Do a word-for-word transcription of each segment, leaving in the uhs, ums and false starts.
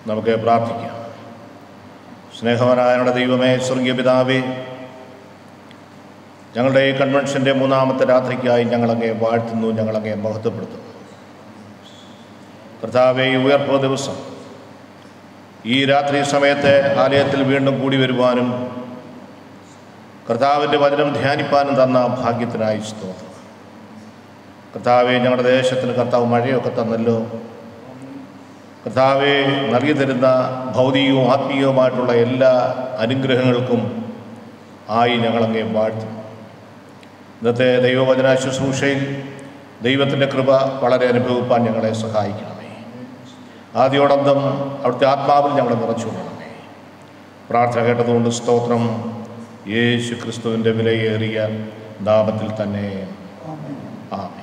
നമുക്ക് പ്രാർത്ഥിക്കാം. സ്നേഹവാനായ ഞങ്ങളുടെ ദൈവമേ, സ്വർഗീയ പിതാവേ, ഞങ്ങളുടെ ഈ കൺവെൻഷൻ്റെ മൂന്നാമത്തെ രാത്രിക്കായി ഞങ്ങളങ്ങേ വാഴ്ത്തുന്നു, ഞങ്ങളങ്ങേ മഹത്വപ്പെടുത്തുന്നു. കർത്താവേ, ഈ ഉയർപ്പ് ദിവസം ഈ രാത്രി സമയത്തെ ആലയത്തിൽ വീണ്ടും കൂടി വരുവാനും കർത്താവിൻ്റെ വചനം ധ്യാനിപ്പാനും തന്ന ഭാഗ്യത്തിനായി സ്തോത്രം. കർത്താവെ, ഞങ്ങളുടെ ദേശത്തിന് കർത്താവ് മഴയൊക്കെ തന്നല്ലോ. കർത്താവെ, നൽകി തരുന്ന ഭൗതികവും ആത്മീയവുമായിട്ടുള്ള എല്ലാ അനുഗ്രഹങ്ങൾക്കും ആയി ഞങ്ങളങ്ങേ വാഴ്ത്തും. ഇന്നത്തെ ദൈവവചന ശുശ്രൂഷയിൽ ദൈവത്തിൻ്റെ കൃപ വളരെ അനുഭവിപ്പാൻ ഞങ്ങളെ സഹായിക്കണമേ. ആദ്യോടന്തം അവിടുത്തെ ആത്മാവിൽ ഞങ്ങളെ നിറച്ചു കൊള്ളണമേ. പ്രാർത്ഥന കേട്ടതുകൊണ്ട് സ്തോത്രം. യേശു ക്രിസ്തുവിൻ്റെ വിലയേറിയ നാമത്തിൽ തന്നെ ആമേൻ.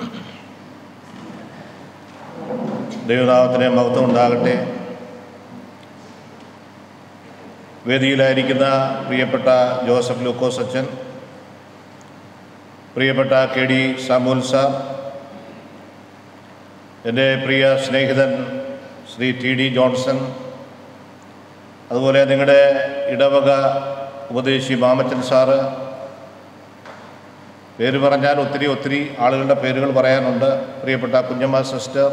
ദൈവനാമത്തിന് മഹത്വം ഉണ്ടാകട്ടെ. വേദിയിലായിരിക്കുന്ന പ്രിയപ്പെട്ട ജോസഫ് ലൂക്കോസ് അച്ഛൻ, പ്രിയപ്പെട്ട കെ ഡി സാമുൽ സാർ, എൻ്റെ പ്രിയ സ്നേഹിതൻ ശ്രീ ടി ഡി ജോൺസൺ, അതുപോലെ നിങ്ങളുടെ ഇടവക ഉപദേശി മാമച്ചൻ സാറ്, പേര് പറഞ്ഞാൽ ഒത്തിരി ഒത്തിരി ആളുകളുടെ പേരുകൾ പറയാനുണ്ട്. പ്രിയപ്പെട്ട കുഞ്ഞമ്മ സിസ്റ്റർ,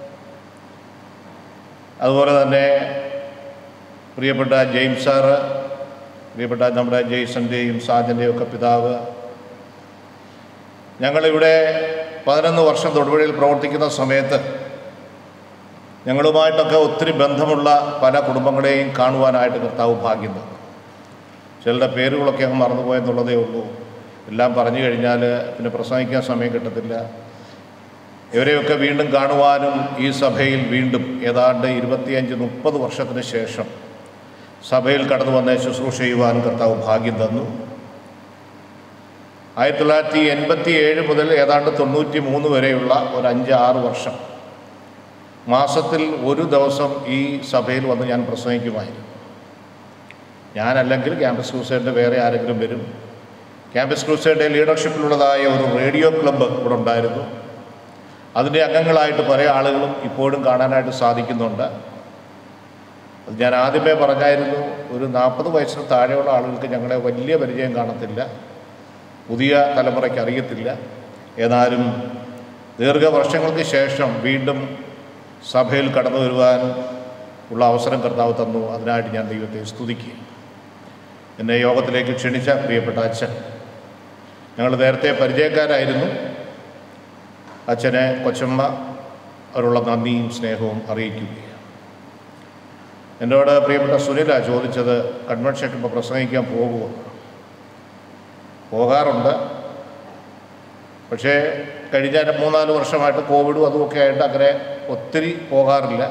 അതുപോലെ തന്നെ പ്രിയപ്പെട്ട ജെയിംസ് സാറ്, പ്രിയപ്പെട്ട നമ്മുടെ ജെയ്സൻ്റെയും സാജൻ്റെയും ഒക്കെ പിതാവ്. ഞങ്ങളിവിടെ പതിനൊന്ന് വർഷം തൊടുപുഴയിൽ പ്രവർത്തിക്കുന്ന സമയത്ത് ഞങ്ങളുമായിട്ടൊക്കെ ഒത്തിരി ബന്ധമുള്ള പല കുടുംബങ്ങളെയും കാണുവാനായിട്ട് കർത്താവ് ഭാഗ്യം തന്നു. ചിലരുടെ പേരുകളൊക്കെ അങ്ങ് മറന്നുപോയെന്നുള്ളതേ ഉള്ളൂ. എല്ലാം പറഞ്ഞു കഴിഞ്ഞാൽ പിന്നെ പ്രസംഗിക്കാൻ സമയം കിട്ടത്തില്ല. ഇവരെയൊക്കെ വീണ്ടും കാണുവാനും ഈ സഭയിൽ വീണ്ടും ഏതാണ്ട് ഇരുപത്തിയഞ്ച് മുപ്പത് വർഷത്തിന് ശേഷം സഭയിൽ കടന്നു വന്ന് ശുശ്രൂഷ ചെയ്യുവാനും കർത്താവ് ഭാഗ്യം തന്നു. ആയിരത്തി തൊള്ളായിരത്തി എൺപത്തി ഏഴ് മുതൽ ഏതാണ്ട് തൊണ്ണൂറ്റി മൂന്ന് വരെയുള്ള ഒരു അഞ്ച് ആറ് വർഷം മാസത്തിൽ ഒരു ദിവസം ഈ സഭയിൽ വന്ന് ഞാൻ പ്രസംഗിക്കുമായിരുന്നു. ഞാനല്ലെങ്കിൽ ക്യാമ്പസ് ക്രൂസൈഡിൻ്റെ വേറെ ആരെങ്കിലും വരും. ക്യാമ്പസ് ക്രൂസൈഡിൻ്റെ ലീഡർഷിപ്പിലുള്ളതായ ഒരു റേഡിയോ ക്ലബ്ബ് ഇവിടെ ഉണ്ടായിരുന്നു. അതിൻ്റെ അംഗങ്ങളായിട്ട് പല ആളുകളും ഇപ്പോഴും കാണാനായിട്ട് സാധിക്കുന്നുണ്ട്. അത് ഞാൻ ആദ്യമേ പറഞ്ഞായിരുന്നു, ഒരു നാൽപ്പത് വയസ്സിന് താഴെയുള്ള ആളുകൾക്ക് ഞങ്ങളെ വലിയ പരിചയം കാണത്തില്ല, പുതിയ തലമുറയ്ക്ക് അറിയത്തില്ല. ഏതായാലും ദീർഘവർഷങ്ങൾക്ക് ശേഷം വീണ്ടും സഭയിൽ കടന്നു വരുവാൻ ഉള്ള അവസരം കർത്താവ് തന്നു. അതിനായിട്ട് ഞാൻ ദൈവത്തെ സ്തുതിക്കുക. എന്നെ യോഗത്തിലേക്ക് ക്ഷണിച്ച പ്രിയപ്പെട്ട അച്ഛൻ, ഞങ്ങൾ നേരത്തെ പരിചയക്കാരായിരുന്നു. അച്ഛനെ കൊച്ചമ്മ അവരുള്ള നന്ദിയും സ്നേഹവും അറിയിക്കുകയാണ്. എന്നോട് പ്രിയപ്പെട്ട സുനിലാണ് ചോദിച്ചത്, കൺവെൻഷന് ഇപ്പോൾ പ്രസംഗിക്കാൻ പോകുമോ? പോകാറുണ്ട്, പക്ഷേ കഴിഞ്ഞ മൂന്നാല് വർഷമായിട്ട് കോവിഡും അതുമൊക്കെ ആയിട്ട് അങ്ങനെ ഒത്തിരി പോകാറില്ല.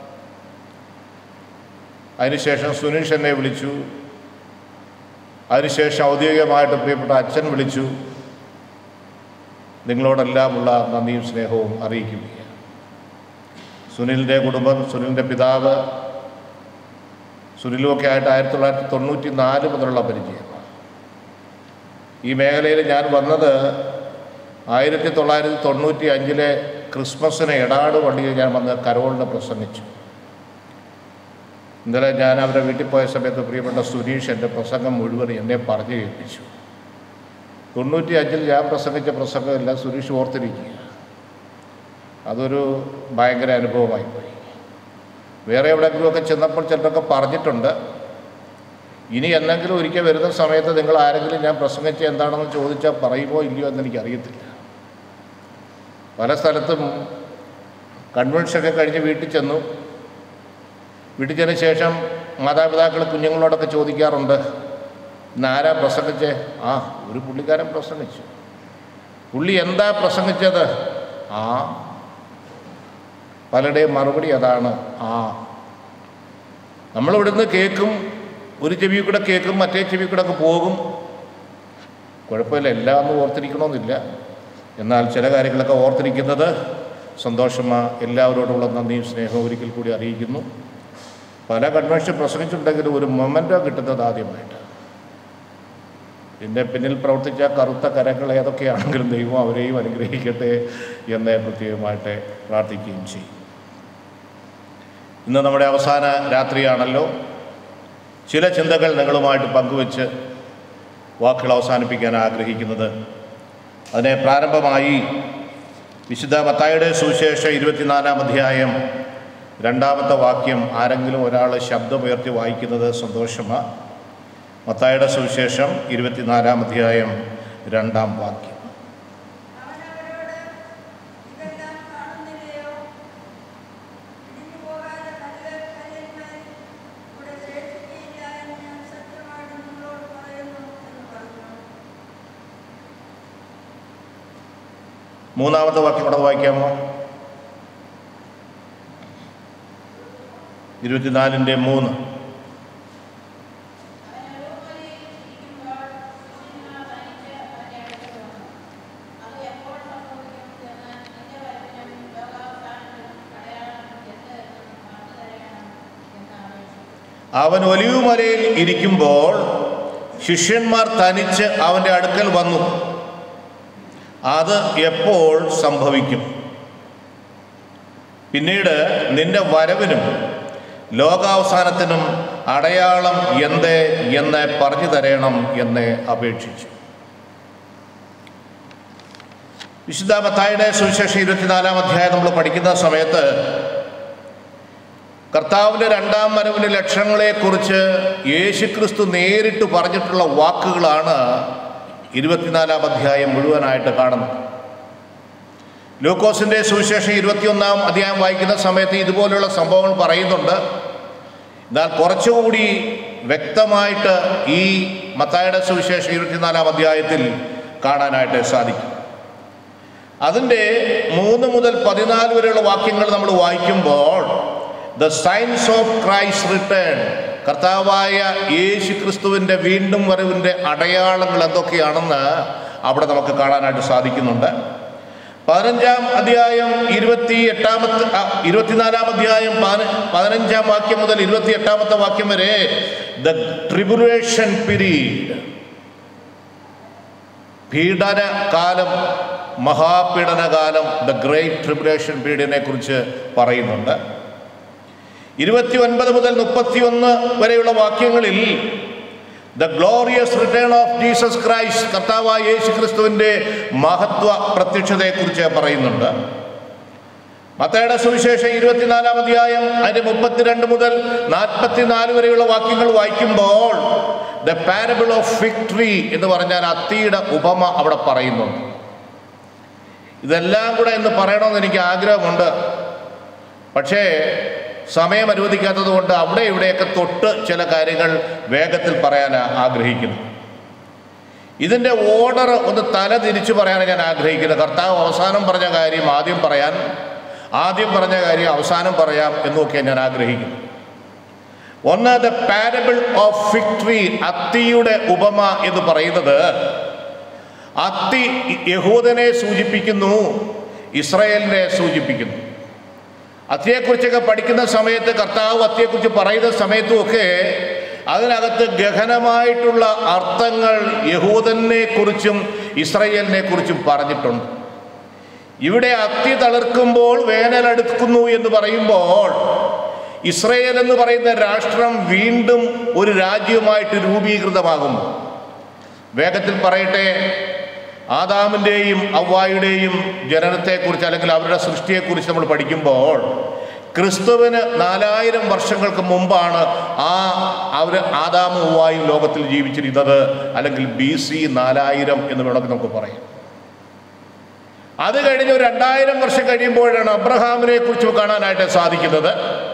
അതിനുശേഷം സുനീഷ് എന്നെ വിളിച്ചു. അതിനുശേഷം ഔദ്യോഗികമായിട്ട് പ്രിയപ്പെട്ട അച്ഛൻ വിളിച്ചു. നിങ്ങളോടെല്ലാമുള്ള നന്ദിയും സ്നേഹവും അറിയിക്കുകയാണ്. സുനിലിൻ്റെ കുടുംബം, സുനിലിൻ്റെ പിതാവ്, സുനിലുമൊക്കെ ആയിട്ട് ആയിരത്തി തൊള്ളായിരത്തി തൊണ്ണൂറ്റി നാല് മുതലുള്ള പരിചയം. ഈ മേഖലയിൽ ഞാൻ വന്നത് ആയിരത്തി തൊള്ളായിരത്തി തൊണ്ണൂറ്റി അഞ്ചിലെ ക്രിസ്മസിന് എടാട് പള്ളിയിൽ ഞാൻ വന്ന് കരോളിന് പ്രസംഗിച്ചു. ഇന്നലെ ഞാൻ അവരുടെ വീട്ടിൽ പോയ സമയത്ത് പ്രിയപ്പെട്ട സുനീഷ് എൻ്റെ പ്രസംഗം മുഴുവൻ എന്നെ പറഞ്ഞു കേൾപ്പിച്ചു. തൊണ്ണൂറ്റി അഞ്ചിൽ ഞാൻ പ്രസംഗിച്ച പ്രസംഗമെല്ലാം സുനീഷ് ഓർത്തിരിക്കുക. അതൊരു ഭയങ്കര അനുഭവമായിപ്പോയി. വേറെ എവിടെയെങ്കിലുമൊക്കെ ചെന്നപ്പോൾ ചിലരൊക്കെ പറഞ്ഞിട്ടുണ്ട്, ഇനി എന്തെങ്കിലും ഒരിക്കൽ വരുന്ന സമയത്ത് നിങ്ങൾ ആരെങ്കിലും ഞാൻ പ്രസംഗിച്ച എന്താണെന്ന് ചോദിച്ചാൽ പറയുമോ ഇല്ലയോ എന്നെനിക്കറിയത്തില്ല. പല സ്ഥലത്തും കൺവെൻഷനൊക്കെ കഴിഞ്ഞ് വീട്ടിൽ ചെന്നു. വീട്ടിൽ ചെന്ന ശേഷം മാതാപിതാക്കൾ കുഞ്ഞുങ്ങളോടൊക്കെ ചോദിക്കാറുണ്ട്, ഇന്ന് ആരാ പ്രസംഗിച്ചേ? ആ, ഒരു പുള്ളിക്കാരൻ പ്രസംഗിച്ചു. പുള്ളി എന്താ പ്രസംഗിച്ചത്? ആ. പലരുടെയും മറുപടി അതാണ്, ആ. നമ്മളിവിടുന്ന് കേൾക്കും, ഒരു ചെവി കൂടെ കേൾക്കും, മറ്റേ ചെവി കൂടെ ഒക്കെ പോകും. കുഴപ്പമില്ല, എല്ലാം ഒന്നും ഓർത്തിരിക്കണമെന്നില്ല. എന്നാൽ ചില കാര്യങ്ങളൊക്കെ ഓർത്തിരിക്കുന്നത് സന്തോഷമാണ്. എല്ലാവരോടുള്ള നന്ദിയും സ്നേഹവും ഒരിക്കൽ കൂടി അറിയിക്കുന്നു. പല കൺവെൻഷൻ പ്രസംഗിച്ചിട്ടുണ്ടെങ്കിലും ഒരു മൊമെൻ്റോ കിട്ടുന്നത് ആദ്യമായിട്ട്. ഇതിൻ്റെ പിന്നിൽ പ്രവർത്തിച്ച കറുത്ത കരങ്ങൾ ഏതൊക്കെയാണെങ്കിലും ദൈവം അവരെയും അനുഗ്രഹിക്കട്ടെ എന്ന് പ്രത്യേകമായിട്ട് പ്രാർത്ഥിക്കുകയും ചെയ്യും. ഇന്ന് നമ്മുടെ അവസാന രാത്രിയാണല്ലോ. ചില ചിന്തകൾ നിങ്ങളുമായിട്ട് പങ്കുവെച്ച് വാക്കുകൾ അവസാനിപ്പിക്കാൻ ആഗ്രഹിക്കുന്നത്. അതിനെ പ്രാരംഭമായി വിശുദ്ധ മത്തായിയുടെ സുവിശേഷം ഇരുപത്തിനാലാം അധ്യായം രണ്ടാമത്തെ വാക്യം ആരെങ്കിലും ഒരാൾ ശബ്ദമുയർത്തി വായിക്കുന്നത് സന്തോഷമാണ്. മത്തായിയുടെ സുവിശേഷം ഇരുപത്തിനാലാം അധ്യായം രണ്ടാം വാക്യം. മൂന്നാമത്തെ വാക്യം കൂടെ വായിക്കാമോ? ഇരുപത്തിനാലിൻ്റെ മൂന്ന്. അവൻ ഒലിവുമലയിൽ ഇരിക്കുമ്പോൾ ശിഷ്യന്മാർ തനിച്ച് അവൻ്റെ അടുക്കൽ വന്നു. അത് എപ്പോൾ സംഭവിക്കും? പിന്നീട് നിന്റെ വരവിനും ലോകാവസാനത്തിനും അടയാളം എന്തേ എന്ന് പറഞ്ഞു തരണം എന്ന് അപേക്ഷിച്ചു. വിശുദ്ധ മത്തായിയുടെ സുവിശേഷം ഇരുപത്തിനാലാം അധ്യായം നമ്മൾ പഠിക്കുന്ന സമയത്ത് കർത്താവിൻ്റെ രണ്ടാം വരവിൻ്റെ ലക്ഷണങ്ങളെക്കുറിച്ച് യേശുക്രിസ്തു നേരിട്ട് പറഞ്ഞിട്ടുള്ള വാക്കുകളാണ് ഇരുപത്തിനാലാം അധ്യായം മുഴുവനായിട്ട് കാണുന്നത്. ലൂക്കോസിൻ്റെ സുവിശേഷം ഇരുപത്തിയൊന്നാം അധ്യായം വായിക്കുന്ന സമയത്ത് ഇതുപോലെയുള്ള സംഭവങ്ങൾ പറയുന്നുണ്ട്. എന്നാൽ കുറച്ചുകൂടി വ്യക്തമായിട്ട് ഈ മത്തായിയുടെ സുവിശേഷം ഇരുപത്തിനാലാം അധ്യായത്തിൽ കാണാനായിട്ട് സാധിക്കും. അതിൻ്റെ മൂന്ന് മുതൽ പതിനാല് വരെയുള്ള വാക്യങ്ങൾ നമ്മൾ വായിക്കുമ്പോൾ the signs of Christ return, കർത്താവായ യേശു ക്രിസ്തുവിൻ്റെ വീണ്ടും വരവിൻ്റെ അടയാളങ്ങൾ എന്തൊക്കെയാണെന്ന് അവിടെ നമുക്ക് കാണാനായിട്ട് സാധിക്കുന്നുണ്ട്. പതിനഞ്ചാം അധ്യായം ഇരുപത്തി എട്ടാമത്തെ ഇരുപത്തിനാലാം അധ്യായം പതിനഞ്ചാം വാക്യം മുതൽ ഇരുപത്തി എട്ടാമത്തെ വാക്യം വരെ ദ ട്രിബുലേഷൻ പീരീഡ്, പീഡന കാലം, മഹാപീഡന കാലം, ദ ഗ്രേറ്റ് ട്രിബുലേഷൻ പീരീഡിനെ കുറിച്ച് പറയുന്നുണ്ട്. ഇരുപത്തി ഒൻപത് മുതൽ മുപ്പത്തി ഒന്ന് വരെയുള്ള വാക്യങ്ങളിൽ the glorious return of Jesus Christ, കർത്താവായ യേശു ക്രിസ്തുവിൻ്റെ മഹത്വ പ്രത്യക്ഷതയെക്കുറിച്ച് പറയുന്നുണ്ട്. മത്തായിയുടെ സുവിശേഷം ഇരുപത്തിനാലാം അധ്യായം അതിൻ്റെ മുപ്പത്തിരണ്ട് മുതൽ നാൽപ്പത്തിനാല് വരെയുള്ള വാക്യങ്ങൾ വായിക്കുമ്പോൾ the parable of fig tree എന്ന് പറഞ്ഞാൽ അത്തിയുടെ ഉപമ അവിടെ പറയുന്നുണ്ട്. ഇതെല്ലാം കൂടെ ഇന്ന് പറയണമെന്ന് എനിക്ക് ആഗ്രഹമുണ്ട്. പക്ഷേ സമയം അനുവദിക്കാത്തത് കൊണ്ട് അവിടെ ഇവിടെയൊക്കെ തൊട്ട് ചില കാര്യങ്ങൾ വേഗത്തിൽ പറയാൻ ആഗ്രഹിക്കുന്നു. ഇതിൻ്റെ ഓർഡർ ഒന്ന് തല തിരിച്ചു പറയാൻ ഞാൻ ആഗ്രഹിക്കുന്നത്. കർത്താവ് അവസാനം പറഞ്ഞ കാര്യം ആദ്യം പറയാൻ, ആദ്യം പറഞ്ഞ കാര്യം അവസാനം പറയാം എന്നൊക്കെ ഞാൻ ആഗ്രഹിക്കുന്നു. ഒന്ന്, the parable of fig tree, അത്തിയുടെ ഉപമ എന്ന് പറയുന്നത് അത്തി യഹൂദനെ സൂചിപ്പിക്കുന്നു, ഇസ്രായേലിനെ സൂചിപ്പിക്കുന്നു. അത്തിയെക്കുറിച്ചൊക്കെ പഠിക്കുന്ന സമയത്ത്, കർത്താവ് അത്തിയെക്കുറിച്ച് പറയുന്ന സമയത്തുമൊക്കെ അതിനകത്ത് ഗഹനമായിട്ടുള്ള അർത്ഥങ്ങൾ യഹൂദനെ കുറിച്ചും ഇസ്രായേലിനെ കുറിച്ചും പറഞ്ഞിട്ടുണ്ട്. ഇവിടെ അത്തി തളിർക്കുമ്പോൾ വേനലടുക്കുന്നു എന്ന് പറയുമ്പോൾ ഇസ്രായേൽ എന്ന് പറയുന്ന രാഷ്ട്രം വീണ്ടും ഒരു രാജ്യമായിട്ട് രൂപീകൃതമാകും. വേഗത്തിൽ പറയട്ടെ, ആദാമിൻ്റെയും ഹവ്വായുടെയും ജനനത്തെക്കുറിച്ച് അല്ലെങ്കിൽ അവരുടെ സൃഷ്ടിയെക്കുറിച്ച് നമ്മൾ പഠിക്കുമ്പോൾ ക്രിസ്തുവിന് നാലായിരം വർഷങ്ങൾക്ക് മുമ്പാണ് ആ അവർ ആദാമും ഹവ്വായും ലോകത്തിൽ ജീവിച്ചിരുന്നത്, അല്ലെങ്കിൽ ബി സി നാലായിരം എന്ന് വേണമെങ്കിൽ നമുക്ക് പറയാം. അത് കഴിഞ്ഞ് ഒരു രണ്ടായിരം വർഷം കഴിയുമ്പോഴാണ് അബ്രഹാമിനെ കുറിച്ച് കാണാനായിട്ട് സാധിക്കുന്നത്.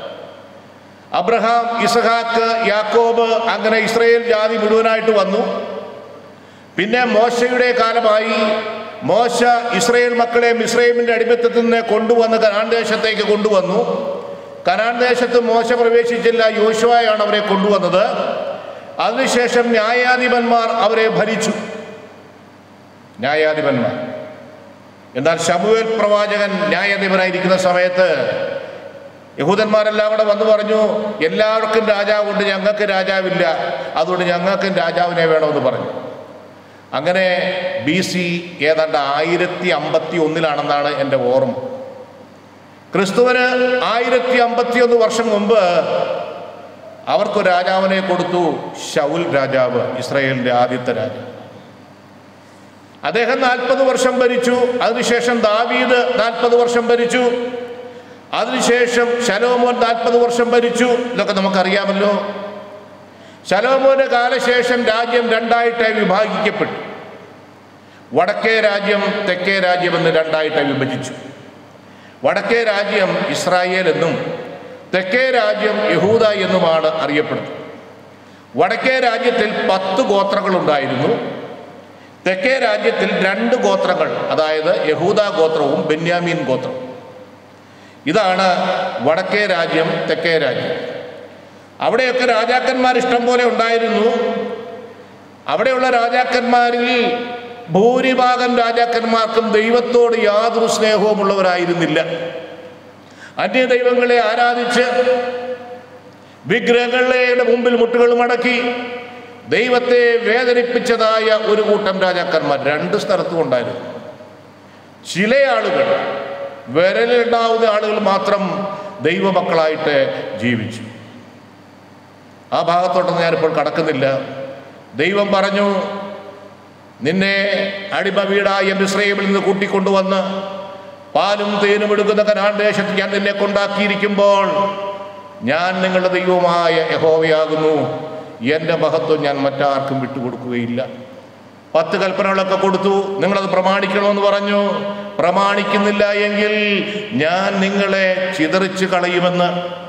അബ്രഹാം, ഇസഹാക്ക്, യാക്കോബ്, അങ്ങനെ ഇസ്രായേൽ ജാതി മുഴുവനായിട്ട് വന്നു. പിന്നെ മോശയുടെ കാലമായി. മോശ ഇസ്രായേൽ മക്കളെ മിസ്രയീമിൻ്റെ അടിമത്തത്തിൽ നിന്ന് കൊണ്ടുവന്ന് കനാൻ ദേശത്തേക്ക് കൊണ്ടുവന്നു. കനാൻ ദേശത്ത് മോശ പ്രവേശിച്ചില്ല, യോശുവയാണ് അവരെ കൊണ്ടുവന്നത്. അതിനുശേഷം ന്യായാധിപന്മാർ അവരെ ഭരിച്ചു, ന്യായാധിപന്മാർ. എന്നാൽ ശമൂവേൽ പ്രവാചകൻ ന്യായാധിപനായിരിക്കുന്ന സമയത്ത് യഹൂദന്മാരെല്ലാം കൂടെ വന്നു പറഞ്ഞു, എല്ലാവർക്കും രാജാവുണ്ട്, ഞങ്ങൾക്ക് രാജാവില്ല, അതുകൊണ്ട് ഞങ്ങൾക്കും രാജാവിനെ വേണമെന്ന് പറഞ്ഞു. അങ്ങനെ ബി സി ഏതാണ്ട് ആയിരത്തി അമ്പത്തി ഒന്നിലാണെന്നാണ് എൻ്റെ ഓർമ്മ. ക്രിസ്തുവിന് ആയിരത്തി അമ്പത്തിയൊന്ന് വർഷം മുമ്പ് അവർക്കൊരു രാജാവിനെ കൊടുത്തു, ശൗൽ രാജാവ്, ഇസ്രായേലിൻ്റെ ആദ്യത്തെ രാജാവ്. അദ്ദേഹം നാൽപ്പത് വർഷം ഭരിച്ചു. അതിനുശേഷം ദാവീദ് നാൽപ്പത് വർഷം ഭരിച്ചു. അതിനുശേഷം ശലോമോൻ നാൽപ്പത് വർഷം ഭരിച്ചു. ഇതൊക്കെ നമുക്കറിയാമല്ലോ. ശലോമോന്റെ കാലശേഷം രാജ്യം രണ്ടായിട്ടായി വിഭാഗിക്കപ്പെട്ടു. വടക്കേ രാജ്യം, തെക്കേ രാജ്യം എന്ന് രണ്ടായിട്ടായി വിഭജിച്ചു. വടക്കേ രാജ്യം ഇസ്രായേൽ എന്നും തെക്കേ രാജ്യം യഹൂദ എന്നുമാണ് അറിയപ്പെടുന്നത്. വടക്കേ രാജ്യത്തിൽ പത്ത് ഗോത്രങ്ങളുണ്ടായിരുന്നു. തെക്കേ രാജ്യത്തിൽ രണ്ട് ഗോത്രങ്ങൾ, അതായത് യഹൂദ ഗോത്രവും ബെന്യാമീൻ ഗോത്രവും. ഇതാണ് വടക്കേ രാജ്യം, തെക്കേ രാജ്യം. അവിടെയൊക്കെ രാജാക്കന്മാർ ഇഷ്ടം പോലെ ഉണ്ടായിരുന്നു. അവിടെയുള്ള രാജാക്കന്മാരിൽ ഭൂരിഭാഗം രാജാക്കന്മാർക്കും ദൈവത്തോട് യാതൊരു സ്നേഹവും ഉള്ളവരായിരുന്നില്ല. അന്യ ദൈവങ്ങളെ ആരാധിച്ച് വിഗ്രഹങ്ങളുടെ മുമ്പിൽ മുട്ടുകൾ മടക്കി ദൈവത്തെ വേദനിപ്പിച്ചതായ ഒരു കൂട്ടം രാജാക്കന്മാർ രണ്ട് സ്ഥലത്തും ഉണ്ടായിരുന്നു. ചില ആളുകൾ, വിരലുണ്ടാവുന്ന ആളുകൾ മാത്രം ദൈവമക്കളായിട്ട് ജീവിച്ചു. ആ ഭാഗത്തോട്ടൊന്നും ഞാനിപ്പോൾ കടക്കുന്നില്ല. ദൈവം പറഞ്ഞു, നിന്നെ അടിമ വീടായ മിസ്രയീമിൽ നിന്ന് കൂട്ടിക്കൊണ്ടുവന്ന് പാലും തേനും എടുക്കുന്ന കനാൻ ദേശത്ത് ഞാൻ നിന്നെ കൊണ്ടാക്കിയിരിക്കുമ്പോൾ ഞാൻ നിങ്ങളുടെ ദൈവമായ യഹോവയാകുന്നു. എൻ്റെ മഹത്വം ഞാൻ മറ്റാർക്കും വിട്ടുകൊടുക്കുകയില്ല. പത്ത് കൽപ്പനകളൊക്കെ കൊടുത്തു, നിങ്ങളത് പ്രമാണിക്കണമെന്ന് പറഞ്ഞു. പ്രമാണിക്കുന്നില്ല എങ്കിൽ ഞാൻ നിങ്ങളെ ചിതറിച്ച് കളയുമെന്ന്.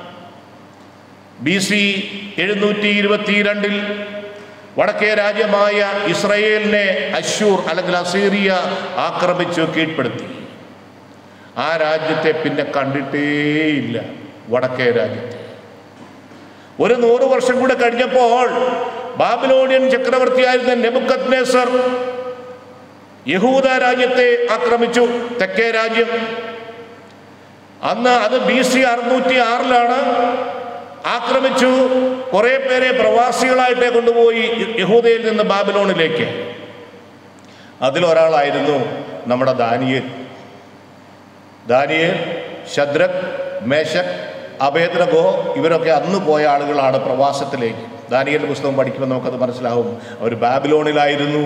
ബി സി എഴുന്നൂറ്റി ഇരുപത്തിരണ്ടിൽ വടക്കേ രാജ്യമായ ഇസ്രായേലിനെ അശ്ശൂർ അല്ലെങ്കിൽ അസീറിയ ആക്രമിച്ചു കീഴ്പ്പെടുത്തി. ആ രാജ്യത്തെ പിന്നെ കണ്ടിട്ടേയില്ല, വടക്കേ രാജ്യത്തെ. ഒരു നൂറ് വർഷം കൂടെ കഴിഞ്ഞപ്പോൾ ബാബിലോണിയൻ ചക്രവർത്തിയായിരുന്ന നെബൂഖദ്നേസർ യഹൂദ രാജ്യത്തെ ആക്രമിച്ചു, തെക്കേ രാജ്യം. അന്ന് അത് ബി സി അറുന്നൂറ്റി ആറിലാണ് ആക്രമിച്ചു. കുറെ പേരെ പ്രവാസികളായിട്ടേ കൊണ്ടുപോയി യഹൂദയിൽ നിന്ന് ബാബിലോണിലേക്ക്. അതിലൊരാളായിരുന്നു നമ്മുടെ Daniel. Daniel, Shadrach, Meshach, Abednego ഇവരൊക്കെ അന്ന് പോയ ആളുകളാണ് പ്രവാസത്തിലേക്ക്. ദാനിയേലിന്റെ പുസ്തകം പഠിക്കുമ്പോൾ നമുക്കത് മനസ്സിലാവും. അവർ ബാബിലോണിലായിരുന്നു.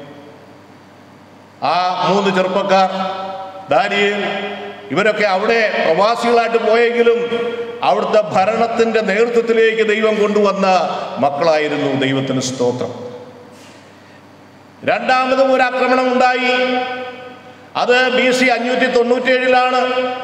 ആ മൂന്ന് ചെറുപ്പക്കാർ, ദാനിയേൽ, ഇവരൊക്കെ അവിടെ പ്രവാസികളായിട്ട് പോയെങ്കിലും അവിടുത്തെ ഭരണത്തിൻ്റെ നേതൃത്വത്തിലേക്ക് ദൈവം കൊണ്ടുവന്ന മക്കളായിരുന്നു. ദൈവത്തിന് സ്തോത്രം. രണ്ടാമതും ഒരു ആക്രമണം ഉണ്ടായി. അത് ബി സി അഞ്ഞൂറ്റി തൊണ്ണൂറ്റി ഏഴിലാണ്.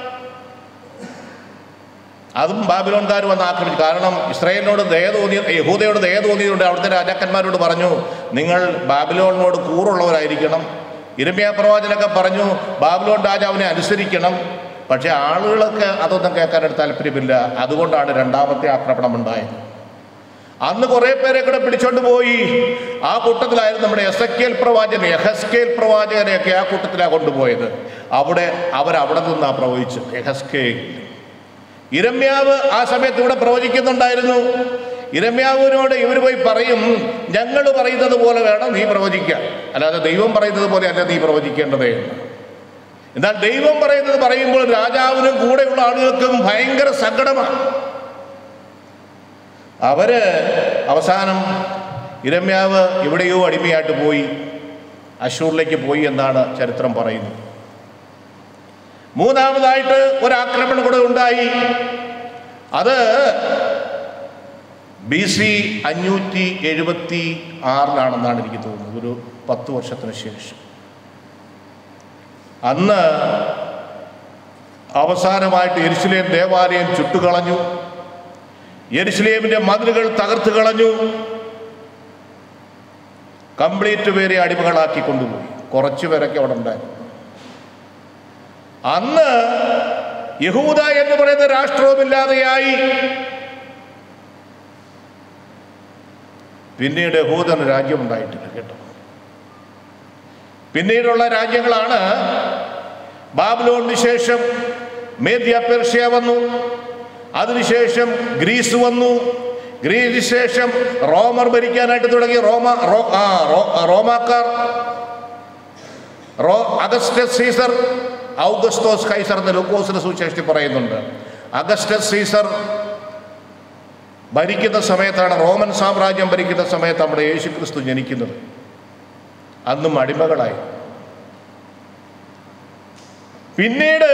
അതും ബാബിലോൺകാർ വന്ന് ആക്രമിച്ചു. കാരണം ഇസ്രായേലിനോട് ദയ തോന്നി, യഹൂദയോട് ദയ തോന്നിയതുകൊണ്ട് അവിടുത്തെ രാജാക്കന്മാരോട് പറഞ്ഞു, നിങ്ങൾ ബാബിലോണിനോട് കൂറുള്ളവരായിരിക്കണം. യിരെമ്യാ പ്രവാചകനൊക്കെ പറഞ്ഞു, ബാബിലോൺ രാജാവിനെ അനുസരിക്കണം. പക്ഷെ ആളുകളൊക്കെ അതൊന്നും കേൾക്കാനായിട്ട് താല്പര്യമില്ല. അതുകൊണ്ടാണ് രണ്ടാമത്തെ ആക്രമണം ഉണ്ടായത്. അന്ന് കുറെ പേരെ കൂടെ പിടിച്ചോണ്ട് പോയി. ആ കൂട്ടത്തിലായിരുന്നു നമ്മുടെ എസെക്കിയേൽ പ്രവാചകൻ, യെഹെസ്കേൽ പ്രവാചകനെയൊക്കെ ആ കൂട്ടത്തിലാണ് കൊണ്ടുപോയത്. അവിടെ അവരവിടെ നിന്നാണ് പ്രവചിച്ചത്. യെഹെസ്കേൽ, യിരെമ്യാവ് ആ സമയത്ത് ഇവിടെ പ്രവചിക്കുന്നുണ്ടായിരുന്നു. യിരെമ്യാവിനോട് ഇവർ പോയി പറയും, ഞങ്ങൾ പറയുന്നത് പോലെ വേണം നീ പ്രവചിക്കാൻ, അല്ലാതെ ദൈവം പറയുന്നത് പോലെ അല്ല നീ പ്രവചിക്കേണ്ടതേ. എന്നാൽ ദൈവം പറയുന്നത് പറയുമ്പോൾ രാജാവിനും കൂടെയുള്ള ആളുകൾക്കും ഭയങ്കര സങ്കടമാണ്. അവര് അവസാനം യിരെമ്യാവ് എവിടെയോ അടിമയായിട്ട് പോയി, അശ്ശൂറിലേക്ക് പോയി എന്നാണ് ചരിത്രം പറയുന്നത്. മൂന്നാമതായിട്ട് ഒരാക്രമണം കൂടെ ഉണ്ടായി. അത് ബി സി അഞ്ഞൂറ്റി എഴുപത്തി ആറിലാണെന്നാണ് എനിക്ക് തോന്നുന്നത്, ഒരു പത്ത് വർഷത്തിന് ശേഷം. അന്ന് അവസാനമായിട്ട് യെരുശലേം ദേവാലയം ചുട്ടുകളഞ്ഞു. യെരുശലേമിന്റെ മതിലുകൾ തകർത്ത് കളഞ്ഞു. കംപ്ലീറ്റ് പേരെ അടിമകളാക്കി കൊണ്ടുപോയി. കുറച്ചു പേരൊക്കെ അവിടെ ഉണ്ടായിരുന്നു. അന്ന് യഹൂദ എന്ന് പറയുന്ന രാഷ്ട്രവുമില്ലാതെയായി. പിന്നീട് യഹൂദന് രാജ്യം ഉണ്ടായിട്ടില്ല കേട്ടോ. പിന്നീടുള്ള രാജ്യങ്ങളാണ് ബാബിലോണിന് ശേഷം മേദ്യ പെർഷ്യ വന്നു. അതിനുശേഷം ഗ്രീസ് വന്നു. ഗ്രീസിന് ശേഷം റോമർ ഭരിക്കാനായിട്ട് തുടങ്ങി. റോമ റോ ആ റോമാക്കാർ, റോ അഗസ്റ്റസ് സീസർ, ഔഗസ്തോസ് കൈസർ എന്ന് ലൂക്കോസിന്റെ സുവിശേഷത്തിൽ പറയുന്നുണ്ട്. അഗസ്റ്റസ് സീസർ ഭരിക്കുന്ന സമയത്താണ്, റോമൻ സാമ്രാജ്യം ഭരിക്കുന്ന സമയത്ത് നമ്മുടെ യേശു ക്രിസ്തു ജനിക്കുന്നത്. അന്നും അടിമകളായി. പിന്നീട്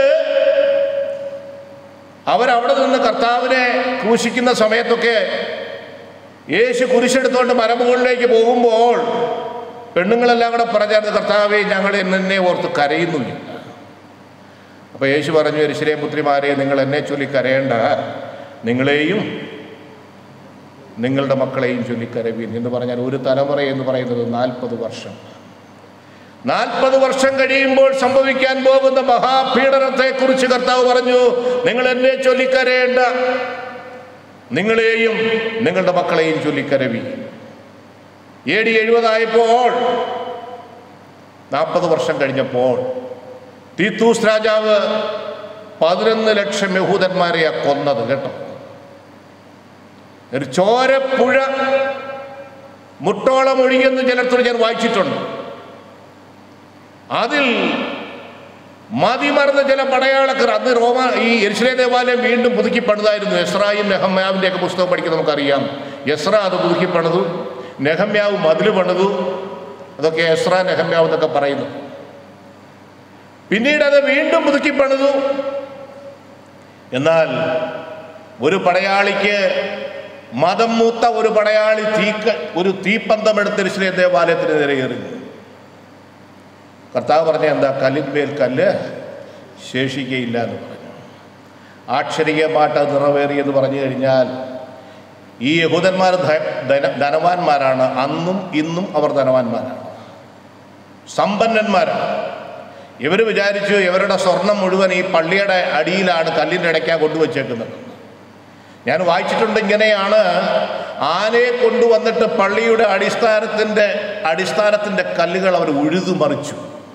അവരവിടെ നിന്ന് കർത്താവിനെ ക്രൂശിക്കുന്ന സമയത്തൊക്കെ യേശു കുരിശെടുത്തുകൊണ്ട് മരമുകളിലേക്ക് പോകുമ്പോൾ പെണ്ണുങ്ങളെല്ലാം കൂടെ പറഞ്ഞായിരുന്നു, കർത്താവേ ഞങ്ങൾ എന്നെ ഓർത്ത് കരയുന്നു. അപ്പോൾ യേശു പറഞ്ഞു, യെരൂശലേം പുത്രിമാരെ, നിങ്ങൾ എന്നെ ചൊല്ലി കരയേണ്ട, നിങ്ങളെയും നിങ്ങളുടെ മക്കളെയും ചൊല്ലിക്കരവീൻ എന്ന് പറഞ്ഞാൽ ഒരു തലമുറ എന്ന് പറയുന്നത് നാൽപ്പത് വർഷം. നാൽപ്പത് വർഷം കഴിയുമ്പോൾ സംഭവിക്കാൻ പോകുന്ന മഹാപീഡനത്തെക്കുറിച്ച് കർത്താവ് പറഞ്ഞു, നിങ്ങൾ എന്നെ ചൊല്ലിക്കരയേണ്ട, നിങ്ങളെയും നിങ്ങളുടെ മക്കളെയും ചൊല്ലിക്കരവീൻ. എ ഡി എഴുപതായപ്പോൾ, നാൽപ്പത് വർഷം കഴിഞ്ഞപ്പോൾ, തീത്തൂസ് രാജാവ് പതിനൊന്ന് ലക്ഷം യഹൂദന്മാരെയാ കൊന്നത് കേട്ടോ. ഒരു ചോരപ്പുഴ മുട്ടോളം ഒഴുകിയെന്ന് ചിലർത്തോട് ഞാൻ വായിച്ചിട്ടുണ്ട്. അതിൽ മതിമറന്ന ചില പടയാളക്കാർ, അന്ന് റോമ ഈ യെരൂശലേം ദേവാലയം വീണ്ടും പുതുക്കി പണിതായിരുന്നു. എസ്രായും നെഹമ്യാവിൻ്റെ ഒക്കെ പുസ്തകം പഠിക്കുന്ന നമുക്കറിയാം. എസ്ര അത് പുതുക്കി പണിതു, നെഹമ്യാവ് മതിൽ പണിതു. അതൊക്കെ എസ്ര നെഹമ്യാവ് എന്നൊക്കെ പറയുന്നു. പിന്നീട് അത് വീണ്ടും പുതുക്കി പണിതു. എന്നാൽ ഒരു പടയാളിക്ക്, മതം മൂത്ത ഒരു പടയാളി തീക്ക ഒരു തീപ്പന്തമെടുത്ത് യെരൂശലേം ദേവാലയത്തിന് നേരെ എറിഞ്ഞു. കർത്താവ് പറഞ്ഞ എന്താ? കല്ലിന്മേൽ കല്ല് ശേഷിക്കയില്ല എന്ന് പറഞ്ഞു. ആക്ഷരികമായിട്ട് അത് നിറവേറി എന്ന് പറഞ്ഞു കഴിഞ്ഞാൽ, ഈ യഹൂദന്മാർ ധനവാന്മാരാണ്. അന്നും ഇന്നും അവർ ധനവാന്മാരാണ്, സമ്പന്നന്മാരാണ്. ഇവർ വിചാരിച്ചു ഇവരുടെ സ്വർണം മുഴുവൻ ഈ പള്ളിയുടെ അടിയിലാണ്, കല്ലിൻ്റെ ഇടയ്ക്കാണ് കൊണ്ടുവച്ചേക്കുന്നത്. ഞാൻ വായിച്ചിട്ടുണ്ട്, ഇങ്ങനെയാണ് ആനയെ കൊണ്ടുവന്നിട്ട് പള്ളിയുടെ അടിസ്ഥാനത്തിൻ്റെ അടിസ്ഥാനത്തിൻ്റെ കല്ലുകൾ അവർ ഉഴുതു മറിച്ചു.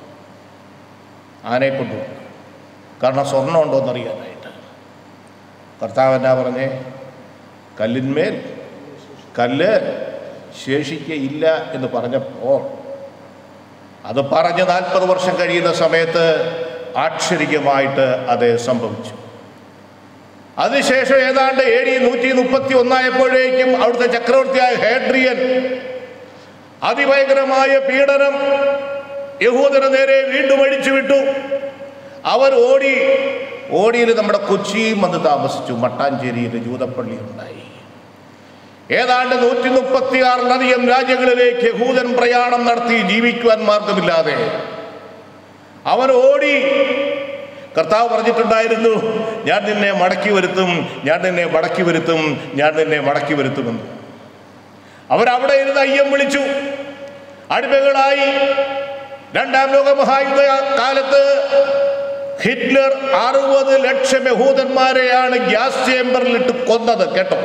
ആനയെ കൊണ്ടുവന്നു, കാരണം സ്വർണ്ണം ഉണ്ടോ എന്നറിയാനായിട്ട്. കർത്താവ് എന്നാ പറഞ്ഞേ? കല്ലിന്മേൽ കല്ല് ശേഷിക്കയില്ല എന്ന് പറഞ്ഞപ്പോൾ, അത് പറഞ്ഞ് നാൽപ്പത് വർഷം കഴിയുന്ന സമയത്ത് ആക്ഷരികമായിട്ട് അത് സംഭവിച്ചു. അതിനുശേഷം ഏതാണ്ട് എ ഡി നൂറ്റി മുപ്പത്തി ഒന്നായപ്പോഴേക്കും അവിടുത്തെ ചക്രവർത്തിയായ ഹേഡ്രിയൻ അതിഭയങ്കരമായ പീഡനം യഹൂദന് നേരെ വീണ്ടും അഴിച്ചുവിട്ടു. അവർ ഓടി ഓടിയിൽ നമ്മുടെ കൊച്ചിയും വന്ന് താമസിച്ചു. മട്ടാഞ്ചേരിയിൽ ജൂതപ്പള്ളി ഉണ്ടായി. ഏതാണ്ട് നൂറ്റി മുപ്പത്തി ആറിലധികം രാജ്യങ്ങളിലേക്ക് യഹൂദൻ പ്രയാണം നടത്തി ജീവിക്കുവാൻ മാർഗമില്ലാതെ അവൻ ഓടി. കർത്താവ് പറഞ്ഞിട്ടുണ്ടായിരുന്നു, ഞാൻ നിന്നെ മടക്കി വരുത്തും, ഞാൻ നിന്നെ മടക്കി വരുത്തും, ഞാൻ നിന്നെ മടക്കി വരുത്തുമെന്ന്. അവരവിടെ ഇരുന്ന് അയ്യം വിളിച്ചു. അടിമകളായി. രണ്ടാം ലോക മഹായുദ്ധ കാലത്ത് ഹിറ്റ്ലർ അറുപത് ലക്ഷം യഹൂദന്മാരെയാണ് ഗ്യാസ് ചേംബറിലിട്ട് കൊന്നത് കേട്ടോ.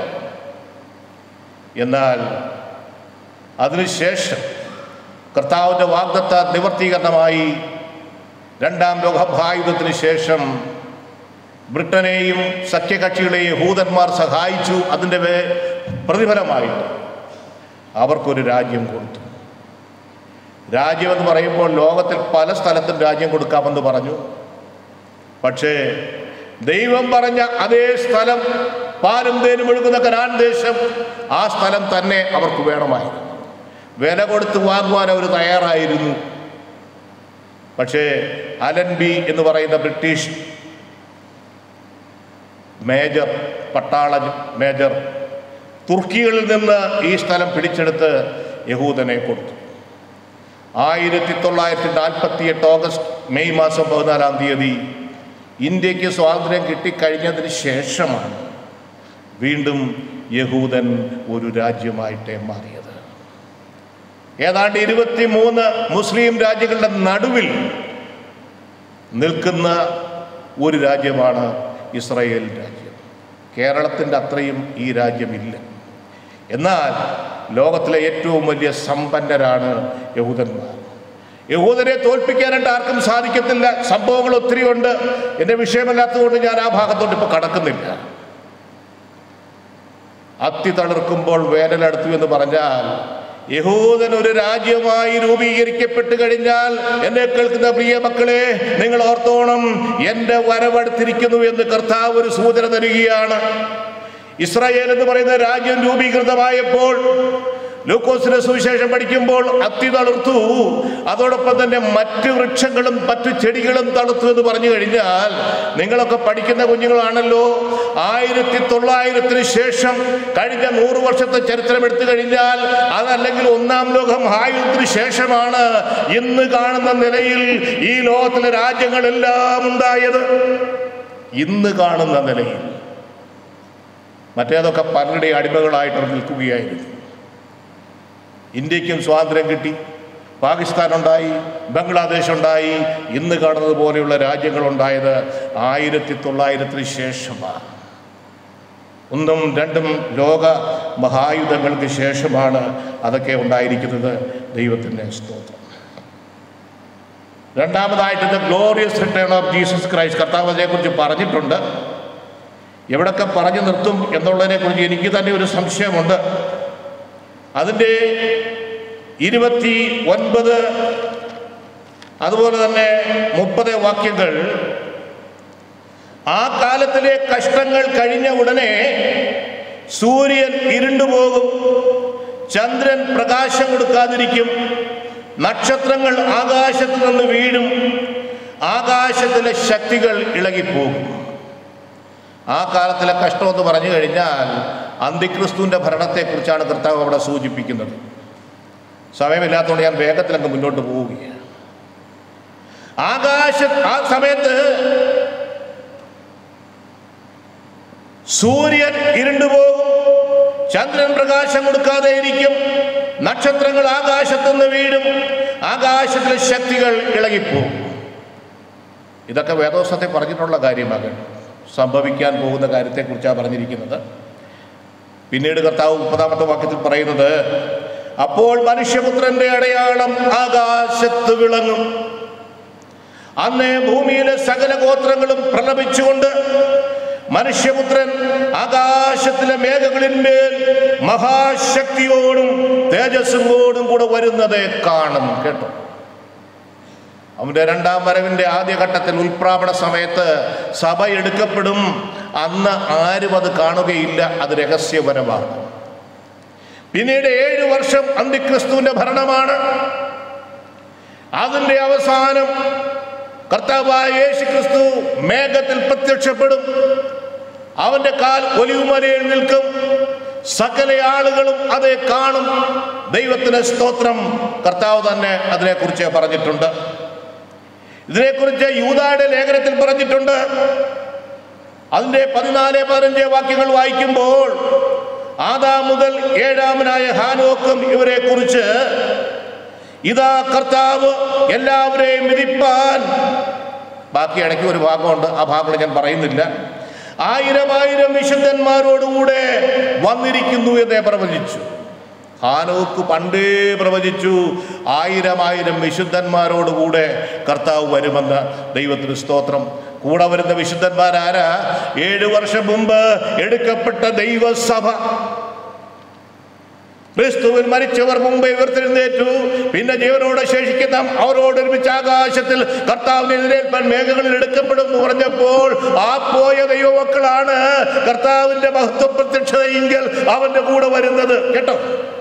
എന്നാൽ അതിനുശേഷം കർത്താവിൻ്റെ വാഗ്ദത്ത നിവർത്തീകരണമായി രണ്ടാം ലോകമഹായുദ്ധത്തിന് ശേഷം ബ്രിട്ടനെയും സഖ്യകക്ഷികളെയും യഹൂദന്മാർ സഹായിച്ചു. അതിൻ്റെ പ്രതിഫലമായിട്ട് അവർക്കൊരു രാജ്യം കൊടുത്തു. രാജ്യമെന്ന് പറയുമ്പോൾ ലോകത്തിൽ പല സ്ഥലത്തും രാജ്യം കൊടുക്കാമെന്ന് പറഞ്ഞു. പക്ഷേ ദൈവം പറഞ്ഞ അതേ സ്ഥലം, പാലും തേനും ഒഴുകുന്ന കനാൻ ദേശം, ആ സ്ഥലം തന്നെ അവർക്ക് വേണമായിരുന്നു. വില കൊടുത്ത് വാങ്ങുവാൻ അവർ തയ്യാറായിരുന്നു. പക്ഷേ അലൻബി എന്ന് പറയുന്ന ബ്രിട്ടീഷ് മേജർ, പട്ടാള മേജർ, തുർക്കികളിൽ നിന്ന് ഈ സ്ഥലം പിടിച്ചെടുത്ത് യഹൂദനെ കൊടുത്തു. ആയിരത്തി തൊള്ളായിരത്തി നാൽപ്പത്തി എട്ട് ഓഗസ്റ്റ് മെയ് മാസം പതിനാലാം തീയതി ഇന്ത്യക്ക് സ്വാതന്ത്ര്യം കിട്ടിക്കഴിഞ്ഞതിന് ശേഷമാണ് വീണ്ടും യഹൂദൻ ഒരു രാജ്യമായിട്ട് മാറിയത്. ഏതാണ്ട് ഇരുപത്തി മൂന്ന് മുസ്ലിം രാജ്യങ്ങളുടെ നടുവിൽ നിൽക്കുന്ന ഒരു രാജ്യമാണ് ഇസ്രായേൽ രാജ്യം. കേരളത്തിൻ്റെ അത്രയും ഈ രാജ്യമില്ല. എന്നാൽ ലോകത്തിലെ ഏറ്റവും വലിയ സമ്പന്നരാണ് യഹൂദന്മാർ. യഹൂദനെ തോൽപ്പിക്കാനായിട്ട് ആർക്കും സാധിക്കത്തില്ല. സംഭവങ്ങൾ ഒത്തിരി ഉണ്ട്. എൻ്റെ വിഷയമല്ലാത്തതുകൊണ്ട് ഞാൻ ആ ഭാഗത്തോട്ട് ഇപ്പോൾ കടക്കുന്നില്ല. അത്തി തളിർക്കുമ്പോൾ വേനലടുത്തു എന്ന് പറഞ്ഞാൽ യഹൂദൻ ഒരു രാജ്യമായി രൂപീകരിക്കപ്പെട്ട് കഴിഞ്ഞാൽ, എന്നെ കേൾക്കുന്ന പ്രിയ മക്കളെ, നിങ്ങൾ ഓർത്തോണം, എൻ്റെ വരവടുത്തിരിക്കുന്നു എന്ന് കർത്താവ് ഒരു സൂചന തരികയാണ്. ഇസ്രായേൽ എന്ന് പറയുന്ന രാജ്യം രൂപീകൃതമായപ്പോൾ ലൂക്കോസിന്റെ സുവിശേഷം പഠിക്കുമ്പോൾ അത്തി തളർത്തു, അതോടൊപ്പം തന്നെ മറ്റ് വൃക്ഷങ്ങളും മറ്റു ചെടികളും തളർത്തു എന്ന് പറഞ്ഞു കഴിഞ്ഞാൽ, നിങ്ങളൊക്കെ പഠിക്കുന്ന കുഞ്ഞുങ്ങളാണല്ലോ. ആയിരത്തി തൊള്ളായിരത്തിന് ശേഷം കഴിഞ്ഞ നൂറ് വർഷത്തെ ചരിത്രം എടുത്തു കഴിഞ്ഞാൽ, അതല്ലെങ്കിൽ ഒന്നാം ലോക മഹായുദ്ധത്തിന് ശേഷമാണ് ഇന്ന് കാണുന്ന നിലയിൽ ഈ ലോകത്തിലെ രാജ്യങ്ങളെല്ലാം ഉണ്ടായത്. ഇന്ന് കാണുന്ന നിലയിൽ. മറ്റേതൊക്കെ പലരുടെ അടിമകളായിട്ട് നിൽക്കുകയായിരുന്നു. ഇന്ത്യക്കും സ്വാതന്ത്ര്യം കിട്ടി, പാകിസ്ഥാൻ ഉണ്ടായി, ബംഗ്ലാദേശ് ഉണ്ടായി. ഇന്ന് കാണുന്നത് പോലെയുള്ള രാജ്യങ്ങളുണ്ടായത് ആയിരത്തി തൊള്ളായിരത്തിന് ശേഷമാണ്. ഒന്നും രണ്ടും ലോക മഹായുദ്ധങ്ങൾക്ക് ശേഷമാണ് അതൊക്കെ ഉണ്ടായിരിക്കുന്നത്. ദൈവത്തിൻ്റെ സ്തോത്രം. രണ്ടാമതായിട്ട് the glorious return of Jesus Christ. കർത്താവ് അതിനെക്കുറിച്ച് പറഞ്ഞിട്ടുണ്ട്. എവിടൊക്കെ പറഞ്ഞു നിർത്തും എന്നുള്ളതിനെക്കുറിച്ച് എനിക്ക് തന്നെ ഒരു സംശയമുണ്ട്. അതിൻ്റെ ഇരുപത്തി ഒൻപത് അതുപോലെ തന്നെ മുപ്പത് വാക്യങ്ങൾ, ആ കാലത്തിലെ കഷ്ടങ്ങൾ കഴിഞ്ഞ ഉടനെ സൂര്യൻ ഇരുണ്ടുപോകും, ചന്ദ്രൻ പ്രകാശം കൊടുക്കാതിരിക്കും, നക്ഷത്രങ്ങൾ ആകാശത്ത് നിന്ന് വീഴും, ആകാശത്തിലെ ശക്തികൾ ഇളകിപ്പോകും. ആ കാലത്തിലെ കഷ്ടമെന്ന് പറഞ്ഞു കഴിഞ്ഞാൽ അന്തിക്രിസ്തുവിൻ്റെ ഭരണത്തെക്കുറിച്ചാണ് കർത്താവ് അവിടെ സൂചിപ്പിക്കുന്നത്. സമയമില്ലാത്തതുകൊണ്ട് ഞാൻ വേഗത്തിലങ്ങ് മുന്നോട്ട് പോവുകയാണ്. ആകാശ ആ സമയത്ത് സൂര്യൻ ഇരുണ്ടുപോകും, ചന്ദ്രൻ പ്രകാശം കൊടുക്കാതെ ഇരിക്കും, നക്ഷത്രങ്ങൾ ആകാശത്തുനിന്ന് വീഴും, ആകാശത്തിലെ ശക്തികൾ ഇളകിപ്പോകും. ഇതൊക്കെ വേദോസത്തെ പറഞ്ഞിട്ടുള്ള കാര്യമാണ്. സംഭവിക്കാൻ പോകുന്ന കാര്യത്തെക്കുറിച്ചാണ് പറഞ്ഞിരിക്കുന്നത്. പിന്നീട് കർത്താവ് മുപ്പതാമത്തെ വാക്യത്തിൽ പറയുന്നത്, അപ്പോൾ മനുഷ്യപുത്രന്റെ അടയാളം ആകാശത്ത് വിളങ്ങും, അന്നേ ഭൂമിയിലെ സകല ഗോത്രങ്ങളും പ്രലപിച്ചുകൊണ്ട് മനുഷ്യപുത്രൻ ആകാശത്തിലെ മേഘങ്ങളിന്മേൽ മഹാശക്തിയോടും തേജസ്സോടും കൂടെ വരുന്നത് കാണും. കേട്ടോ, അവൻ്റെ രണ്ടാം വരവിൻ്റെ ആദ്യഘട്ടത്തിൽ ഉൽപ്രാപണ സമയത്ത് സഭ എടുക്കപ്പെടും. അന്ന് ആരും അത് കാണുകയില്ല, അത് രഹസ്യപരമാണ്. പിന്നീട് ഏഴു വർഷം അന്തിക്രിസ്തുവിൻ്റെ ഭരണമാണ്. അതിൻ്റെ അവസാനം കർത്താവായ യേശു ക്രിസ്തു മേഘത്തിൽ പ്രത്യക്ഷപ്പെടും. അവൻ്റെ കാൽ ഒലിവുമലയിൽ നിൽക്കും, സകല ആളുകളും അതേ കാണും. ദൈവത്തിന് സ്തോത്രം. കർത്താവ് തന്നെ അതിനെക്കുറിച്ച് പറഞ്ഞിട്ടുണ്ട്. ഇതിനെക്കുറിച്ച് യൂദായുടെ ലേഖനത്തിൽ പറഞ്ഞിട്ടുണ്ട്. അതിൻ്റെ പതിനാല് പതിനഞ്ച് വാക്യങ്ങൾ വായിക്കുമ്പോൾ, ആദാം മുതൽ ഏഴാമനായ ഹാനോക്കും ഇവരെ കുറിച്ച്, ഇതാ കർത്താവ് എല്ലാവരെയും വിധിപ്പാൻ, ബാക്കി ഇടയ്ക്ക് ഒരു ഭാഗമുണ്ട്, ആ ഭാഗങ്ങൾ ഞാൻ പറയുന്നില്ല, ആയിരം ആയിരം വിശുദ്ധന്മാരോടുകൂടെ വന്നിരിക്കുന്നു എന്നേ പ്രവചിച്ചു. ഹാനോക്ക് പണ്ടേ പ്രവചിച്ചു, ആയിരം ആയിരം വിശുദ്ധന്മാരോടുകൂടെ കർത്താവ് വരുമെന്ന്. ദൈവത്തിന് സ്തോത്രം. കൂടെ വരുന്ന വിശുദ്ധന്മാരാരാ? ഏഴു വർഷം മുമ്പ് എടുക്കപ്പെട്ട ദൈവസഭ. ക്രിസ്തുവിൽ മരിച്ചവർ മുമ്പേ ഉയർത്തെഴുന്നേറ്റു. പിന്നെ ജീവനോടെ ശേഷിക്കുന്ന അവരോടൊരുമിച്ച് ആകാശത്തിൽ കർത്താവിനെ എതിരേൽപ്പാൻ മേഘങ്ങളിൽ എടുക്കപ്പെടും എന്ന് പറഞ്ഞപ്പോൾ, ആ പോയ ദൈവമക്കളാണ് കർത്താവിന്റെ മഹത്വ പ്രത്യക്ഷതയെങ്കിൽ അവന്റെ കൂടെ വരുന്നത്. കേട്ടോ,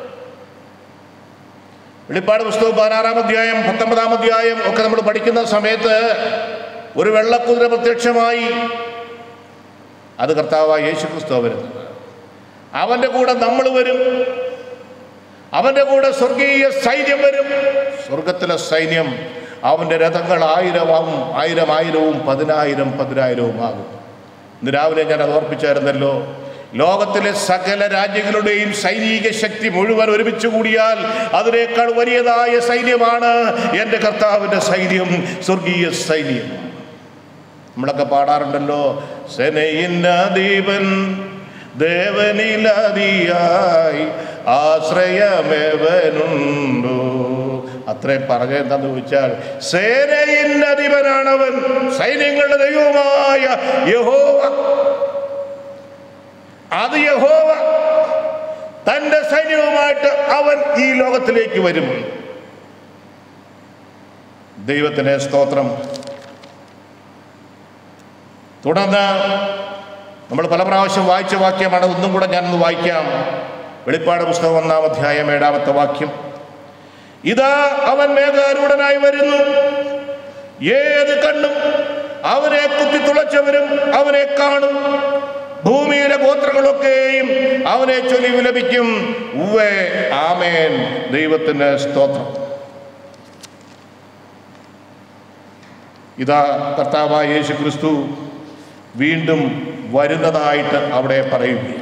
വെളിപ്പാട് പുസ്തകം പതിനാറാം അധ്യായം പത്തൊമ്പതാം അധ്യായം ഒക്കെ നമ്മൾ പഠിക്കുന്ന സമയത്ത് ഒരു വെള്ളക്കുതിര പ്രത്യക്ഷമായി. അത് കർത്താവായ യേശു ക്രിസ്തു വരുന്നത്. അവന്റെ കൂടെ നമ്മൾ വരും. അവന്റെ കൂടെ സ്വർഗീയ സൈന്യം വരും. സ്വർഗത്തിലെ സൈന്യം. അവന്റെ രഥങ്ങൾ ആയിരമാവും, ആയിരം ആയിരവും പതിനായിരം പതിനായിരവും ആകും. ഇന്ന് രാവിലെ ഞാൻ അത് ഓർപ്പിച്ചായിരുന്നല്ലോ. ലോകത്തിലെ സകല രാജ്യങ്ങളുടെയും സൈനിക ശക്തി മുഴുവൻ ഒരുമിച്ച് കൂടിയാൽ അതിനേക്കാൾ വലിയതായ സൈന്യമാണ് എൻ്റെ കർത്താവിൻ്റെ സൈന്യം, സ്വർഗീയ സൈന്യം. നമ്മളൊക്കെ പാടാറുണ്ടല്ലോ, സെനയിന്നദീപൻ ദേവനിലതിയായി ആശ്രയമേവനുണ്ടോ. അത്രയും പറഞ്ഞ എന്താന്ന് ചോദിച്ചാൽ, സേനയിന്നധിപനാണവൻ, സൈന്യങ്ങളുടെ ദൈവമായ യഹോവ. അത് യഹോവ തൻ്റെ സൈന്യവുമായിട്ട് അവൻ ഈ ലോകത്തിലേക്ക് വരും. ദൈവത്തിൻ്റെ സ്തോത്രം. തുടർന്ന് നമ്മൾ പല പ്രാവശ്യം വായിച്ച വാക്യമാണ്, ഒന്നും കൂടെ ഞാനൊന്ന് വായിക്കാം. വെളിപ്പാട് പുസ്തകം ഒന്നാം അധ്യായം ഏഴാമത്തെ വാക്യം. ഇതാ അവൻ മേഘാരൂഢനായി വരുന്നു, ഏത് കണ്ണും അവനെ കുത്തി തുളച്ചവരും അവനെ കാണും, ഭൂമിയിലെ ഗോത്രങ്ങളൊക്കെയും അവനെ ചൊല്ലി വിലപിക്കും. ഉവ്വേ ആമേൻ. ദൈവത്തിന് സ്തോത്രം. ഇതാ കർത്താവായ യേശു ക്രിസ്തു വീണ്ടും വരുന്നതായിട്ട് അവിടെ പറയുകയാണ്.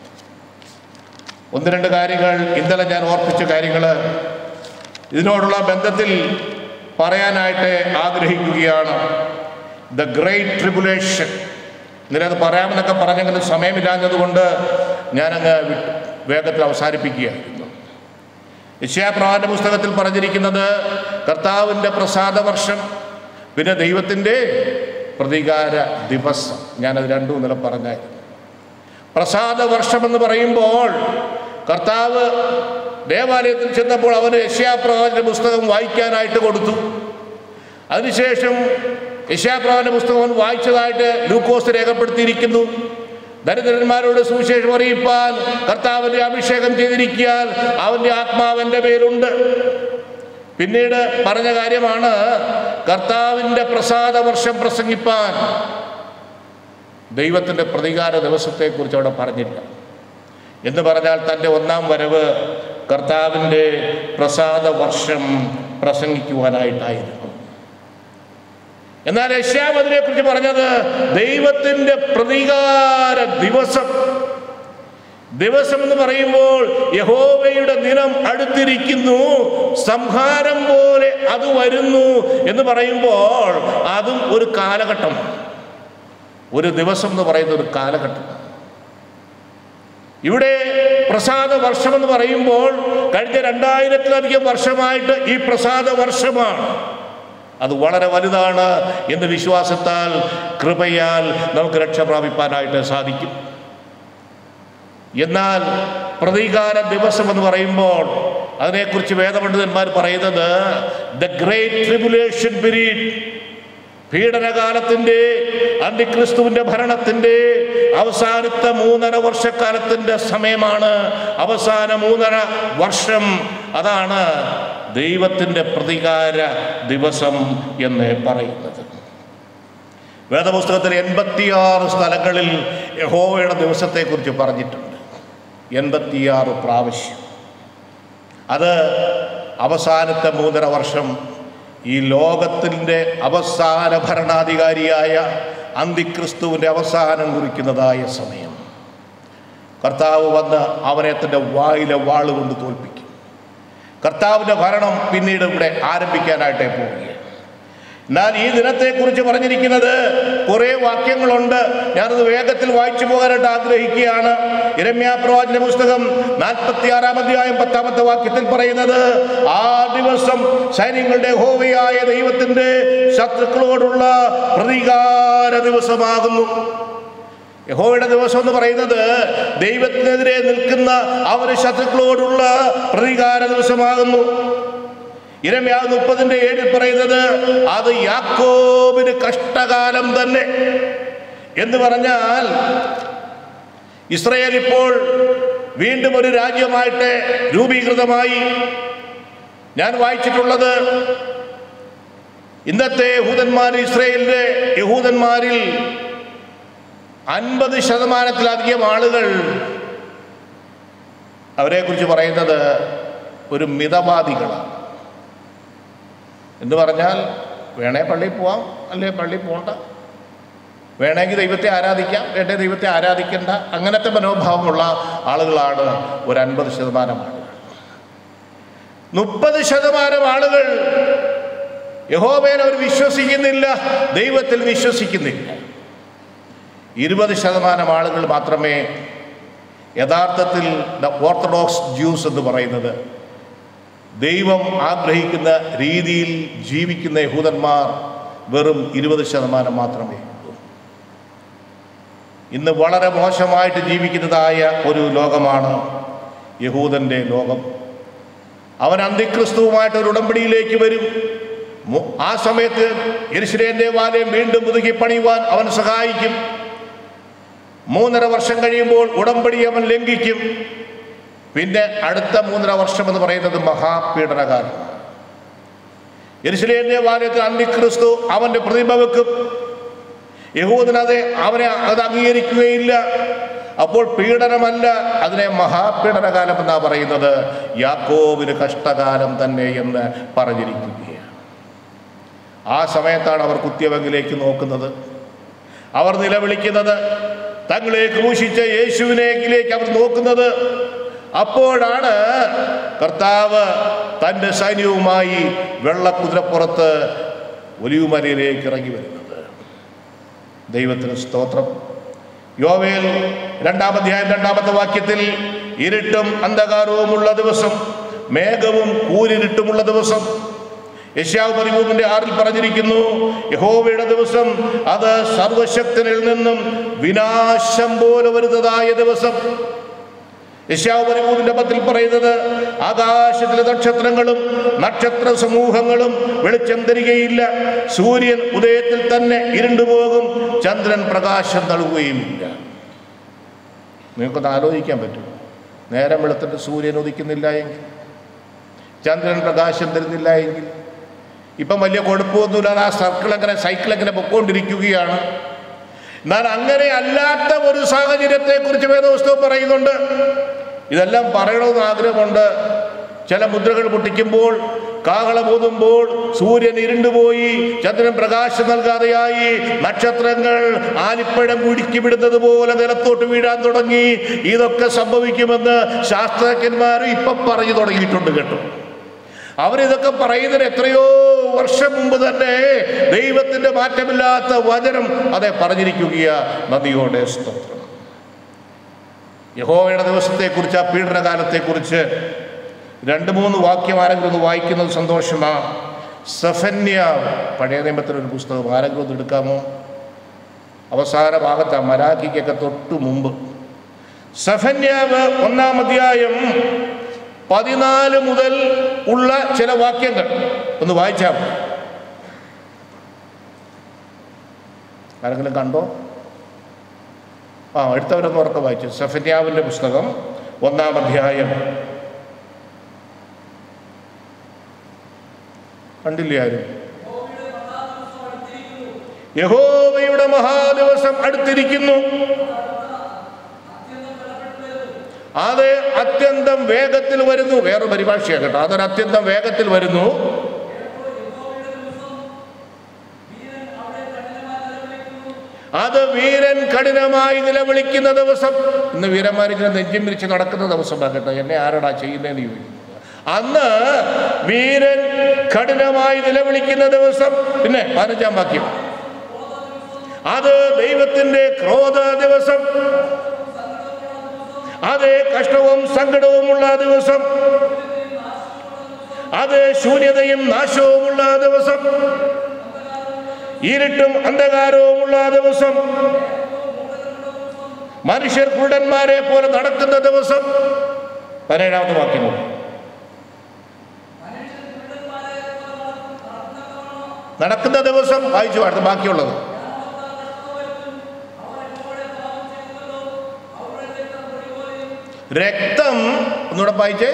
ഒന്ന് രണ്ട് കാര്യങ്ങൾ ഇന്നലെ ഞാൻ ഓർപ്പിച്ച കാര്യങ്ങൾ ഇതിനോടുള്ള ബന്ധത്തിൽ പറയാനായിട്ട് ആഗ്രഹിക്കുകയാണ്. The great tribulation. ഇന്നലെ അത് പറയാമെന്നൊക്കെ പറഞ്ഞെങ്കിലും സമയമില്ലാഞ്ഞതുകൊണ്ട് ഞാനങ്ങ് വേഗത്തിൽ അവസാനിപ്പിക്കുകയായിരുന്നു. യെശയ്യാപ്രവാചകന്റെ പുസ്തകത്തിൽ പറഞ്ഞിരിക്കുന്നത് കർത്താവിൻ്റെ പ്രസാദ വർഷം, പിന്നെ ദൈവത്തിൻ്റെ പ്രതികാര ദിവസം. ഞാനത് രണ്ടും ഇന്നലെ പറഞ്ഞായിരുന്നു. പ്രസാദ വർഷമെന്ന് പറയുമ്പോൾ കർത്താവ് ദേവാലയത്തിൽ ചെന്നപ്പോൾ അവന് യെശയ്യാപ്രവാചകന്റെ പുസ്തകം വായിക്കാനായിട്ട് കൊടുത്തു. അതിനുശേഷം യെശയ്യാപ്രവാചകന്റെ പുസ്തകം വായിച്ചതായിട്ട് ലൂക്കോസ് രേഖപ്പെടുത്തിയിരിക്കുന്നു. ദരിദ്രന്മാരോട് സുവിശേഷം അറിയിപ്പാൻ കർത്താവിൻ്റെ അഭിഷേകം ചെയ്തിരിക്കാൻ അവൻ്റെ ആത്മാവിൻ്റെ പേരുണ്ട്. പിന്നീട് പറഞ്ഞ കാര്യമാണ് കർത്താവിൻ്റെ പ്രസാദ വർഷം പ്രസംഗിപ്പാൻ. ദൈവത്തിൻ്റെ പ്രതികാര ദിവസത്തെക്കുറിച്ച് അവിടെ പറഞ്ഞില്ല. എന്ന് പറഞ്ഞാൽ തൻ്റെ ഒന്നാം വരവ് കർത്താവിൻ്റെ പ്രസാദ വർഷം പ്രസംഗിക്കുവാനായിട്ടായിരുന്നു. എന്നാൽ യെശയ്യാവ് അതിനെക്കുറിച്ച് പറഞ്ഞത് ദൈവത്തിൻ്റെ പ്രതികാര ദിവസം. ദിവസം എന്ന് പറയുമ്പോൾ യഹോവയുടെ ദിനം അടുത്തിരിക്കുന്നു, സംഹാരം പോലെ അത് വരുന്നു എന്ന് പറയുമ്പോൾ അതും ഒരു കാലഘട്ടം. ഒരു ദിവസം എന്ന് പറയുന്ന ഒരു കാലഘട്ടം. ഇവിടെ പ്രസാദ വർഷം എന്ന് പറയുമ്പോൾ കഴിഞ്ഞ രണ്ടായിരത്തിലധികം വർഷമായിട്ട് ഈ പ്രസാദ വർഷമാണ്. അത് വളരെ വലുതാണ് എന്ന് വിശ്വാസത്താൽ കൃപയാൽ നമുക്ക് രക്ഷ പ്രാപിപ്പാനായിട്ട് സാധിക്കും. എന്നാൽ പ്രതികാര ദിവസം എന്ന് പറയുമ്പോൾ അതിനെക്കുറിച്ച് വേദപണ്ഡിതന്മാർ പറയുന്നത് ദ ഗ്രേറ്റ് ട്രിബുലേഷൻ പീരീഡ്, പീഡനകാലത്തിൻ്റെ അന്തിക്രിസ്തുവിൻ്റെ ഭരണത്തിൻ്റെ അവസാനത്തെ മൂന്നര വർഷക്കാലത്തിൻ്റെ സമയമാണ്. അവസാന മൂന്നര വർഷം, അതാണ് ദൈവത്തിൻ്റെ പ്രതികാര ദിവസം എന്ന് പറയുന്നത്. വേദപുസ്തകത്തിൽ എൺപത്തിയാറ് സ്ഥലങ്ങളിൽ യഹോവയുടെ ദിവസത്തെക്കുറിച്ച് പറഞ്ഞിട്ടുണ്ട്. എൺപത്തിയാറ് പ്രാവശ്യം. അത് അവസാനത്തെ മൂന്നര വർഷം ഈ ലോകത്തിൻ്റെ അവസാന ഭരണാധികാരിയായ അന്തിക്രിസ്തുവിൻ്റെ അവസാനം കുറിക്കുന്നതായ സമയം. കർത്താവ് വന്ന് അവനെ തൻ്റെ വായിലെ വാളുകൊണ്ട് തോൽപ്പിക്കും. കർത്താവിൻ്റെ ഭരണം പിന്നീട് ഇവിടെ ആരംഭിക്കാനായിട്ടേ പോവുകയാണ്. എന്നാൽ ഈ ദിനത്തെക്കുറിച്ച് പറഞ്ഞിരിക്കുന്നത് കുറേ വാക്യങ്ങളുണ്ട്. ഞാനത് വേഗത്തിൽ വായിച്ചു പോകാനായിട്ട് ആഗ്രഹിക്കുകയാണ്. യിരെമ്യാപ്രവാചകന്റെ പുസ്തകം നാൽപ്പത്തി ആറാം അധ്യായം പത്താമത്തെ വാക്യത്തിൽ പറയുന്നത്, ആ ദിവസം സൈന്യങ്ങളുടെ യഹോവയായ ദൈവത്തിൻ്റെ ശത്രുക്കളോടുള്ള പ്രതികാര ദിവസമാകുന്നു. യഹോവയുടെ ദിവസം എന്ന് പറയുന്നത് ദൈവത്തിനെതിരെ നിൽക്കുന്ന അവരുടെ ശത്രുക്കളോടുള്ള പ്രതികാര ദിവസമാകുന്നു. യിരെമ്യാവ് മുപ്പതിൻ്റെ ഏഴിൽ പറയുന്നത് അത് യാക്കോബിന് കഷ്ടകാലം തന്നെ എന്ന് പറഞ്ഞാൽ ഇസ്രായേൽ ഇപ്പോൾ വീണ്ടും ഒരു രാജ്യമായിട്ട് രൂപീകൃതമായി. ഞാൻ വായിച്ചിട്ടുള്ളത് ഇന്നത്തെ യഹൂദന്മാർ, ഇസ്രായേലിലെ യഹൂദന്മാരിൽ അൻപത് ശതമാനത്തിലധികം ആളുകൾ, അവരെക്കുറിച്ച് പറയുന്നത് ഒരു മിതവാദികളാണ്. എന്ന് പറഞ്ഞാൽ വേണേ പള്ളിയിൽ പോവാം, അല്ലേ പള്ളിയിൽ പോകണ്ട, വേണമെങ്കിൽ ദൈവത്തെ ആരാധിക്കാം, വേണ്ടേ ദൈവത്തെ ആരാധിക്കേണ്ട, അങ്ങനത്തെ മനോഭാവമുള്ള ആളുകളാണ് ഒരു അൻപത് ശതമാനം ആളുകൾ. മുപ്പത് ശതമാനം ആളുകൾ യഹോവയിൽ അവർ വിശ്വസിക്കുന്നില്ല, ദൈവത്തിൽ വിശ്വസിക്കുന്നില്ല. ഇരുപത് ശതമാനം ആളുകൾ മാത്രമേ യഥാർത്ഥത്തിൽ ദ ഓർത്തഡോക്സ് ജ്യൂസ് എന്ന് പറയുന്നത്, ദൈവം ആഗ്രഹിക്കുന്ന രീതിയിൽ ജീവിക്കുന്ന യഹൂദന്മാർ വെറും ഇരുപത് ശതമാനം മാത്രമേ ഉള്ളൂ. ഇന്ന് വളരെ മോശമായിട്ട് ജീവിക്കുന്നതായ ഒരു ലോകമാണ്. യഹൂദൻ്റെ ലോകം. അവൻ അന്തിക്രിസ്തുവുമായിട്ടൊരു ഉടമ്പടിയിലേക്ക് വരും. ആ സമയത്ത് യെരൂശലേം ദേവാലയം വീണ്ടും പുതുക്കി പണിയുവാൻ അവൻ സഹായിക്കും. മൂന്നര വർഷം കഴിയുമ്പോൾ ഉടമ്പടി അവൻ ലംഘിക്കും. പിന്നെ അടുത്ത മൂന്നര വർഷം എന്ന് പറയുന്നത് മഹാപീഡനകാലം. യെരൂശലേം ദേവാലയത്തിൽ അന്തിക്രിസ്തു അവൻ്റെ പ്രതിമ വെക്കും. യഹൂദനത് അവനെ അത് അംഗീകരിക്കുകയില്ല. അപ്പോൾ പീഡനമല്ല, അതിനെ മഹാപീഡനകാലം എന്നാണ് പറയുന്നത്. യാക്കോബിന് കഷ്ടകാലം തന്നെ എന്ന് പറഞ്ഞിരിക്കുകയാണ്. ആ സമയത്താണ് അവർ കുത്തിയവങ്കിലേക്ക് നോക്കുന്നത്. അവർ നിലവിളിക്കുന്നത്, തങ്ങളെ ക്രൂശിച്ച യേശുവിനേക്കിലേക്ക് അവർ നോക്കുന്നത്. അപ്പോഴാണ് കർത്താവ് തൻ്റെ സൈന്യവുമായി വെള്ളക്കുതിരപ്പുറത്ത് ഒലിവുമലയിലേക്ക് ഇറങ്ങി വരുന്നത്. ദൈവത്തിന് സ്തോത്രം. യോവേൽ രണ്ടാം അധ്യായം രണ്ടാമത്തെ വാക്യത്തിൽ ഇരുട്ടും അന്ധകാരവുമുള്ള ദിവസം, മേഘവും കൂരിരുട്ടുമുള്ള ദിവസം. യെശയ്യാവ് പതിമൂന്നിന്റെ ആറിൽ പറഞ്ഞിരിക്കുന്നു, യഹോവയുടെ ദിവസം അത് സർവശക്തനിൽ നിന്നും വിനാശം പോലെ വരുന്നതായ ദിവസം. യെശയ്യാവ് പതിമൂന്നിന്റെ പത്തിൽ പറയുന്നത്, ആകാശത്തിലെ നക്ഷത്രങ്ങളും നക്ഷത്ര സമൂഹങ്ങളും വെളിച്ചം തരികയില്ല, സൂര്യൻ ഉദയത്തിൽ തന്നെ ഇരുണ്ടുപോകും, ചന്ദ്രൻ പ്രകാശം നൽകുകയുമില്ല. നിങ്ങൾക്കൊന്ന് ആലോചിക്കാൻ പറ്റും. നേരം വെളുത്തിട്ട് സൂര്യൻ ഉദിക്കുന്നില്ല എങ്കിൽ, ചന്ദ്രൻ പ്രകാശം തരുന്നില്ല എങ്കിൽ, ഇപ്പം വലിയ കുഴപ്പമൊന്നുമില്ലാതെ ആ സർക്കിൾ അങ്ങനെ സൈക്കിൾ അങ്ങനെ പൊക്കോണ്ടിരിക്കുകയാണ്. എന്നാൽ അങ്ങനെ അല്ലാത്ത ഒരു സാഹചര്യത്തെക്കുറിച്ച് വേദപുസ്തകം പറയുന്നുണ്ട്. ഇതെല്ലാം പറയണമെന്ന് ആഗ്രഹമുണ്ട്. ചില മുദ്രകൾ പൊട്ടിക്കുമ്പോൾ, കാഹളമൂതുമ്പോൾ സൂര്യൻ ഇരുണ്ടുപോയി, ചന്ദ്രൻ പ്രകാശം നൽകാതെയായി, നക്ഷത്രങ്ങൾ ആലിപ്പഴം കുടുക്കി വിടുന്നത് പോലെ നിലത്തോട്ട് വീഴാൻ തുടങ്ങി. ഇതൊക്കെ സംഭവിക്കുമെന്ന് ശാസ്ത്രജ്ഞന്മാരും ഇപ്പം പറഞ്ഞു തുടങ്ങിയിട്ടുണ്ട് കേട്ടോ. അവരിതൊക്കെ പറയുന്നതിന് എത്രയോ വർഷം മുമ്പ് തന്നെ ദൈവത്തിൻ്റെ മാറ്റമില്ലാത്ത വചനം അതെ പറഞ്ഞിരിക്കുകയാ. നദിയോടെ സ്തോത്രം. യഹോവയുടെ ദിവസത്തെക്കുറിച്ച്, ആ പീഡനകാലത്തെക്കുറിച്ച് രണ്ട് മൂന്ന് വാക്യം ആരെങ്കിലും ഒന്ന് വായിക്കുന്നത് സന്തോഷമാണ്. സെഫന്യാവ്, പഴയ നിയമത്തിലൊരു പുസ്തകം, ആരെങ്കിലും ഒന്ന് എടുക്കാമോ? അവസാന ഭാഗത്താണ്, മലാഖിക്കൊക്കെ തൊട്ട് മുമ്പ്. സെഫന്യാവ് ഒന്നാം അധ്യായം പതിനാല് മുതൽ ഉള്ള ചില വാക്യങ്ങൾ ഒന്ന് വായിച്ചാൽ. ആരെങ്കിലും കണ്ടോ? ആ, എടുത്തവരൊന്ന് ഉറക്കെ വായിച്ചു. സെഫന്യാവിൻ്റെ പുസ്തകം ഒന്നാം അധ്യായം. കണ്ടില്ലേ ആരും? യഹോവയുടെ മഹാദിവസം അടുത്തിരിക്കുന്നു, അത് അത്യന്തം വേഗത്തിൽ വരുന്നു. വേറെ പരിഭാഷയാണ് കേട്ടോ, അതൊരു അത്യന്തം വേഗത്തിൽ വരുന്നു. അത് വീരൻ കഠിനമായി നിലവിളിക്കുന്ന ദിവസം. ഇന്ന് വീരന്മാരിങ്ങനെ നെഞ്ചും പിരിച്ച് നടക്കുന്ന ദിവസമാണ് കേട്ടോ. എന്നെ ആരടാ ചെയ്യുന്നതെന്ന് ചോദിക്കുന്നു. അന്ന് വീരൻ കഠിനമായി നിലവിളിക്കുന്ന ദിവസം. പിന്നെ പതിനഞ്ചാം വാക്യം, അത് ദൈവത്തിന്റെ ക്രോധ ദിവസം, അത് കഷ്ടവും സങ്കടവുമുള്ള ദിവസം, അത് ശൂന്യതയും നാശവുമുള്ള ദിവസം, ഇരുട്ടും അന്ധകാരവുമുള്ള ദിവസം, മനുഷ്യർ കുരുടന്മാരെ പോലെ നടക്കുന്ന ദിവസം. പതിനേഴാമത്തെ വാക്യം നടക്കുന്ന ദിവസം വായിച്ചു അടുത്ത ബാക്കിയുള്ളത്. രക്തം ഒന്നുകൂടെ വായിച്ചേ.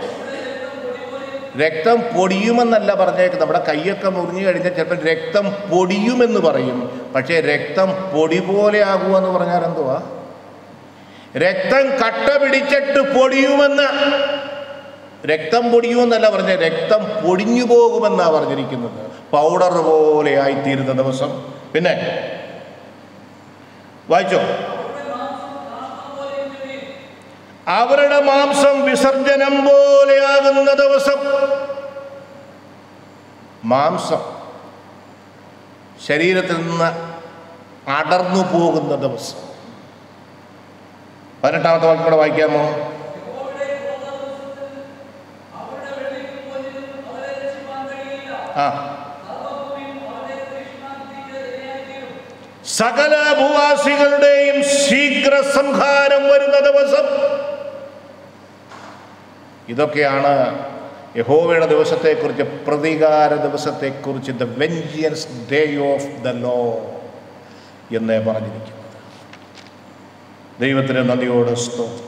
രക്തം പൊടിയുമെന്നല്ല പറഞ്ഞേക്ക്. നമ്മുടെ കൈയൊക്കെ മുറിഞ്ഞു കഴിഞ്ഞാൽ ചിലപ്പോൾ രക്തം പൊടിയുമെന്ന് പറയും. പക്ഷേ രക്തം പൊടി പോലെ ആകുമെന്ന് പറഞ്ഞാൽ എന്തുവാ? രക്തം കട്ട പിടിച്ചിട്ട് പൊടിയുമെന്ന്. രക്തം പൊടിയുമെന്നല്ല പറഞ്ഞ, രക്തം പൊടിഞ്ഞു പോകുമെന്നാണ് പറഞ്ഞിരിക്കുന്നത്. പൗഡർ പോലെ ആയിത്തീരുന്ന ദിവസം. പിന്നെ വായിച്ചോ, അവരുടെ മാംസം വിസർജനം പോലെയാകുന്ന ദിവസം. മാംസം ശരീരത്തിൽ നിന്ന് അടർന്നു പോകുന്ന ദിവസം. പതിനെട്ടാമത്തെ വാക്യം കൂടെ വായിക്കാമോ? ആ, സകല ഭൂവാസികളുടെയും ശീഘ്ര സംഹാരം വരുന്ന ദിവസം. ഇതൊക്കെയാണ് യഹോവയുടെ ദിവസത്തെക്കുറിച്ച്, പ്രതികാര ദിവസത്തെക്കുറിച്ച്, the vengeance day of the lord എന്ന് പറഞ്ഞിരിക്കുന്നത്. ദൈവത്തിന് നന്ദിയോട് സ്തോത്രം.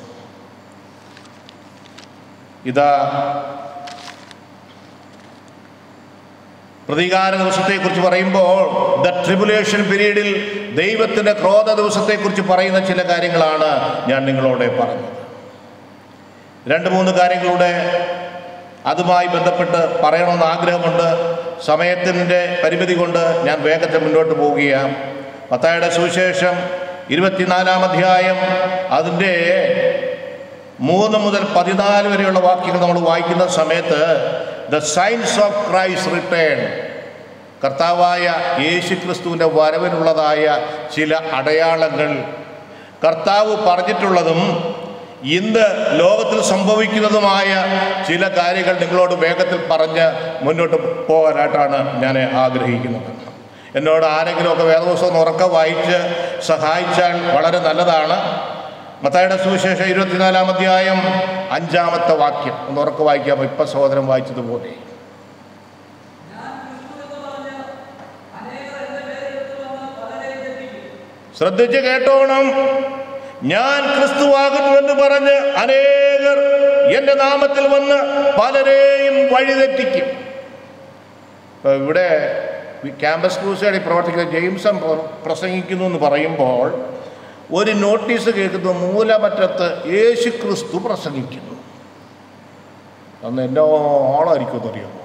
ഇതാ പ്രതികാര ദിവസത്തെക്കുറിച്ച് പറയുമ്പോൾ ദ ട്രിബുലേഷൻ പീരീഡിൽ ദൈവത്തിൻ്റെ ക്രോധ ദിവസത്തെക്കുറിച്ച് പറയുന്ന ചില കാര്യങ്ങളാണ് ഞാൻ നിങ്ങളോട് പറഞ്ഞത്. രണ്ട് മൂന്ന് കാര്യങ്ങളുടെ അതുമായി ബന്ധപ്പെട്ട് പറയണമെന്ന് ആഗ്രഹമുണ്ട്. സമയത്തിൻ്റെ പരിമിതി കൊണ്ട് ഞാൻ വേഗത്തിൽ മുന്നോട്ട് പോവുകയാണ്. മത്തായിയുടെ സുവിശേഷം ഇരുപത്തിനാലാം അധ്യായം അതിൻ്റെ മൂന്ന് മുതൽ പതിനാല് വരെയുള്ള വാക്യങ്ങൾ നമ്മൾ വായിക്കുന്ന സമയത്ത് the signs of Christ return, കർത്താവായ യേശു ക്രിസ്തുവിൻ്റെ വരവിനുള്ളതായ ചില അടയാളങ്ങൾ, കർത്താവ് പറഞ്ഞിട്ടുള്ളതും ഇന്ന് ലോകത്തിൽ സംഭവിക്കുന്നതുമായ ചില കാര്യങ്ങൾ നിങ്ങളോട് വേഗത്തിൽ പറഞ്ഞ് മുന്നോട്ട് പോകാനായിട്ടാണ് ഞാൻ ആഗ്രഹിക്കുന്നത്. എന്നോട് ആരെങ്കിലുമൊക്കെ വേദപുസ്തകം ഉറക്കെ വായിച്ച് സഹായിച്ചാൽ വളരെ നല്ലതാണ്. മത്തായിയുടെ സുവിശേഷം ഇരുപത്തിനാലാം അധ്യായം അഞ്ചാമത്തെ വാക്യം ഒന്ന് ഉറക്കെ വായിക്കാമോ? ഇപ്പം സഹോദരൻ വായിച്ചതുപോലെ. ശ്രദ്ധിച്ച് കേട്ടോണം. ഞാൻ ക്രിസ്തുവാകുന്നുവെന്ന് പറഞ്ഞ് അനേകർ എൻ്റെ നാമത്തിൽ വന്ന് പലരെയും വഴിതെറ്റിക്കും. ഇപ്പം ഇവിടെ ക്യാമ്പസ് ക്രൂസേഡിൽ പ്രവർത്തിക്കുന്ന ജെയിംസൺ പ്രസംഗിക്കുന്നു എന്ന് പറയുമ്പോൾ ഒരു നോട്ടീസ് കേൾക്കുന്നു, മൂലമറ്റത്ത് യേശു ക്രിസ്തു പ്രസംഗിക്കുന്നു. അന്ന് എൻ്റെ ആളായിരിക്കും എന്നറിയാമോ?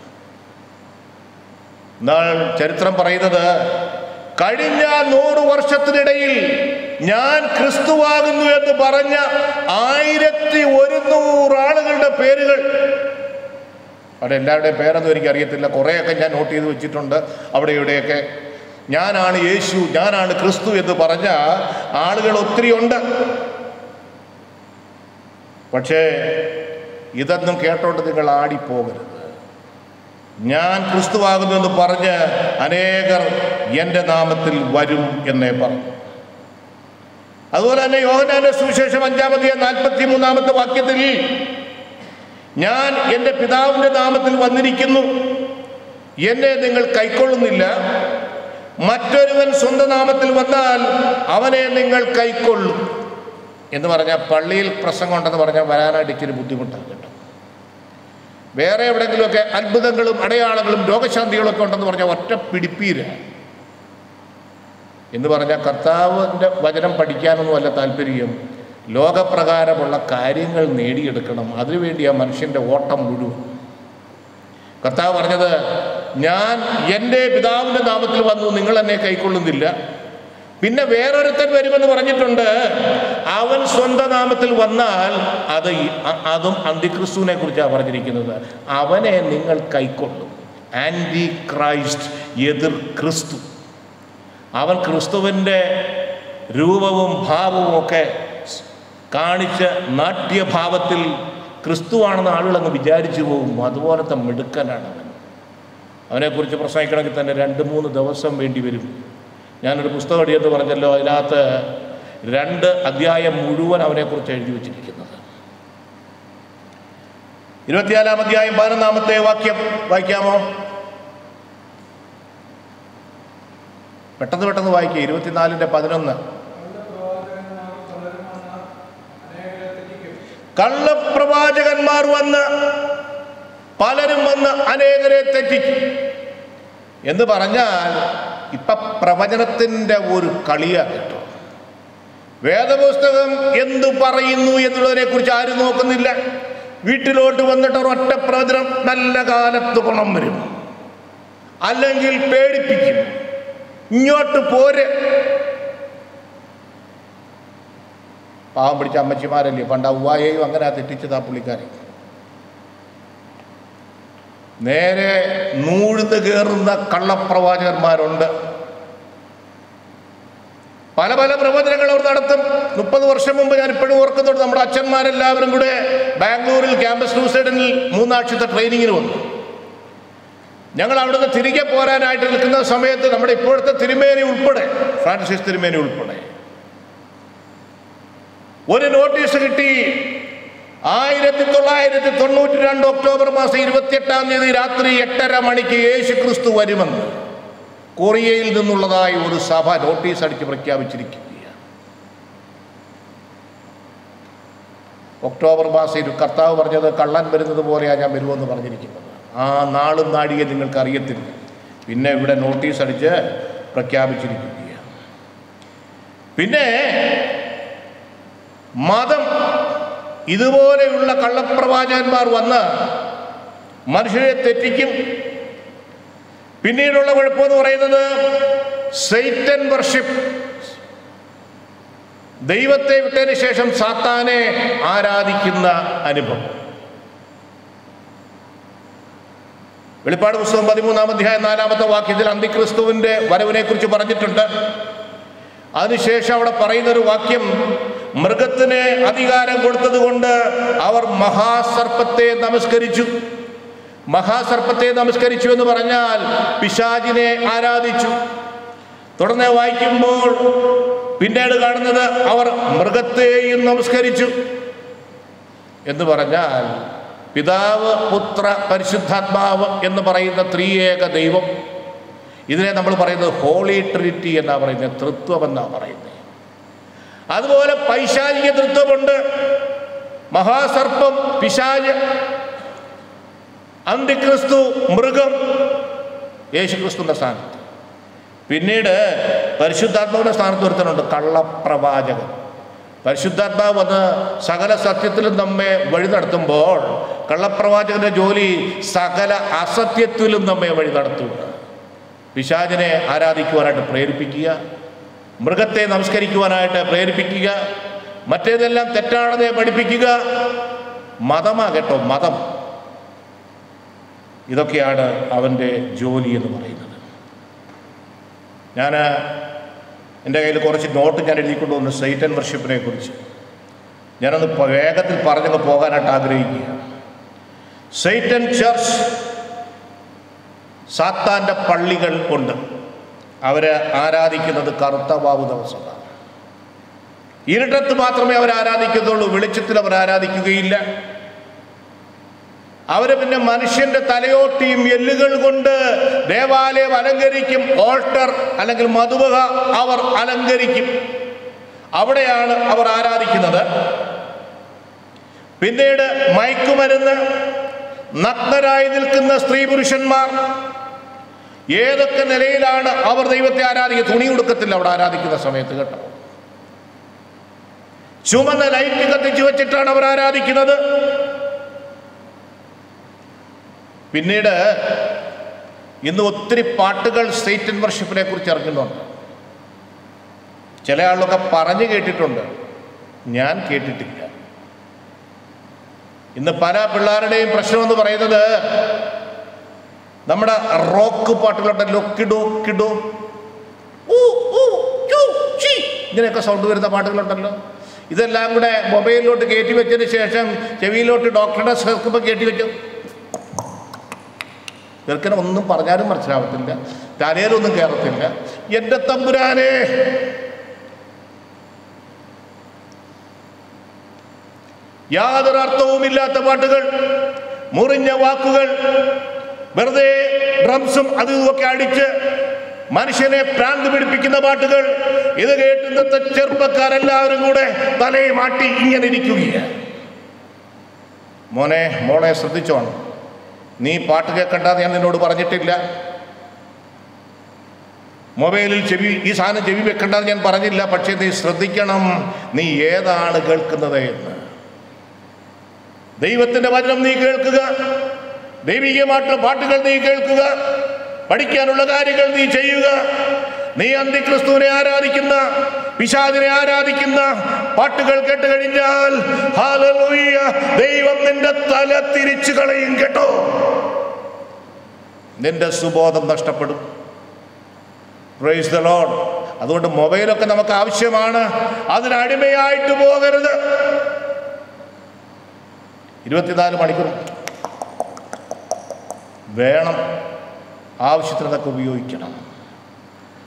എന്നാൽ ചരിത്രം പറയുന്നത് കഴിഞ്ഞ നൂറ് വർഷത്തിനിടയിൽ ഞാൻ ക്രിസ്തുവാകുന്നു എന്ന് പറഞ്ഞ ആയിരത്തി ഒരുന്നൂറ് ആളുകളുടെ പേരുകൾ, അവിടെ എല്ലാവരുടെയും പേരൊന്നും എനിക്കറിയത്തില്ല, കുറേയൊക്കെ ഞാൻ നോട്ട് ചെയ്ത് വെച്ചിട്ടുണ്ട്. അവിടെ ഇവിടെയൊക്കെ ഞാനാണ് യേശു, ഞാനാണ് ക്രിസ്തു എന്ന് പറഞ്ഞ ആളുകൾ ഒത്തിരി ഉണ്ട്. പക്ഷേ ഇതൊന്നും കേട്ടോണ്ട് നിങ്ങൾ ആടിപ്പോകരുത്. ഞാൻ ക്രിസ്തുവാകുന്നു എന്ന് പറഞ്ഞ് അനേകർ എൻ്റെ നാമത്തിൽ വരും എന്നേ പറഞ്ഞു. അതുപോലെ തന്നെ യോഹന്നാന്റെ സുവിശേഷം അഞ്ചാമത്തെ നാൽപ്പത്തി മൂന്നാമത്തെ വാക്യത്തിൽ ഞാൻ എൻ്റെ പിതാവിൻ്റെ നാമത്തിൽ വന്നിരിക്കുന്നു, എന്നെ നിങ്ങൾ കൈക്കൊള്ളുന്നില്ല. മറ്റൊരുവൻ സ്വന്തം നാമത്തിൽ വന്നാൽ അവനെ നിങ്ങൾ കൈക്കൊള്ളും എന്ന് പറഞ്ഞാൽ, പള്ളിയിൽ പ്രസംഗം ഉണ്ടെന്ന് പറഞ്ഞാൽ വരാനായിട്ട് ഇച്ചിരി ബുദ്ധിമുട്ടാണ് കേട്ടോ. വേറെ എവിടെയെങ്കിലുമൊക്കെ അത്ഭുതങ്ങളും അടയാളങ്ങളും രോഗശാന്തികളൊക്കെ ഉണ്ടെന്ന് പറഞ്ഞാൽ ഒറ്റ പിടിപ്പീര എന്ന് പറഞ്ഞാൽ കർത്താവിൻ്റെ വചനം പഠിക്കാനൊന്നും അല്ല താല്പര്യം, ലോകപ്രകാരമുള്ള കാര്യങ്ങൾ നേടിയെടുക്കണം. അതിനുവേണ്ടി ആ മനുഷ്യൻ്റെ ഓട്ടം മുഴുവൻ. കർത്താവ് പറഞ്ഞത്, ഞാൻ എൻ്റെ പിതാവിൻ്റെ നാമത്തിൽ വന്നു, നിങ്ങൾ എന്നെ കൈക്കൊള്ളുന്നില്ല. പിന്നെ വേറൊരുത്തൻ വരുമെന്ന് പറഞ്ഞിട്ടുണ്ട്, അവൻ സ്വന്തം നാമത്തിൽ വന്നാൽ അത് അതും അന്തിക്രിസ്തുവിനെ കുറിച്ചാണ് പറഞ്ഞിരിക്കുന്നത്, അവനെ നിങ്ങൾ കൈക്കൊള്ളും. ആൻറ്റി ക്രൈസ്റ്റ്, എതിർ ക്രിസ്തു. അവൻ ക്രിസ്തുവിൻ്റെ രൂപവും ഭാവവും ഒക്കെ കാണിച്ച് നാട്യഭാവത്തിൽ ക്രിസ്തുവാണെന്ന് ആളുകളങ്ങ് വിചാരിച്ചു പോകും. അതുപോലത്തെ മിടുക്കനാണ് അവൻ. അവനെക്കുറിച്ച് പ്രസംഗിക്കണമെങ്കിൽ തന്നെ രണ്ട് മൂന്ന് ദിവസം വേണ്ടി വരും. ഞാനൊരു പുസ്തകം എഴുതിയെന്ന് പറഞ്ഞല്ലോ, അതിനകത്ത് രണ്ട് അധ്യായം മുഴുവൻ അവനെക്കുറിച്ച് എഴുതി വച്ചിരിക്കുന്നത്. ഇരുപത്തിനാലാം അധ്യായം പതിനൊന്നാമത്തെ വാക്യം വായിക്കാമോ? പെട്ടെന്ന് പെട്ടെന്ന് വായിക്കുക. ഇരുപത്തിനാലിൻ്റെ പതിനൊന്ന്. കള്ളപ്രവാചകന്മാർ വന്ന് പലരും വന്ന് അനേകരെ തെറ്റിക്കും എന്ന് പറഞ്ഞാൽ ഇപ്പം പ്രവചനത്തിൻ്റെ ഒരു കളിയാണ് കേട്ടോ. വേദപുസ്തകം എന്തു പറയുന്നു എന്നുള്ളതിനെ കുറിച്ച് ആരും നോക്കുന്നില്ല. വീട്ടിലോട്ട് വന്നിട്ട് ഒരൊറ്റ പ്രവചനം, നല്ല കാലത്ത് ഗുണം വരും, അല്ലെങ്കിൽ പേടിപ്പിക്കും, ഇങ്ങോട്ട് പോര്. പാവം പിടിച്ച അമ്മച്ചിമാരല്ലേ പണ്ട് ഔവായെയും അങ്ങനെ തെറ്റിച്ചത് ആ പുള്ളിക്കാരെ. നേരെ നൂഴ്ന്ന് കയറുന്ന കള്ളപ്രവാചകന്മാരുണ്ട്. പല പല പ്രവചനങ്ങൾ അവർ നടത്തും. മുപ്പത് വർഷം മുമ്പ് ഞാൻ ഇപ്പോഴും ഓർക്കുന്നുണ്ട്, നമ്മുടെ അച്ഛന്മാരെല്ലാവരും കൂടെ ബാംഗ്ലൂരിൽ ക്യാമ്പസ് ക്രൂസേഡിൽ മൂന്നാഴ്ചത്തെ ട്രെയിനിങ്ങിന് വന്നു. ഞങ്ങൾ അവിടുന്ന് തിരികെ പോരാനായിട്ട് നിൽക്കുന്ന സമയത്ത് നമ്മുടെ ഇപ്പോഴത്തെ തിരുമേനി ഉൾപ്പെടെ, ഫ്രാൻസിസ് തിരുമേനി ഉൾപ്പെടെ ഒരു നോട്ടീസ് കിട്ടി. ആയിരത്തി തൊള്ളായിരത്തി തൊണ്ണൂറ്റി രണ്ട് ഒക്ടോബർ മാസം ഇരുപത്തിയെട്ടാം തീയതി രാത്രി എട്ടര മണിക്ക് യേശു ക്രിസ്തു വരുമെന്ന് കൊറിയയിൽ നിന്നുള്ളതായി ഒരു സഭ നോട്ടീസ് അടിച്ച് പ്രഖ്യാപിച്ചിരിക്കുകയാണ്. ഒക്ടോബർ മാസം കർത്താവ് പറഞ്ഞത് കള്ളൻ വരുന്നത് പോലെയാണ് ഞാൻ വരുമെന്ന് പറഞ്ഞിരിക്കുന്നത്. ആ നാളും നാഴികയും നിങ്ങൾക്ക് അറിയത്തില്ല. പിന്നെ ഇവിടെ നോട്ടീസ് അടിച്ച് പ്രഖ്യാപിച്ചിരിക്കുകയാണ്. പിന്നെ മതം ഇതുപോലെയുള്ള കള്ളപ്രവാചകന്മാർ വന്ന് മനുഷ്യരെ തെറ്റിക്കും. പിന്നീടുള്ള കുഴപ്പമെന്ന് പറയുന്നത് സൈറ്റൻ വർഷിപ്പ്. ദൈവത്തെ വിട്ടതിന് ശേഷം സാത്താനെ ആരാധിക്കുന്ന അനുഭവം. വെളിപ്പാട് പുസ്തകം പതിമൂന്നാം അധ്യായം നാലാമത്തെ വാക്യത്തിൽ അന്തിക്രിസ്തുവിന്റെ വരവിനെ കുറിച്ച് പറഞ്ഞിട്ടുണ്ട്. അതിനുശേഷം അവിടെ പറയുന്നൊരു വാക്യം, മൃഗത്തിന് അധികാരം കൊടുത്തത് കൊണ്ട് അവർ മഹാസർപ്പത്തെ നമസ്കരിച്ചു. മഹാസർപ്പത്തെ നമസ്കരിച്ചു എന്ന് പറഞ്ഞാൽ പിശാചിനെ ആരാധിച്ചു. തുടർന്ന് വായിക്കുമ്പോൾ പിന്നീട് കാണുന്നത് അവർ മൃഗത്തെയും നമസ്കരിച്ചു എന്ന് പറഞ്ഞാൽ പിതാവ്, പുത്ര, പരിശുദ്ധാത്മാവ് എന്ന് പറയുന്ന ത്രിയേക ദൈവം, ഇതിനെ നമ്മൾ പറയുന്നത് ഹോളി ട്രിനിറ്റി എന്നാ പറയുന്നത്, തൃത്വം എന്നാ പറയുന്നത്. അതുപോലെ പൈശാചിക തൃത്വമുണ്ട്. മഹാസർപ്പം പിശാച്, അന്തിക്രിസ്തു മൃഗം, യേശുക്രിസ്തുവിന്റെ സ്ഥാനത്ത്. പിന്നീട് പരിശുദ്ധാത്മാവിന്റെ സ്ഥാനത്ത് ഒരുത്തനുണ്ട്, കള്ളപ്രവാചകൻ. പരിശുദ്ധാത്മാവ് വന്ന് സകല സത്യത്തിലും നമ്മെ വഴി നടത്തുമ്പോൾ കള്ളപ്രവാചകന്റെ ജോലി സകല അസത്യത്തിലും നമ്മെ വഴി നടത്തുക. പിശാചിനെ ആരാധിക്കുവാനായിട്ട് പ്രേരിപ്പിക്കുക, മൃഗത്തെ നമസ്കരിക്കുവാനായിട്ട് പ്രേരിപ്പിക്കുക, മറ്റേതെല്ലാം തെറ്റാണെന്ന് പഠിപ്പിക്കുക. മതമാകട്ടോ, മതം. ഇതൊക്കെയാണ് അവൻ്റെ ജോലി എന്ന് പറയുന്നത്. ഞാൻ എൻ്റെ കയ്യിൽ കുറച്ച് നോട്ട് ഞാൻ എഴുതിക്കൊണ്ട് വന്നു സൈറ്റൻ വർഷിപ്പിനെ കുറിച്ച്. ഞാനൊന്ന് വേഗത്തിൽ പറഞ്ഞങ്ങ് പോകാനായിട്ട് ആഗ്രഹിക്കുക. സൈറ്റൻ ചർച്ച്, സാത്താൻ്റെ പള്ളികൾ ഉണ്ട്. അവരെ ആരാധിക്കുന്നത് കറുത്തവാവ് ദിവസമാണ്. ഇരുട്ടത്ത് മാത്രമേ അവർ ആരാധിക്കുന്നുള്ളൂ, വെളിച്ചത്തിൽ അവർ ആരാധിക്കുകയില്ല. അവര് പിന്നെ മനുഷ്യന്റെ തലയോട്ടിയും എല്ലുകൾ കൊണ്ട് ദേവാലയം അലങ്കരിക്കും. ഓൾട്ടർ അല്ലെങ്കിൽ മധുബഹ അവർ അലങ്കരിക്കും. അവിടെയാണ് അവർ ആരാധിക്കുന്നത്. പിന്നീട് മയക്കുമരുന്ന്, നഗ്നരായി നിൽക്കുന്ന സ്ത്രീ പുരുഷന്മാർ, ഏതൊക്കെ നിലയിലാണ് അവർ ദൈവത്തെ ആരാധിക്കുക. തുണി ഉടുക്കത്തില്ല അവിടെ ആരാധിക്കുന്ന സമയത്ത് കേട്ടോ. ചുമന്ന ലൈറ്റ് കത്തിച്ചു വെച്ചിട്ടാണ് അവർ ആരാധിക്കുന്നത്. പിന്നീട് ഇന്ന് ഒത്തിരി പാട്ടുകൾ സൈറ്റൻ വർഷിപ്പിനെ കുറിച്ച് ഇറങ്ങുന്നുണ്ട്. ചില ആളൊക്കെ പറഞ്ഞു കേട്ടിട്ടുണ്ട്, ഞാൻ കേട്ടിട്ടില്ല. ഇന്ന് പല പിള്ളേരുടെയും പ്രശ്നമെന്ന് പറയുന്നത് നമ്മുടെ റോക്ക് പാട്ടുകളുണ്ടല്ലോ, കിടു കിടു ഇങ്ങനെയൊക്കെ സൗണ്ട് വരുന്ന പാട്ടുകളുണ്ടല്ലോ. ഇതെല്ലാം കൂടെ മൊബൈലിലോട്ട് കയറ്റി വെച്ചതിന് ശേഷം ചെവിയിലോട്ട് ഡോക്ടറുടെ കേൾക്കുമ്പോൾ കയറ്റി വെച്ചു. ചെറുക്കനെ ഒന്നും പറഞ്ഞാലും മനസ്സിലാവത്തില്ല, തലയിലൊന്നും കയറത്തില്ല. എൻ്റെ തമ്പുരാനെ, യാതൊരു അർത്ഥവുമില്ലാത്ത പാട്ടുകൾ, മുറിഞ്ഞ വാക്കുകൾ, വെറുതെ ഡ്രംസും അതും ഇതൊക്കെ അടിച്ച് മനുഷ്യനെ പ്രാന്ത് പിടിപ്പിക്കുന്ന പാട്ടുകൾ. ഇത് കേട്ട് ഇന്നത്തെ ചെറുപ്പക്കാരെല്ലാവരും കൂടെ തലയെ മാറ്റി ഇങ്ങനെ ഇരിക്കുകയാണ്. മോനെ മോളെ ശ്രദ്ധിച്ചോണം, നീ പാട്ട് കേൾക്കണ്ടെന്ന് ഞാൻ നിന്നോട് പറഞ്ഞിട്ടില്ല. മൊബൈലിൽ ചെവി ഈ സാധനം ചെവി വെക്കണ്ടെന്ന് ഞാൻ പറഞ്ഞില്ല. പക്ഷേ നീ ശ്രദ്ധിക്കണം, നീ ഏതാണ് കേൾക്കുന്നത് എന്ന്. ദൈവത്തിൻ്റെ വചനം നീ കേൾക്കുക, ദൈവികമായിട്ടുള്ള പാട്ടുകൾ നീ കേൾക്കുക, പഠിക്കാനുള്ള കാര്യങ്ങൾ നീ ചെയ്യുക. നീ അന്തിക്രിസ്തുവിനെ ആരാധിക്കുന്ന, പിശാചിനെ ആരാധിക്കുന്ന പാട്ടുകൾ കേട്ട് കഴിഞ്ഞാൽ ഹല്ലേലൂയ, ദൈവം നിന്റെ തല തിരിച്ചു കളയും കേട്ടോ. നിന്റെ സുബോധം നഷ്ടപ്പെടും. Praise the lord. അതുകൊണ്ട് മൊബൈലൊക്കെ നമുക്ക് ആവശ്യമാണ്, അതിനടിമയായിട്ട് പോകരുത്. ഇരുപത്തിനാല് മണിക്കൂർ വേണം, ആവശ്യത്തിനൊക്കെ ഉപയോഗിക്കണം.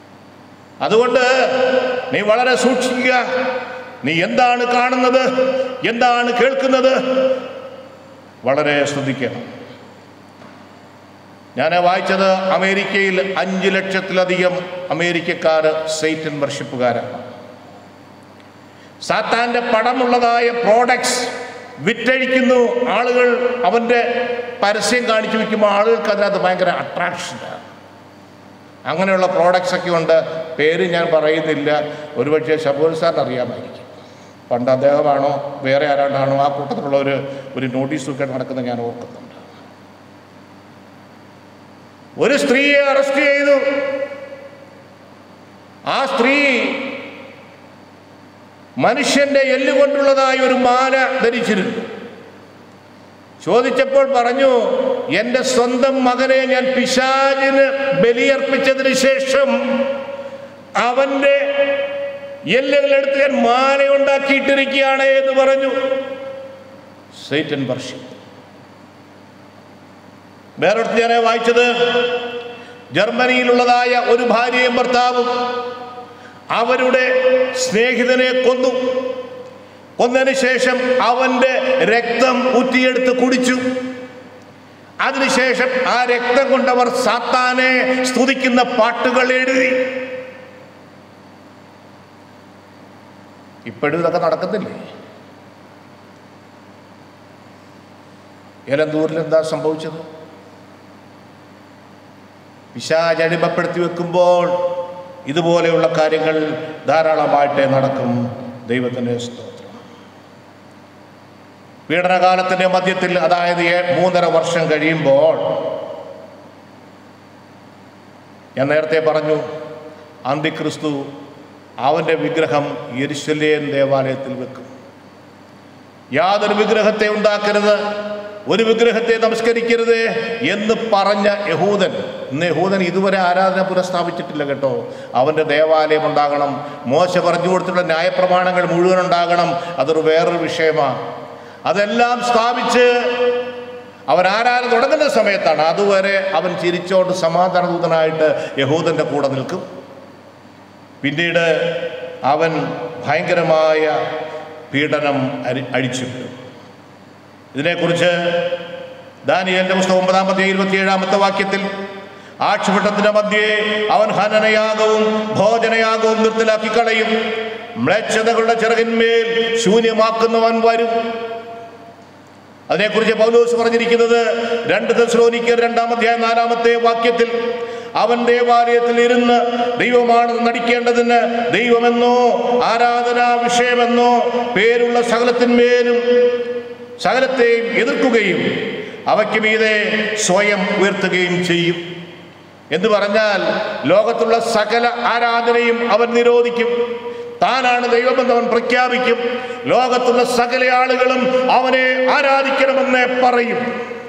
അതുകൊണ്ട് നീ വളരെ സൂക്ഷിക്കുക. നീ എന്താണ് കാണുന്നത്, എന്താണ് കേൾക്കുന്നത്? വളരെ ശ്രദ്ധിക്കണം. ഞാൻ വായിച്ചത് അമേരിക്കയിൽ അഞ്ച് ലക്ഷത്തിലധികം അമേരിക്കക്കാർ സൈറ്റൻ വർഷിപ്പുകാരാണ്. സാത്താൻ്റെ പടമുള്ളതായ പ്രോഡക്ട്സ് വിറ്റഴിക്കുന്നു. ആളുകൾ അവൻ്റെ പരസ്യം കാണിച്ചു വയ്ക്കുമ്പോൾ ആളുകൾക്ക് അതിനകത്ത് ഭയങ്കര അട്രാക്ഷനാണ്. അങ്ങനെയുള്ള പ്രോഡക്ട്സ് ഒക്കെ ഉണ്ട്. പേര് ഞാൻ പറയുന്നില്ല, ഒരുപക്ഷെ ഷബൂർ സാറിന് അറിയാമായിരിക്കും. പണ്ട് അദ്ദേഹമാണോ വേറെ ആരാണ്ടാണോ ആ കൂട്ടത്തിലുള്ള ഒരു ഒരു നോട്ടീസൊക്കെ നടക്കുന്നത് ഞാൻ ഓർക്കുന്നുണ്ട്. ഒരു സ്ത്രീയെ അറസ്റ്റ് ചെയ്തു. ആ സ്ത്രീ മനുഷ്യന്റെ എല്ലുകൊണ്ടുള്ളതായ ഒരു മാല ധരിച്ചിരുന്നു. ചോദിച്ചപ്പോൾ പറഞ്ഞു, എൻ്റെ സ്വന്തം മകനെ ഞാൻ പിശാചിന് ബലിയർപ്പിച്ചതിന് ശേഷം അവൻ്റെ എല്ലുകളെടുത്ത് ഞാൻ മാല ഉണ്ടാക്കിയിട്ടിരിക്കുകയാണ് എന്ന് പറഞ്ഞു. Satan worship. വേറൊരുത്ത് ഞാൻ വായിച്ചത് ജർമ്മനിയിലുള്ളതായ ഒരു ഭാര്യയും ഭർത്താവും അവരുടെ സ്നേഹിതനെ കൊന്നു. കൊന്നതിന് ശേഷം അവൻ്റെ രക്തം ഊറ്റിയെടുത്ത് കുടിച്ചു. അതിനുശേഷം ആ രക്തം കൊണ്ടവർ സാത്താനെ സ്തുതിക്കുന്ന പാട്ടുകൾ എഴുതി. ഇപ്പോഴും ഇതൊക്കെ നടക്കുന്നില്ലേ? ഏലന്തൂരിൽ എന്താ സംഭവിച്ചത്? പിശാച് അടിമപ്പെടുത്തി വെക്കുമ്പോൾ ഇതുപോലെയുള്ള കാര്യങ്ങൾ ധാരാളമായിട്ടേ നടക്കും. ദൈവത്തിൻ്റെ സ്തോത്രം. പീഡനകാലത്തിൻ്റെ മധ്യത്തിൽ, അതായത് മൂന്നര വർഷം കഴിയുമ്പോൾ, ഞാൻ നേരത്തെ പറഞ്ഞു, അന്തിക്രിസ്തു അവൻ്റെ വിഗ്രഹം യെരുശലേം ദേവാലയത്തിൽ വെക്കും. യാതൊരു വിഗ്രഹത്തെ ഉണ്ടാക്കരുത്, ഒരു വിഗ്രഹത്തെ നമസ്കരിക്കരുത് എന്ന് പറഞ്ഞ യഹൂദൻ, ഇന്ന് യഹൂദൻ ഇതുവരെ ആരാധന പുനഃസ്ഥാപിച്ചിട്ടില്ല കേട്ടോ. അവൻ്റെ ദേവാലയം ഉണ്ടാകണം, മോശ പറഞ്ഞു കൊടുത്തിട്ടുള്ള ന്യായപ്രമാണങ്ങൾ മുഴുവൻ ഉണ്ടാകണം. അതൊരു വേറൊരു വിഷയമാണ്. അതെല്ലാം സ്ഥാപിച്ച് അവൻ ആരാധന തുടങ്ങുന്ന സമയത്താണ്, അതുവരെ അവൻ ചിരിച്ചോണ്ട് സമാധാനദൂതനായിട്ട് യഹൂദൻ്റെ കൂടെ നിൽക്കും. പിന്നീട് അവൻ ഭയങ്കരമായ പീഡനം അരി അഴിച്ചുവിടും. ഇതിനെക്കുറിച്ച് ദാനിയേലിന്റെ പുസ്തകം ഒമ്പതാമത്തെ ഇരുപത്തിയേഴാമത്തെ വാക്യത്തിൽ, ആക്ഷേപത്തിന്റെ മധ്യേ അവൻ ഹനനയാഗവും ഭോജനയാഗവും നിർത്തലാക്കി കളയും, മ്ലേച്ഛതകളുടെ ചിറകിന്മേൽ ശൂന്യമാക്കുന്നവൻ വരും. അതിനെക്കുറിച്ച് പൗലോസ് പറഞ്ഞിരിക്കുന്നത് രണ്ട് തെസ്സലോനിക്കർ രണ്ടാം അധ്യായം നാലാമത്തെ വാക്യത്തിൽ, അവൻ ദേവാലയത്തിൽ ഇരുന്ന് ദൈവമാണെന്ന് നടിക്കേണ്ടതിന് ദൈവമെന്നോ ആരാധനാ വിഷയമെന്നോ പേരുള്ള സകലത്തിന്മേലും സകലത്തെയും എതിർക്കുകയും അവയ്ക്ക് മീതെ സ്വയം ഉയർത്തുകയും ചെയ്യും. എന്ന് പറഞ്ഞാൽ ലോകത്തുള്ള സകല ആരാധനയും അവൻ നിരോധിക്കും. താനാണ് ദൈവമെന്ന് അവൻ പ്രഖ്യാപിക്കും. ലോകത്തുള്ള സകല ആളുകളും അവനെ ആരാധിക്കണമെന്ന് പറയും.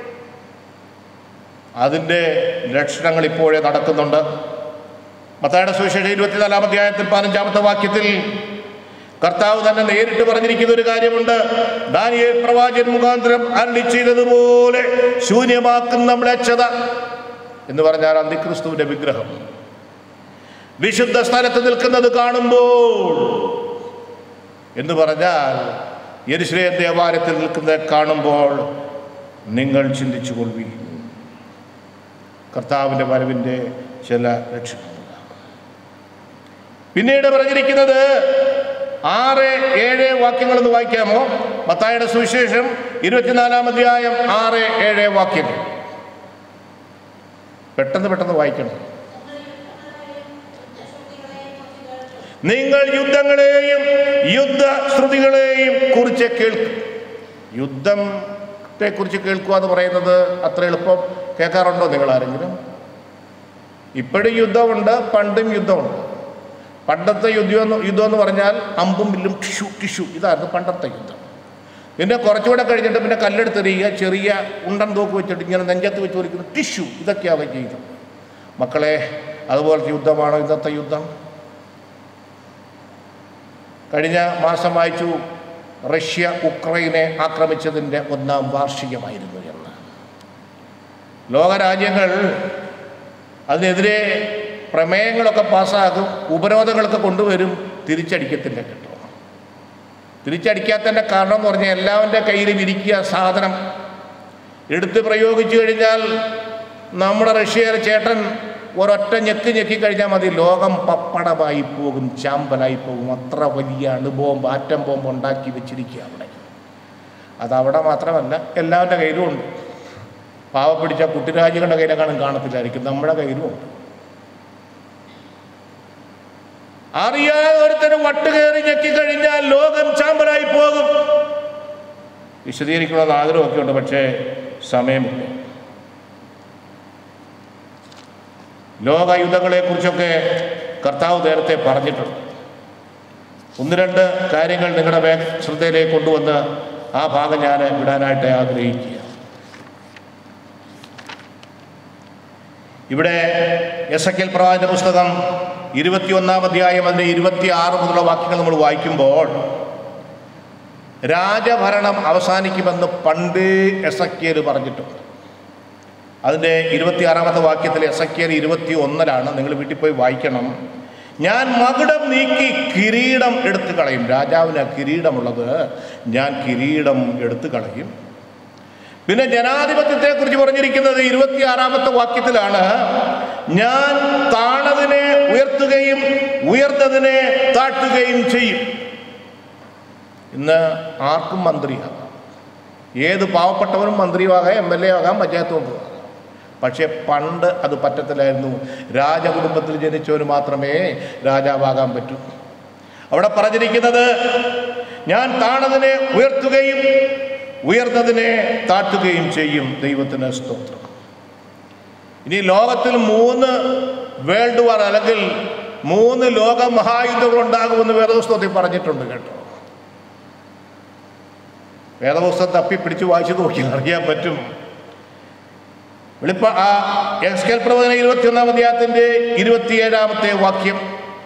അതിൻ്റെ ലക്ഷണങ്ങൾ ഇപ്പോഴേ നടക്കുന്നുണ്ട്. മത്തായിയുടെ സുവിശേഷം ഇരുപത്തിനാലാം അധ്യായത്തിൽ പതിനഞ്ചാമത്തെ വാക്യത്തിൽ കർത്താവ് തന്നെ നേരിട്ട് പറഞ്ഞിരിക്കുന്ന ഒരു കാര്യമുണ്ട്. ദാനിയേൽ പ്രവാചകൻ മുഖാന്തരം അരുളി ചെയ്തതുപോലെ ശൂന്യമാക്കുന്ന മ്ലേച്ഛത എന്ന് പറഞ്ഞാൽ അന്തിക്രിസ്തുവിന്റെ വിഗ്രഹം വിശുദ്ധ സ്ഥലത്ത് നിൽക്കുന്നത് കാണുമ്പോൾ, എന്ന് പറഞ്ഞാൽ യെരുശലേം ദേവാലയത്തിൽ നിൽക്കുന്നത് കാണുമ്പോൾ നിങ്ങൾ ചിന്തിച്ചു കൊള്ളുവിൻ. കർത്താവിൻ്റെ വരവിൻ്റെ ചില ലക്ഷണങ്ങൾ. പിന്നീട് പറഞ്ഞിരിക്കുന്നത് ആറ് ഏഴ് വാക്യങ്ങളൊന്ന് വായിക്കാമോ? മത്തായിയുടെ സുവിശേഷം ഇരുപത്തിനാലാം അധ്യായം ആറ് ഏഴ് വാക്യങ്ങൾ പെട്ടെന്ന് പെട്ടെന്ന് വായിക്കണം. നിങ്ങൾ യുദ്ധങ്ങളെയും യുദ്ധശ്രുതികളെയും കുറിച്ച് കേൾക്കും. യുദ്ധത്തെ കുറിച്ച് കേൾക്കുക എന്ന് പറയുന്നത് അത്ര എളുപ്പം കേൾക്കാറുണ്ടോ നിങ്ങൾ ആരെങ്കിലും? ഇപ്പോഴും യുദ്ധമുണ്ട്, പണ്ടും യുദ്ധമുണ്ട്. പണ്ടത്തെ യുദ്ധം യുദ്ധം എന്ന് പറഞ്ഞാൽ അമ്പും വില്ലും ടിഷു ടിഷു ഇതായിരുന്നു പണ്ടത്തെ യുദ്ധം. പിന്നെ കുറച്ചുകൂടെ കഴിഞ്ഞിട്ട് പിന്നെ കല്ലെടുത്തെറിയുക, ചെറിയ ഉണ്ടൻ തോക്ക് വെച്ചിട്ട് ഇങ്ങനെ നെഞ്ചത്ത് വെച്ച് വലിക്കുന്ന ടിഷു, ഇതൊക്കെയാണ് ചെയ്തത്. മക്കളെ, അതുപോലത്തെ യുദ്ധമാണോ ഇന്നത്തെ യുദ്ധം? കഴിഞ്ഞ മാസം വായിച്ചു, റഷ്യ ഉക്രൈനെ ആക്രമിച്ചതിൻ്റെ ഒന്നാം വാർഷികമായിരുന്നു എന്ന്. ലോകരാജ്യങ്ങൾ അതിനെതിരെ പ്രമേയങ്ങളൊക്കെ പാസ്സാക്കും, ഉപരോധങ്ങളൊക്കെ കൊണ്ടുവരും, തിരിച്ചടിക്കത്തില്ല കേട്ടോ. തിരിച്ചടിക്കാത്തതിൻ്റെ കാരണം എന്ന് പറഞ്ഞാൽ എല്ലാവരുടെ കയ്യിലും ഇരിക്കുക സാധനം എടുത്ത് പ്രയോഗിച്ചു കഴിഞ്ഞാൽ നമ്മുടെ റഷ്യയിലെ ചേട്ടൻ ഒരൊറ്റ ഞെക്ക് ഞെക്കിക്കഴിഞ്ഞാൽ മതി, ലോകം പപ്പടമായി പോകും, ചാമ്പലായി പോകും. അത്ര വലിയ അണുബോംബ്, ആറ്റം ബോംബ് ഉണ്ടാക്കി വെച്ചിരിക്കുക അവിടെ. അതവിടെ മാത്രമല്ല, എല്ലാവരുടെ കയ്യിലും ഉണ്ട്. പാവപ്പിടിച്ച കുട്ടിരാജ്യങ്ങളുടെ കയ്യിലെക്കാളും കാണത്തില്ലായിരിക്കും, നമ്മുടെ കയ്യിലും ഉണ്ട്. അറിയാതെ ഒരുത്തന് വട്ട് കയറി ഞെക്കിക്കഴിഞ്ഞാൽ ലോകം ചാമ്പലായി പോകും. വിശദീകരിക്കണമെന്ന് ആഗ്രഹമൊക്കെ ഉണ്ട്, പക്ഷേ സമയമില്ല. ലോകയുദ്ധങ്ങളെക്കുറിച്ചൊക്കെ കർത്താവ് നേരത്തെ പറഞ്ഞിട്ടുണ്ട്. ഒന്ന് രണ്ട് കാര്യങ്ങൾ നിങ്ങളുടെ വേ ശ്രദ്ധയിലേക്ക് കൊണ്ടുവന്ന് ആ ഭാഗം ഞാൻ വിടാനായിട്ട് ആഗ്രഹിക്കുക. ഇവിടെ എസെക്കിയേൽ പ്രവാചകന്റെ പുസ്തകം ഇരുപത്തിയൊന്നാം അധ്യായം അതിൻ്റെ ഇരുപത്തി ആറ് മുതലുള്ള വാക്യങ്ങൾ നമ്മൾ വായിക്കുമ്പോൾ രാജഭരണം അവസാനിക്കുമെന്ന് പണ്ട് എസെക്കിയേൽ പറഞ്ഞിട്ടുണ്ട്. അതിൻ്റെ ഇരുപത്തിയാറാമത്തെ വാക്യത്തിൽ എസെക്കിയേൽ ഇരുപത്തി ഒന്നിലാണ്, നിങ്ങൾ വീട്ടിൽ പോയി വായിക്കണം. ഞാൻ മകുടം നീക്കി കിരീടം എടുത്തു കളയും. രാജാവിന് കിരീടമുള്ളത്, ഞാൻ കിരീടം എടുത്തു കളയും. പിന്നെ ജനാധിപത്യത്തെക്കുറിച്ച് പറഞ്ഞിരിക്കുന്നത് ഇരുപത്തിയാറാമത്തെ വാക്യത്തിലാണ്, ഞാൻ താണതിനെ ഉയർത്തുകയും ഉയർന്നതിനെ താഴ്ത്തുകയും ചെയ്യും. ഇന്ന് ആർക്കും മന്ത്രിയാകാം, ഏത് പാവപ്പെട്ടവനും മന്ത്രിയുമാകാം, എം എൽ എ ആകാം, പഞ്ചായത്ത് മെമ്പറുമാകാം. പക്ഷേ പണ്ട് അത് പറ്റത്തില്ലായിരുന്നു. രാജകുടുംബത്തിൽ ജനിച്ചവന് മാത്രമേ രാജാവാകാൻ പറ്റൂ. അവിടെ പറഞ്ഞിരിക്കുന്നത്, ഞാൻ താണതിനെ ഉയർത്തുകയും ഉയർന്നതിനെ താഴ്ത്തുകയും ചെയ്യും. ദൈവത്തിന് സ്തോത്രം. ഇനി ലോകത്തിൽ മൂന്ന് വേൾഡ് വാർ അല്ലെങ്കിൽ മൂന്ന് ലോക മഹായുദ്ധങ്ങൾ ഉണ്ടാകുമെന്ന് വേദപുസ്തകത്തിൽ പറഞ്ഞിട്ടുണ്ട് കേട്ടോ. വേദപുസ്തകം തപ്പി പിടിച്ച് വായിച്ചു നോക്കി അറിയാൻ പറ്റും. വെളിപ്പ ആ എസെക്കിയേൽ പ്രവചനം ഇരുപത്തിയൊന്നാം അധ്യായത്തിൻ്റെ ഇരുപത്തിയേഴാമത്തെ വാക്യം,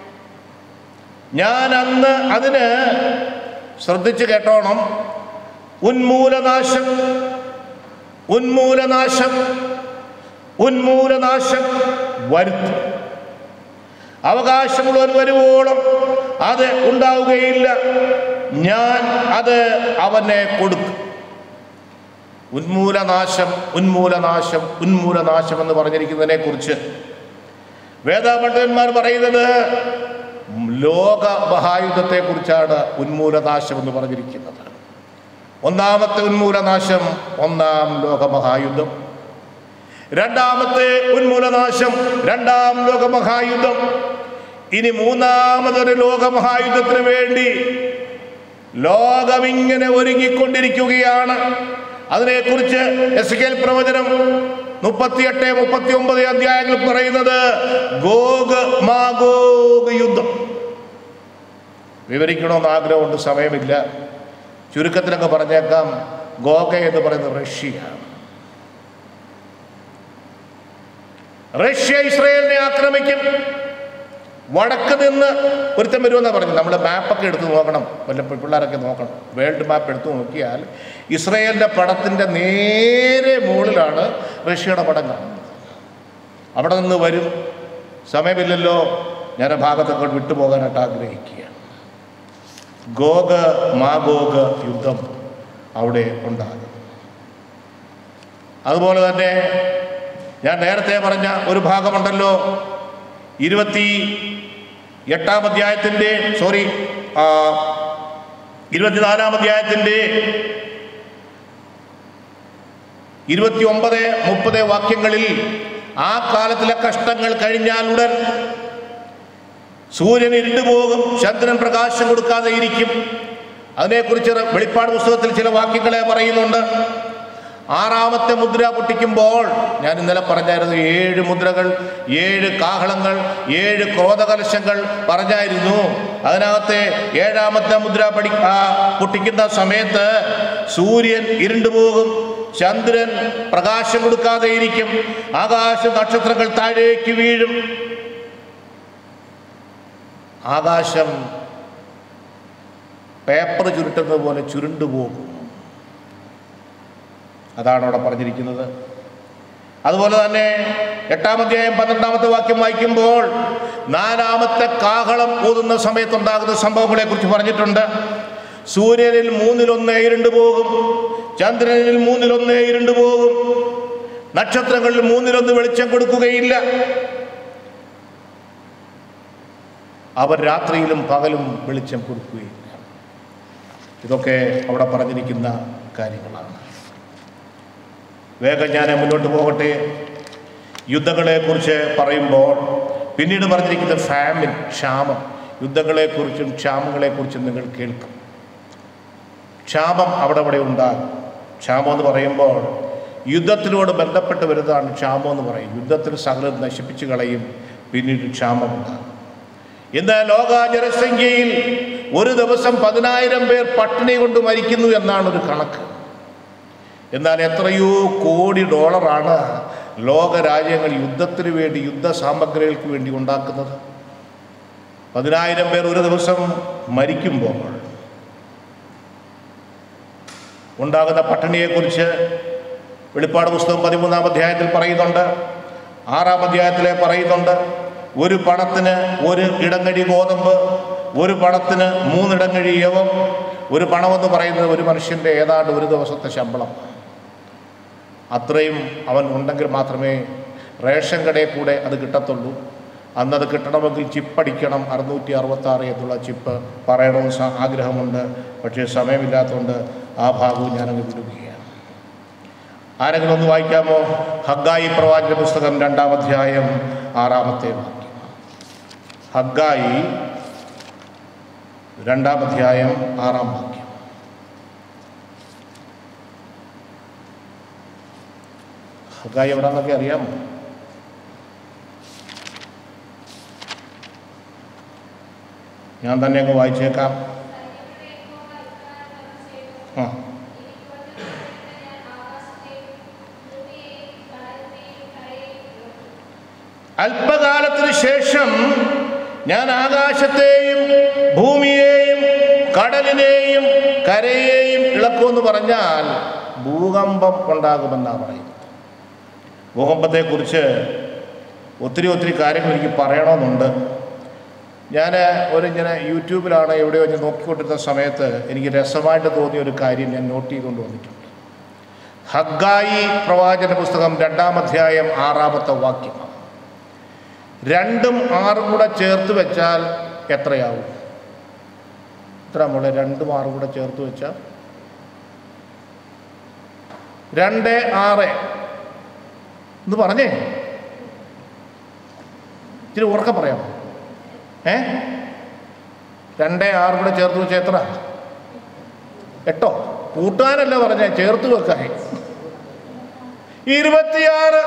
ഞാൻ അന്ന് അതിന്, ശ്രദ്ധിച്ച് കേട്ടോണം, ഉന്മൂലനാശം ഉന്മൂലനാശം ഉന്മൂലനാശം വരുത്തും. അവകാശമുള്ളവർ വരുവോളം അത് ഉണ്ടാവുകയില്ല, ഞാൻ അത് അവനെ കൊടുക്കും. ഉന്മൂലനാശം ഉന്മൂലനാശം ഉന്മൂലനാശം എന്ന് പറഞ്ഞിരിക്കുന്നതിനെ കുറിച്ച് വേദപണ്ഡിതന്മാർ പറയുന്നത് ലോക മഹായുദ്ധത്തെക്കുറിച്ചാണ് ഉന്മൂലനാശം എന്ന് പറഞ്ഞിരിക്കുന്നത്. ഒന്നാമത്തെ ഉന്മൂലനാശം ഒന്നാം ലോകമഹായുദ്ധം. രണ്ടാമത്തെ ഉന്മൂലനാശം രണ്ടാം ലോകമഹായുദ്ധം. ഇനി മൂന്നാമതൊരു ലോകമഹായുദ്ധത്തിന് വേണ്ടി ലോകമിങ്ങനെ ഒരുങ്ങിക്കൊണ്ടിരിക്കുകയാണ്. അതിനെക്കുറിച്ച് എസെക്കിയേൽ പ്രവചനം മുപ്പത്തിയെട്ട് മുപ്പത്തി ഒമ്പത് അധ്യായങ്ങൾ പറയുന്നത് ഗോഗ് മാഗോഗ് യുദ്ധം. വിവരിക്കണമെന്ന് ആഗ്രഹമുണ്ട്, സമയമില്ല. ചുരുക്കത്തിലൊക്കെ പറഞ്ഞേക്കാം. ഗോഗ എന്ന് പറയുന്നത് റഷ്യയാണ്. റഷ്യ ഇസ്രായേലിനെ ആക്രമിക്കും. വടക്ക് നിന്ന് ഒരുത്തം വരുമെന്നാണ് പറഞ്ഞത്. നമ്മൾ മാപ്പൊക്കെ എടുത്ത് നോക്കണം, വല്ല പിള്ളേരൊക്കെ നോക്കണം. വേൾഡ് മാപ്പ് എടുത്ത് നോക്കിയാൽ ഇസ്രായേലിൻ്റെ പടത്തിൻ്റെ നേരെ മുകളിലാണ് റഷ്യയുടെ പടം കാണുന്നത്. അവിടെ നിന്ന് വരും. സമയമില്ലല്ലോ, ഞാൻ ആ ഭാഗത്തൊക്കെ വിട്ടുപോകാനായിട്ട് ആഗ്രഹിക്കുകയാണ്. ഗോഗ് മാഗോഗ് യുദ്ധം അവിടെ ഉണ്ടാകും. അതുപോലെ തന്നെ ഞാൻ നേരത്തെ പറഞ്ഞ ഒരു ഭാഗമുണ്ടല്ലോ, ഇരുപത്തി എട്ടാം അധ്യായത്തിൻ്റെ സോറി ഇരുപത്തിനാലാം അധ്യായത്തിൻ്റെ ഇരുപത്തി ഒമ്പത് മുപ്പത് വാക്യങ്ങളിൽ ആ കാലത്തിലെ കഷ്ടങ്ങൾ കഴിഞ്ഞാലുടൻ സൂര്യൻ ഇരുണ്ടുപോകും, ചന്ദ്രൻ പ്രകാശം കൊടുക്കാതെ ഇരിക്കും. അതിനെക്കുറിച്ച് വെളിപ്പാട് പുസ്തകത്തിൽ ചില വാക്യങ്ങളെ പറയുന്നുണ്ട്. ആറാമത്തെ മുദ്ര പൊട്ടിക്കുമ്പോൾ, ഞാൻ ഇന്നലെ പറഞ്ഞായിരുന്നു, ഏഴ് മുദ്രകൾ, ഏഴ് കാഹളങ്ങൾ, ഏഴ് ക്രോധകലശങ്ങൾ പറഞ്ഞായിരുന്നു. അതിനകത്തെ ഏഴാമത്തെ മുദ്ര പഠി പൊട്ടിക്കുന്ന സമയത്ത് സൂര്യൻ ഇരുണ്ടുപോകും, ചന്ദ്രൻ പ്രകാശം കൊടുക്കാതെ ഇരിക്കും, ആകാശ നക്ഷത്രങ്ങൾ താഴേക്ക് വീഴും, ആകാശം പേപ്പർ ചുരുട്ടുന്നത് പോലെ ചുരുണ്ടുപോകും. അതാണ് അവിടെ പറഞ്ഞിരിക്കുന്നത്. അതുപോലെ തന്നെ എട്ടാം അധ്യായം പന്ത്രണ്ടാമത്തെ വാക്യം വായിക്കുമ്പോൾ നാലാമത്തെ കാഹളം ഊതുന്ന സമയത്തുണ്ടാകുന്ന സംഭവങ്ങളെ കുറിച്ച് പറഞ്ഞിട്ടുണ്ട്. സൂര്യനിൽ മൂന്നിലൊന്നേ ഇരുണ്ടു പോകും, ചന്ദ്രനിൽ മൂന്നിലൊന്നേ ഇരുണ്ടു പോകും, നക്ഷത്രങ്ങളിൽ മൂന്നിലൊന്ന് വെളിച്ചം കൊടുക്കുകയില്ല. അവർ രാത്രിയിലും പകലും വെളിച്ചം കൊടുക്കുകയില്ല. ഇതൊക്കെ അവിടെ പറഞ്ഞിരിക്കുന്ന കാര്യങ്ങളാണ്. വേഗം ഞാൻ മുന്നോട്ട് പോകട്ടെ. യുദ്ധങ്ങളെക്കുറിച്ച് പറയുമ്പോൾ പിന്നീട് പറഞ്ഞിരിക്കുന്ന ഫാമിൻ, ക്ഷാമം. യുദ്ധങ്ങളെക്കുറിച്ചും ക്ഷാമങ്ങളെക്കുറിച്ചും നിങ്ങൾ കേൾക്കും. ക്ഷാമം അവിടെ അവിടെ ഉണ്ടാകും. ക്ഷാമം എന്ന് പറയുമ്പോൾ യുദ്ധത്തിനോട് ബന്ധപ്പെട്ട് വരുന്നതാണ് ക്ഷാമം എന്ന് പറയും. യുദ്ധത്തിൽ സകലം നശിപ്പിച്ചു കളയും, പിന്നീട് ക്ഷാമമുണ്ടാകും. ഇന്ന് ലോക ജനസംഖ്യയിൽ ഒരു ദിവസം പതിനായിരം പേർ പട്ടിണി കൊണ്ട് മരിക്കുന്നു എന്നാണ് ഒരു കണക്ക്. എന്നാൽ എത്രയോ കോടി ഡോളറാണ് ലോക രാജ്യങ്ങൾ യുദ്ധത്തിന് വേണ്ടി, യുദ്ധ സാമഗ്രികൾക്ക് വേണ്ടി ഉണ്ടാക്കുന്നത്. പതിനായിരം പേർ ഒരു ദിവസം മരിക്കുമ്പോൾ ഉണ്ടാകുന്ന പട്ടിണിയെക്കുറിച്ച് വെളിപ്പാട് പുസ്തകം പതിമൂന്നാം അധ്യായത്തിൽ പറയുന്നുണ്ട്. ആറാം അധ്യായത്തിലെ പറയുന്നുണ്ട്, ഒരു പണത്തിന് ഒരു ഇടങ്ങഴി ഗോതമ്പ്, ഒരു പണത്തിന് മൂന്നിടങ്ങഴി യവം. ഒരു പണമെന്ന് പറയുന്നത് ഒരു മനുഷ്യൻ്റെ ഏതാണ്ട് ഒരു ദിവസത്തെ ശമ്പളം. അത്രയും അവൻ ഉണ്ടെങ്കിൽ മാത്രമേ റേഷൻ കടയിൽ കൂടെ അത് കിട്ടത്തുള്ളൂ. അന്നത് കിട്ടണമെങ്കിൽ ചിപ്പടിക്കണം. അറുന്നൂറ്റി അറുപത്തി ആറ് എന്നുള്ള ചിപ്പ് പറയണമെന്ന് ആഗ്രഹമുണ്ട്, പക്ഷേ സമയമില്ലാത്തതുകൊണ്ട് ആ ഭാഗവും ഞാനങ്ങ് വിടുകയാണ്. ആരെങ്കിലും ഒന്ന് വായിക്കാമോ? ഹഗ്ഗായി പ്രവാചക പുസ്തകം രണ്ടാം അധ്യായം ആറാമത്തെ വാക്യം. ഹഗ്ഗായി രണ്ടാം അധ്യായം ആറാം വാക്യം. ഹഗ്ഗായി എവിടാന്നൊക്കെ അറിയാമോ? ഞാൻ തന്നെ അങ്ങ് വായിച്ചേക്കാം. ആ അല്പകാലത്തിന് ശേഷം ഞാൻ ആകാശത്തെയും ഭൂമിയെയും കടലിനെയും കരയെയും ഇളക്കുമെന്ന് പറഞ്ഞാൽ ഭൂകമ്പം ഉണ്ടാകുമെന്നാണ് പറയുന്നത്. ഭൂകമ്പത്തെക്കുറിച്ച് ഒത്തിരി ഒത്തിരി കാര്യങ്ങൾ എനിക്ക് പറയണമെന്നുണ്ട്. ഞാൻ ഒരു ഇങ്ങനെ യൂട്യൂബിലാണ് എവിടെയോ ഞാൻ നോക്കിക്കൊണ്ടിരുന്ന സമയത്ത് എനിക്ക് രസമായിട്ട് തോന്നിയ ഒരു കാര്യം ഞാൻ നോട്ട് ചെയ്തുകൊണ്ട് വന്നിട്ടുണ്ട്. ഹഗ്ഗായി പ്രവാചന പുസ്തകം രണ്ടാം അധ്യായം ആറാമത്തെ വാക്യം. രണ്ടും ആറും കൂടെ ചേർത്ത് വെച്ചാൽ എത്രയാവും? എത്ര മോളെ? രണ്ടും ആറും കൂടെ ചേർത്ത് വെച്ചാൽ രണ്ട് ആറ് എന്ന് പറഞ്ഞേ. ഇച്ചിരി ഉറക്കെ പറയാമോ? ഏ രണ്ട് ആറും കൂടെ ചേർത്ത് വെച്ചാൽ എത്ര? എട്ടോ? കൂട്ടാനല്ല പറഞ്ഞേ, ചേർത്ത് വെക്കായി. ഇരുപത്തിയാറ്.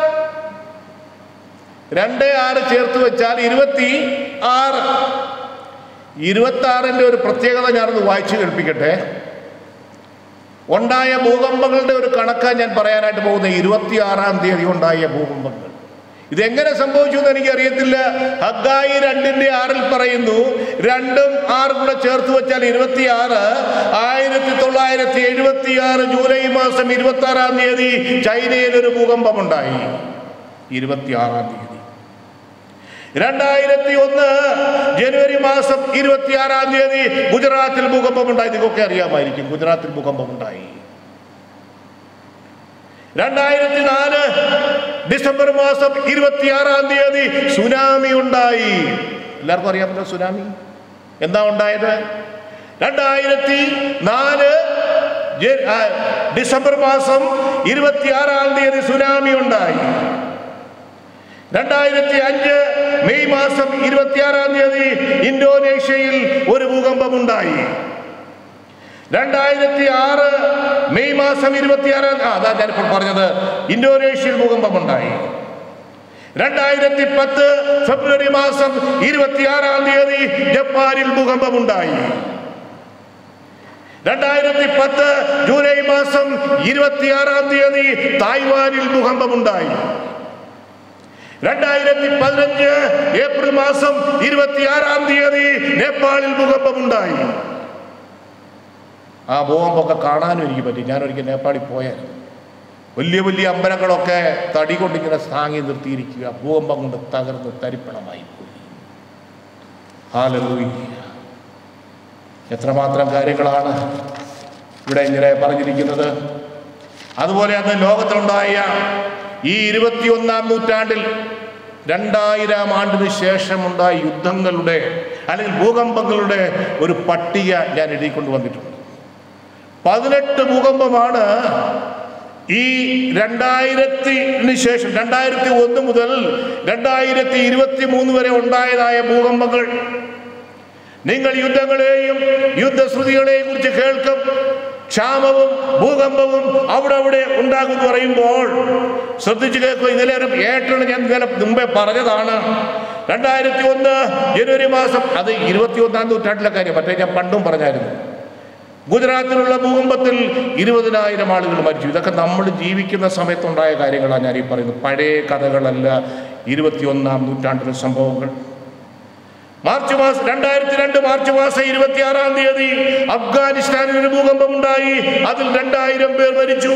രണ്ട് ആറ് ചേർത്ത് വെച്ചാൽ ഇരുപത്തി ആറ്. ഇരുപത്തി ആറിൻ്റെ ഒരു പ്രത്യേകത ഞാനൊന്ന് വായിച്ചു കേൾപ്പിക്കട്ടെ. ഉണ്ടായ ഭൂകമ്പങ്ങളുടെ ഒരു കണക്കാണ് ഞാൻ പറയാനായിട്ട് പോകുന്നത്. ഇരുപത്തിയാറാം തീയതി ഉണ്ടായ ഭൂകമ്പങ്ങൾ ഇതെങ്ങനെ സംഭവിച്ചു എന്ന് എനിക്കറിയത്തില്ല. ഹഗ്ഗായി രണ്ടിൻ്റെ ആറിൽ പറയുന്നു, രണ്ടും ആറും കൂടെ ചേർത്ത് വെച്ചാൽ ഇരുപത്തിയാറ്. ആയിരത്തി തൊള്ളായിരത്തി എഴുപത്തി ആറ് ജൂലൈ മാസം ഇരുപത്തി ആറാം തീയതി ചൈനയിൽ ഒരു ഭൂകമ്പമുണ്ടായി. ഇരുപത്തിയാറാം തീയതി. രണ്ടായിരത്തി ഒന്ന് ജനുവരി മാസം ഇരുപത്തിയാറാം തീയതി ഗുജറാത്തിൽ ഭൂകമ്പമുണ്ടായി. നിങ്ങൾക്കൊക്കെ അറിയാമായിരിക്കും, ഗുജറാത്തിൽ ഭൂകമ്പമുണ്ടായി. രണ്ടായിരത്തി നാല് ഡിസംബർ മാസം ഇരുപത്തിയാറാം തീയതി സുനാമി ഉണ്ടായി. എല്ലാവർക്കും അറിയാമല്ലോ സുനാമി എന്താ ഉണ്ടായത്. രണ്ടായിരത്തി നാല് ഡിസംബർ മാസം ഇരുപത്തിയാറാം തീയതി സുനാമി ഉണ്ടായി. രണ്ടായിരത്തി അഞ്ച് മെയ് മാസം ഇരുപത്തിയാറാം തീയതി ഇന്തോനേഷ്യയിൽ ഒരു ഭൂകമ്പമുണ്ടായി. രണ്ടായിരത്തി ആറ് മെയ് മാസം ഇരുപത്തിയാറാം ആ അതാ ഞാനിപ്പോൾ പറഞ്ഞത്, ഇന്തോനേഷ്യയിൽ ഭൂകമ്പമുണ്ടായി. രണ്ടായിരത്തി പത്ത് ഫെബ്രുവരി മാസം ഇരുപത്തിയാറാം തീയതി ജപ്പാനിൽ ഭൂകമ്പമുണ്ടായി. രണ്ടായിരത്തി പത്ത് ജൂലൈ മാസം ഇരുപത്തിയാറാം തീയതി തായ്വാനിൽ ഭൂകമ്പമുണ്ടായി. രണ്ടായിരത്തി പതിനഞ്ച് ഏപ്രിൽ മാസം ഇരുപത്തിയാറാം തീയതി നേപ്പാളിൽ ഭൂകമ്പമുണ്ടായി. ആ ഭൂകമ്പമൊക്കെ കാണാനും എനിക്ക് പറ്റി. ഞാനൊരിക്കൽ നേപ്പാളിൽ പോയാൽ വലിയ വലിയ അമ്പലങ്ങളൊക്കെ തടി കൊണ്ടിങ്ങനെ താങ്ങി നിർത്തിയിരിക്കുക. ഭൂകമ്പം കൊണ്ട് തകർന്ന് തരിപ്പണമായി പോയി. ഹല്ലേലൂയ. എത്രമാത്രം കാര്യങ്ങളാണ് ഇവിടെ ഇങ്ങനെ പറഞ്ഞിരിക്കുന്നത്. അതുപോലെ അന്ന് ലോകത്തിലുണ്ടായ ഈ ഇരുപത്തിയൊന്നാം നൂറ്റാണ്ടിൽ രണ്ടായിരം ആണ്ടിന് ശേഷമുണ്ടായ യുദ്ധങ്ങളുടെ അല്ലെങ്കിൽ ഭൂകമ്പങ്ങളുടെ ഒരു പട്ടിക ഞാൻ എഴുതിക്കൊണ്ട് വന്നിട്ടുണ്ട്. പതിനെട്ട് ഭൂകമ്പമാണ് ഈ രണ്ടായിരത്തിന് ശേഷം രണ്ടായിരത്തി ഒന്ന് മുതൽ രണ്ടായിരത്തി ഇരുപത്തി മൂന്ന് വരെ ഉണ്ടായതായ ഭൂകമ്പങ്ങൾ. നിങ്ങൾ യുദ്ധങ്ങളെയും യുദ്ധശ്രുതികളെയും കുറിച്ച് കേൾക്കും. ക്ഷാമവും ഭൂകമ്പവും അവിടെ അവിടെ ഉണ്ടാകുമെന്ന് പറയുമ്പോൾ ശ്രദ്ധിച്ചു കേൾക്കുക. ഇന്നലെ ഏറ്റവും ഞാൻ ഇന്നലെ മുമ്പേ പറഞ്ഞതാണ്. രണ്ടായിരത്തി ഒന്ന് ജനുവരി മാസം, അത് ഇരുപത്തി ഒന്നാം നൂറ്റാണ്ടിലെ കാര്യം, മറ്റേ ഞാൻ പണ്ടും പറഞ്ഞായിരുന്നു. ഗുജറാത്തിലുള്ള ഭൂകമ്പത്തിൽ ഇരുപതിനായിരം ആളുകൾ മരിച്ചു. ഇതൊക്കെ നമ്മൾ ജീവിക്കുന്ന സമയത്തുണ്ടായ കാര്യങ്ങളാണ് ഞാൻ ഈ പറയുന്നത്. പഴയ കഥകളല്ല, ഇരുപത്തിയൊന്നാം നൂറ്റാണ്ടിലെ സംഭവങ്ങൾ. മാർച്ച് മാസം രണ്ടായിരത്തി രണ്ട് മാർച്ച് മാസം ഇരുപത്തി ആറാം തീയതി അഫ്ഗാനിസ്ഥാനിൽ ഒരു ഭൂകമ്പം ഉണ്ടായി. അതിൽ രണ്ടായിരം പേർ മരിച്ചു.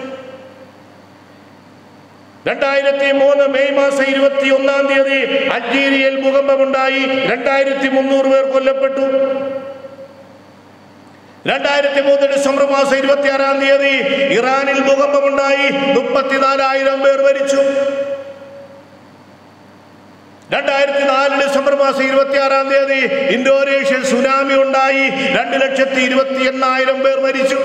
രണ്ടായിരത്തി മൂന്ന് മെയ് മാസം ഇരുപത്തി ഒന്നാം തീയതി അൾജീരിയയിൽ ഭൂകമ്പമുണ്ടായി. രണ്ടായിരത്തി മുന്നൂറ് പേർ കൊല്ലപ്പെട്ടു. രണ്ടായിരത്തി മൂന്ന് ഡിസംബർ മാസം ഇരുപത്തി ആറാം തീയതി ഇറാനിൽ ഭൂകമ്പമുണ്ടായി. മുപ്പത്തിനാലായിരം പേർ മരിച്ചു. രണ്ടായിരത്തി നാല് ഡിസംബർ മാസം ഇരുപത്തി ആറാം തീയതി ഇന്തോനേഷ്യയിൽ സുനാമി ഉണ്ടായി. രണ്ട് ലക്ഷത്തി ഇരുപത്തി എണ്ണായിരം പേർ മരിച്ചു.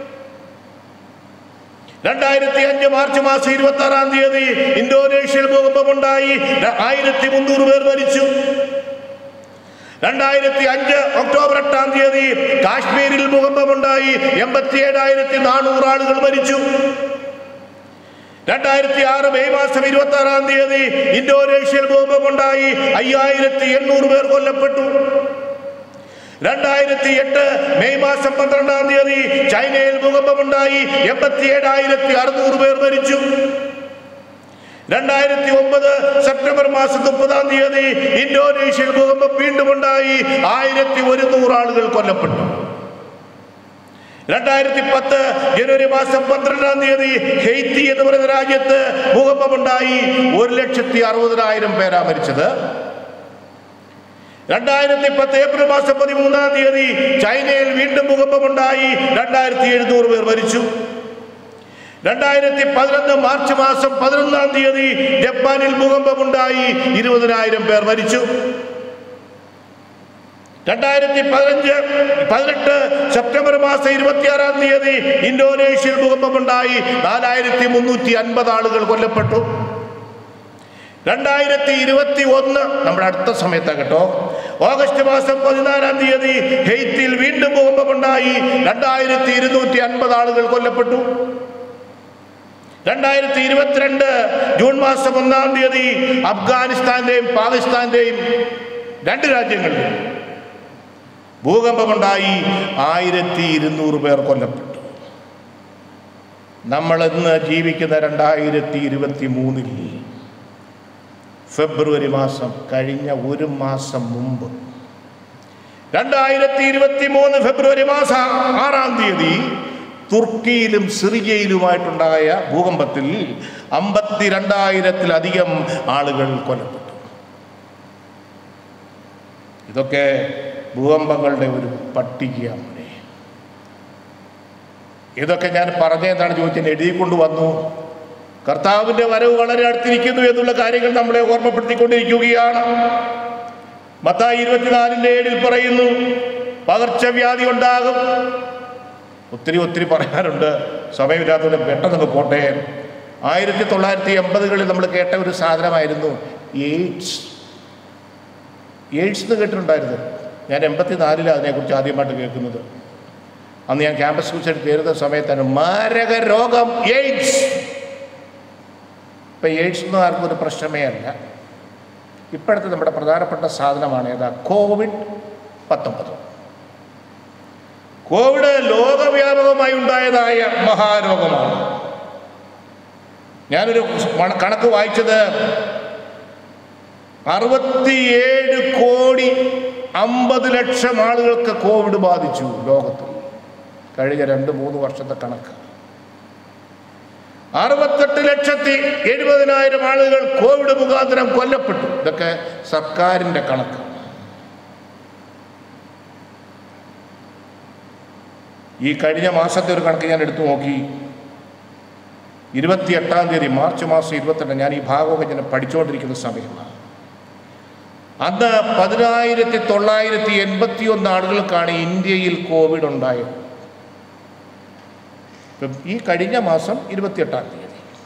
രണ്ടായിരത്തി അഞ്ച് മാർച്ച് മാസം ഇരുപത്തി ആറാം തീയതി ഇന്തോനേഷ്യയിൽ ഭൂകമ്പമുണ്ടായി. ആയിരത്തി മുന്നൂറ് പേർ മരിച്ചു. രണ്ടായിരത്തി അഞ്ച് ഒക്ടോബർ എട്ടാം തീയതി കാശ്മീരിൽ ഭൂകമ്പമുണ്ടായി. എൺപത്തി ഏഴായിരത്തി നാനൂറ് ആളുകൾ മരിച്ചു. രണ്ടായിരത്തി ആറ് മെയ് മാസം ഇരുപത്തി ആറാം തീയതി ഇന്തോനേഷ്യയിൽ ഭൂകമ്പമുണ്ടായി. അയ്യായിരത്തി എണ്ണൂറ് പേർ കൊല്ലപ്പെട്ടു. രണ്ടായിരത്തി എട്ട് മെയ് മാസം പന്ത്രണ്ടാം തീയതി ചൈനയിൽ ഭൂകമ്പമുണ്ടായി. എൺപത്തി ഏഴായിരത്തി അറുന്നൂറ് പേർ മരിച്ചു. രണ്ടായിരത്തി ഒമ്പത് സെപ്റ്റംബർ മാസം മുപ്പതാം തീയതി ഇന്തോനേഷ്യയിൽ ഭൂകമ്പം വീണ്ടും ഉണ്ടായി. ആയിരത്തി ഒരുന്നൂറ് ആളുകൾ കൊല്ലപ്പെട്ടു. രണ്ടായിരത്തി പത്ത് ജനുവരി മാസം പന്ത്രണ്ടാം തീയതി ഹെയ്ത്തി എന്ന് പറയുന്ന രാജ്യത്ത് ഭൂകമ്പമുണ്ടായി. ഒരു ലക്ഷത്തി അറുപതിനായിരം പേരാ മരിച്ചത്. രണ്ടായിരത്തി പത്ത് ഏപ്രിൽ മാസം പതിമൂന്നാം തീയതി ചൈനയിൽ വീണ്ടും ഭൂകമ്പമുണ്ടായി. രണ്ടായിരത്തി എഴുന്നൂറ് പേർ മരിച്ചു. രണ്ടായിരത്തി പതിനൊന്ന് മാർച്ച് മാസം പതിനൊന്നാം തീയതി ജപ്പാനിൽ ഭൂകമ്പമുണ്ടായി. ഇരുപതിനായിരം പേർ മരിച്ചു. രണ്ടായിരത്തി പതിനഞ്ച് പതിനെട്ട് സെപ്റ്റംബർ മാസം ഇരുപത്തിയാറാം തീയതി ഇന്തോനേഷ്യയിൽ ഭൂകമ്പമുണ്ടായി. നാലായിരത്തി മുന്നൂറ്റി അൻപത് ആളുകൾ കൊല്ലപ്പെട്ടു. രണ്ടായിരത്തി ഇരുപത്തി ഒന്ന് നമ്മുടെ അടുത്ത സമയത്താണ് കേട്ടോ, ഓഗസ്റ്റ് മാസം പതിനാലാം തീയതി ഹെയ്ത്തിയിൽ വീണ്ടും ഭൂകമ്പമുണ്ടായി. രണ്ടായിരത്തി ഇരുന്നൂറ്റി അൻപത് ആളുകൾ കൊല്ലപ്പെട്ടു. രണ്ടായിരത്തി ഇരുപത്തിരണ്ട് ജൂൺ മാസം ഒന്നാം തീയതി അഫ്ഗാനിസ്ഥാന്റെയും പാകിസ്ഥാന്റെയും രണ്ട് രാജ്യങ്ങളിലും ഭൂകമ്പമുണ്ടായി. ആയിരത്തി ഇരുന്നൂറ് പേർ കൊല്ലപ്പെട്ടു. നമ്മളിന്ന് ജീവിക്കുന്ന രണ്ടായിരത്തി ഇരുപത്തി മൂന്നിൽ ഫെബ്രുവരി മാസം കഴിഞ്ഞ ഒരു മാസം മുമ്പ് രണ്ടായിരത്തി ഇരുപത്തി മൂന്ന് ഫെബ്രുവരി മാസം ആറാം തീയതി തുർക്കിയിലും സിറിയയിലുമായിട്ടുണ്ടായ ഭൂകമ്പത്തിൽ അമ്പത്തിരണ്ടായിരത്തിലധികം ആളുകൾ കൊല്ലപ്പെട്ടു. ഇതൊക്കെ ഭൂകമ്പങ്ങളുടെ ഒരു പട്ടികയാണ്. ഇതൊക്കെ ഞാൻ പറഞ്ഞതാണ് ചോദിച്ചാൽ എഴുതിക്കൊണ്ട് വന്നു. കർത്താവിൻ്റെ വരവ് വളരെ അടുത്തിരിക്കുന്നു എന്നുള്ള കാര്യങ്ങൾ നമ്മളെ ഓർമ്മപ്പെടുത്തിക്കൊണ്ടിരിക്കുകയാണ്. മത്തായി ഇരുപത്തിനാലിൻ്റെ ഏഴിൽ പറയുന്നു, പകർച്ചവ്യാധി ഉണ്ടാകും. ഒത്തിരി ഒത്തിരി പറയാനുണ്ട്, സമയമില്ലാത്തതുകൊണ്ട് പെട്ടെന്ന് പോട്ടെ. ആയിരത്തി തൊള്ളായിരത്തി എൺപതുകളിൽ നമ്മൾ കേട്ട ഒരു സാധനമായിരുന്നു എയ്ഡ്സ്. എയ്ഡ്സ് എന്ന് കേട്ടിട്ടുണ്ടായിരുന്നു. ഞാൻ എൺപത്തി നാലിലാണ് അതിനെക്കുറിച്ച് ആദ്യമായിട്ട് കേൾക്കുന്നത്. അന്ന് ഞാൻ ക്യാമ്പസ് കുറിച്ച് കയറുന്ന സമയത്താണ് മാരക രോഗം എയ്ഡ്സ്. ഇപ്പം എയ്ഡ്സ് ഒന്നും ആർക്കും ഒരു പ്രശ്നമേ അല്ല. ഇപ്പോഴത്തെ നമ്മുടെ പ്രധാനപ്പെട്ട സാധനമാണ് ഏതാ? കോവിഡ് പത്തൊമ്പത്. കോവിഡ് ലോകവ്യാപകമായി ഉണ്ടായതായ മഹാരോഗമാണ്. ഞാനൊരു കണക്ക് വായിച്ചത് അറുപത്തിയേഴ് കോടി അമ്പത് ലക്ഷം ആളുകൾക്ക് കോവിഡ് ബാധിച്ചു ലോകത്ത് കഴിഞ്ഞ രണ്ട് മൂന്ന് വർഷത്തെ കണക്ക്. അറുപത്തെട്ട് ലക്ഷത്തി എഴുപതിനായിരം ആളുകൾ കോവിഡ് മുഖാന്തരം കൊല്ലപ്പെട്ടു. ഇതൊക്കെ സർക്കാരിൻ്റെ കണക്ക്. ഈ കഴിഞ്ഞ മാസത്തെ ഒരു കണക്ക് ഞാൻ എടുത്തു നോക്കി. ഇരുപത്തി എട്ടാം തീയതി മാർച്ച് മാസം ഇരുപത്തെട്ട്, ഞാൻ ഈ ഭാഗമൊക്കെ ഞാൻ പഠിച്ചുകൊണ്ടിരിക്കുന്ന സമയമാണ്. അന്ന് പതിനായിരത്തി തൊള്ളായിരത്തി എൺപത്തി ഒന്ന് ആളുകൾക്കാണ് ഇന്ത്യയിൽ കോവിഡ് ഉണ്ടായത്. ഇപ്പം ഈ കഴിഞ്ഞ മാസം ഇരുപത്തിയെട്ടാം തീയതി,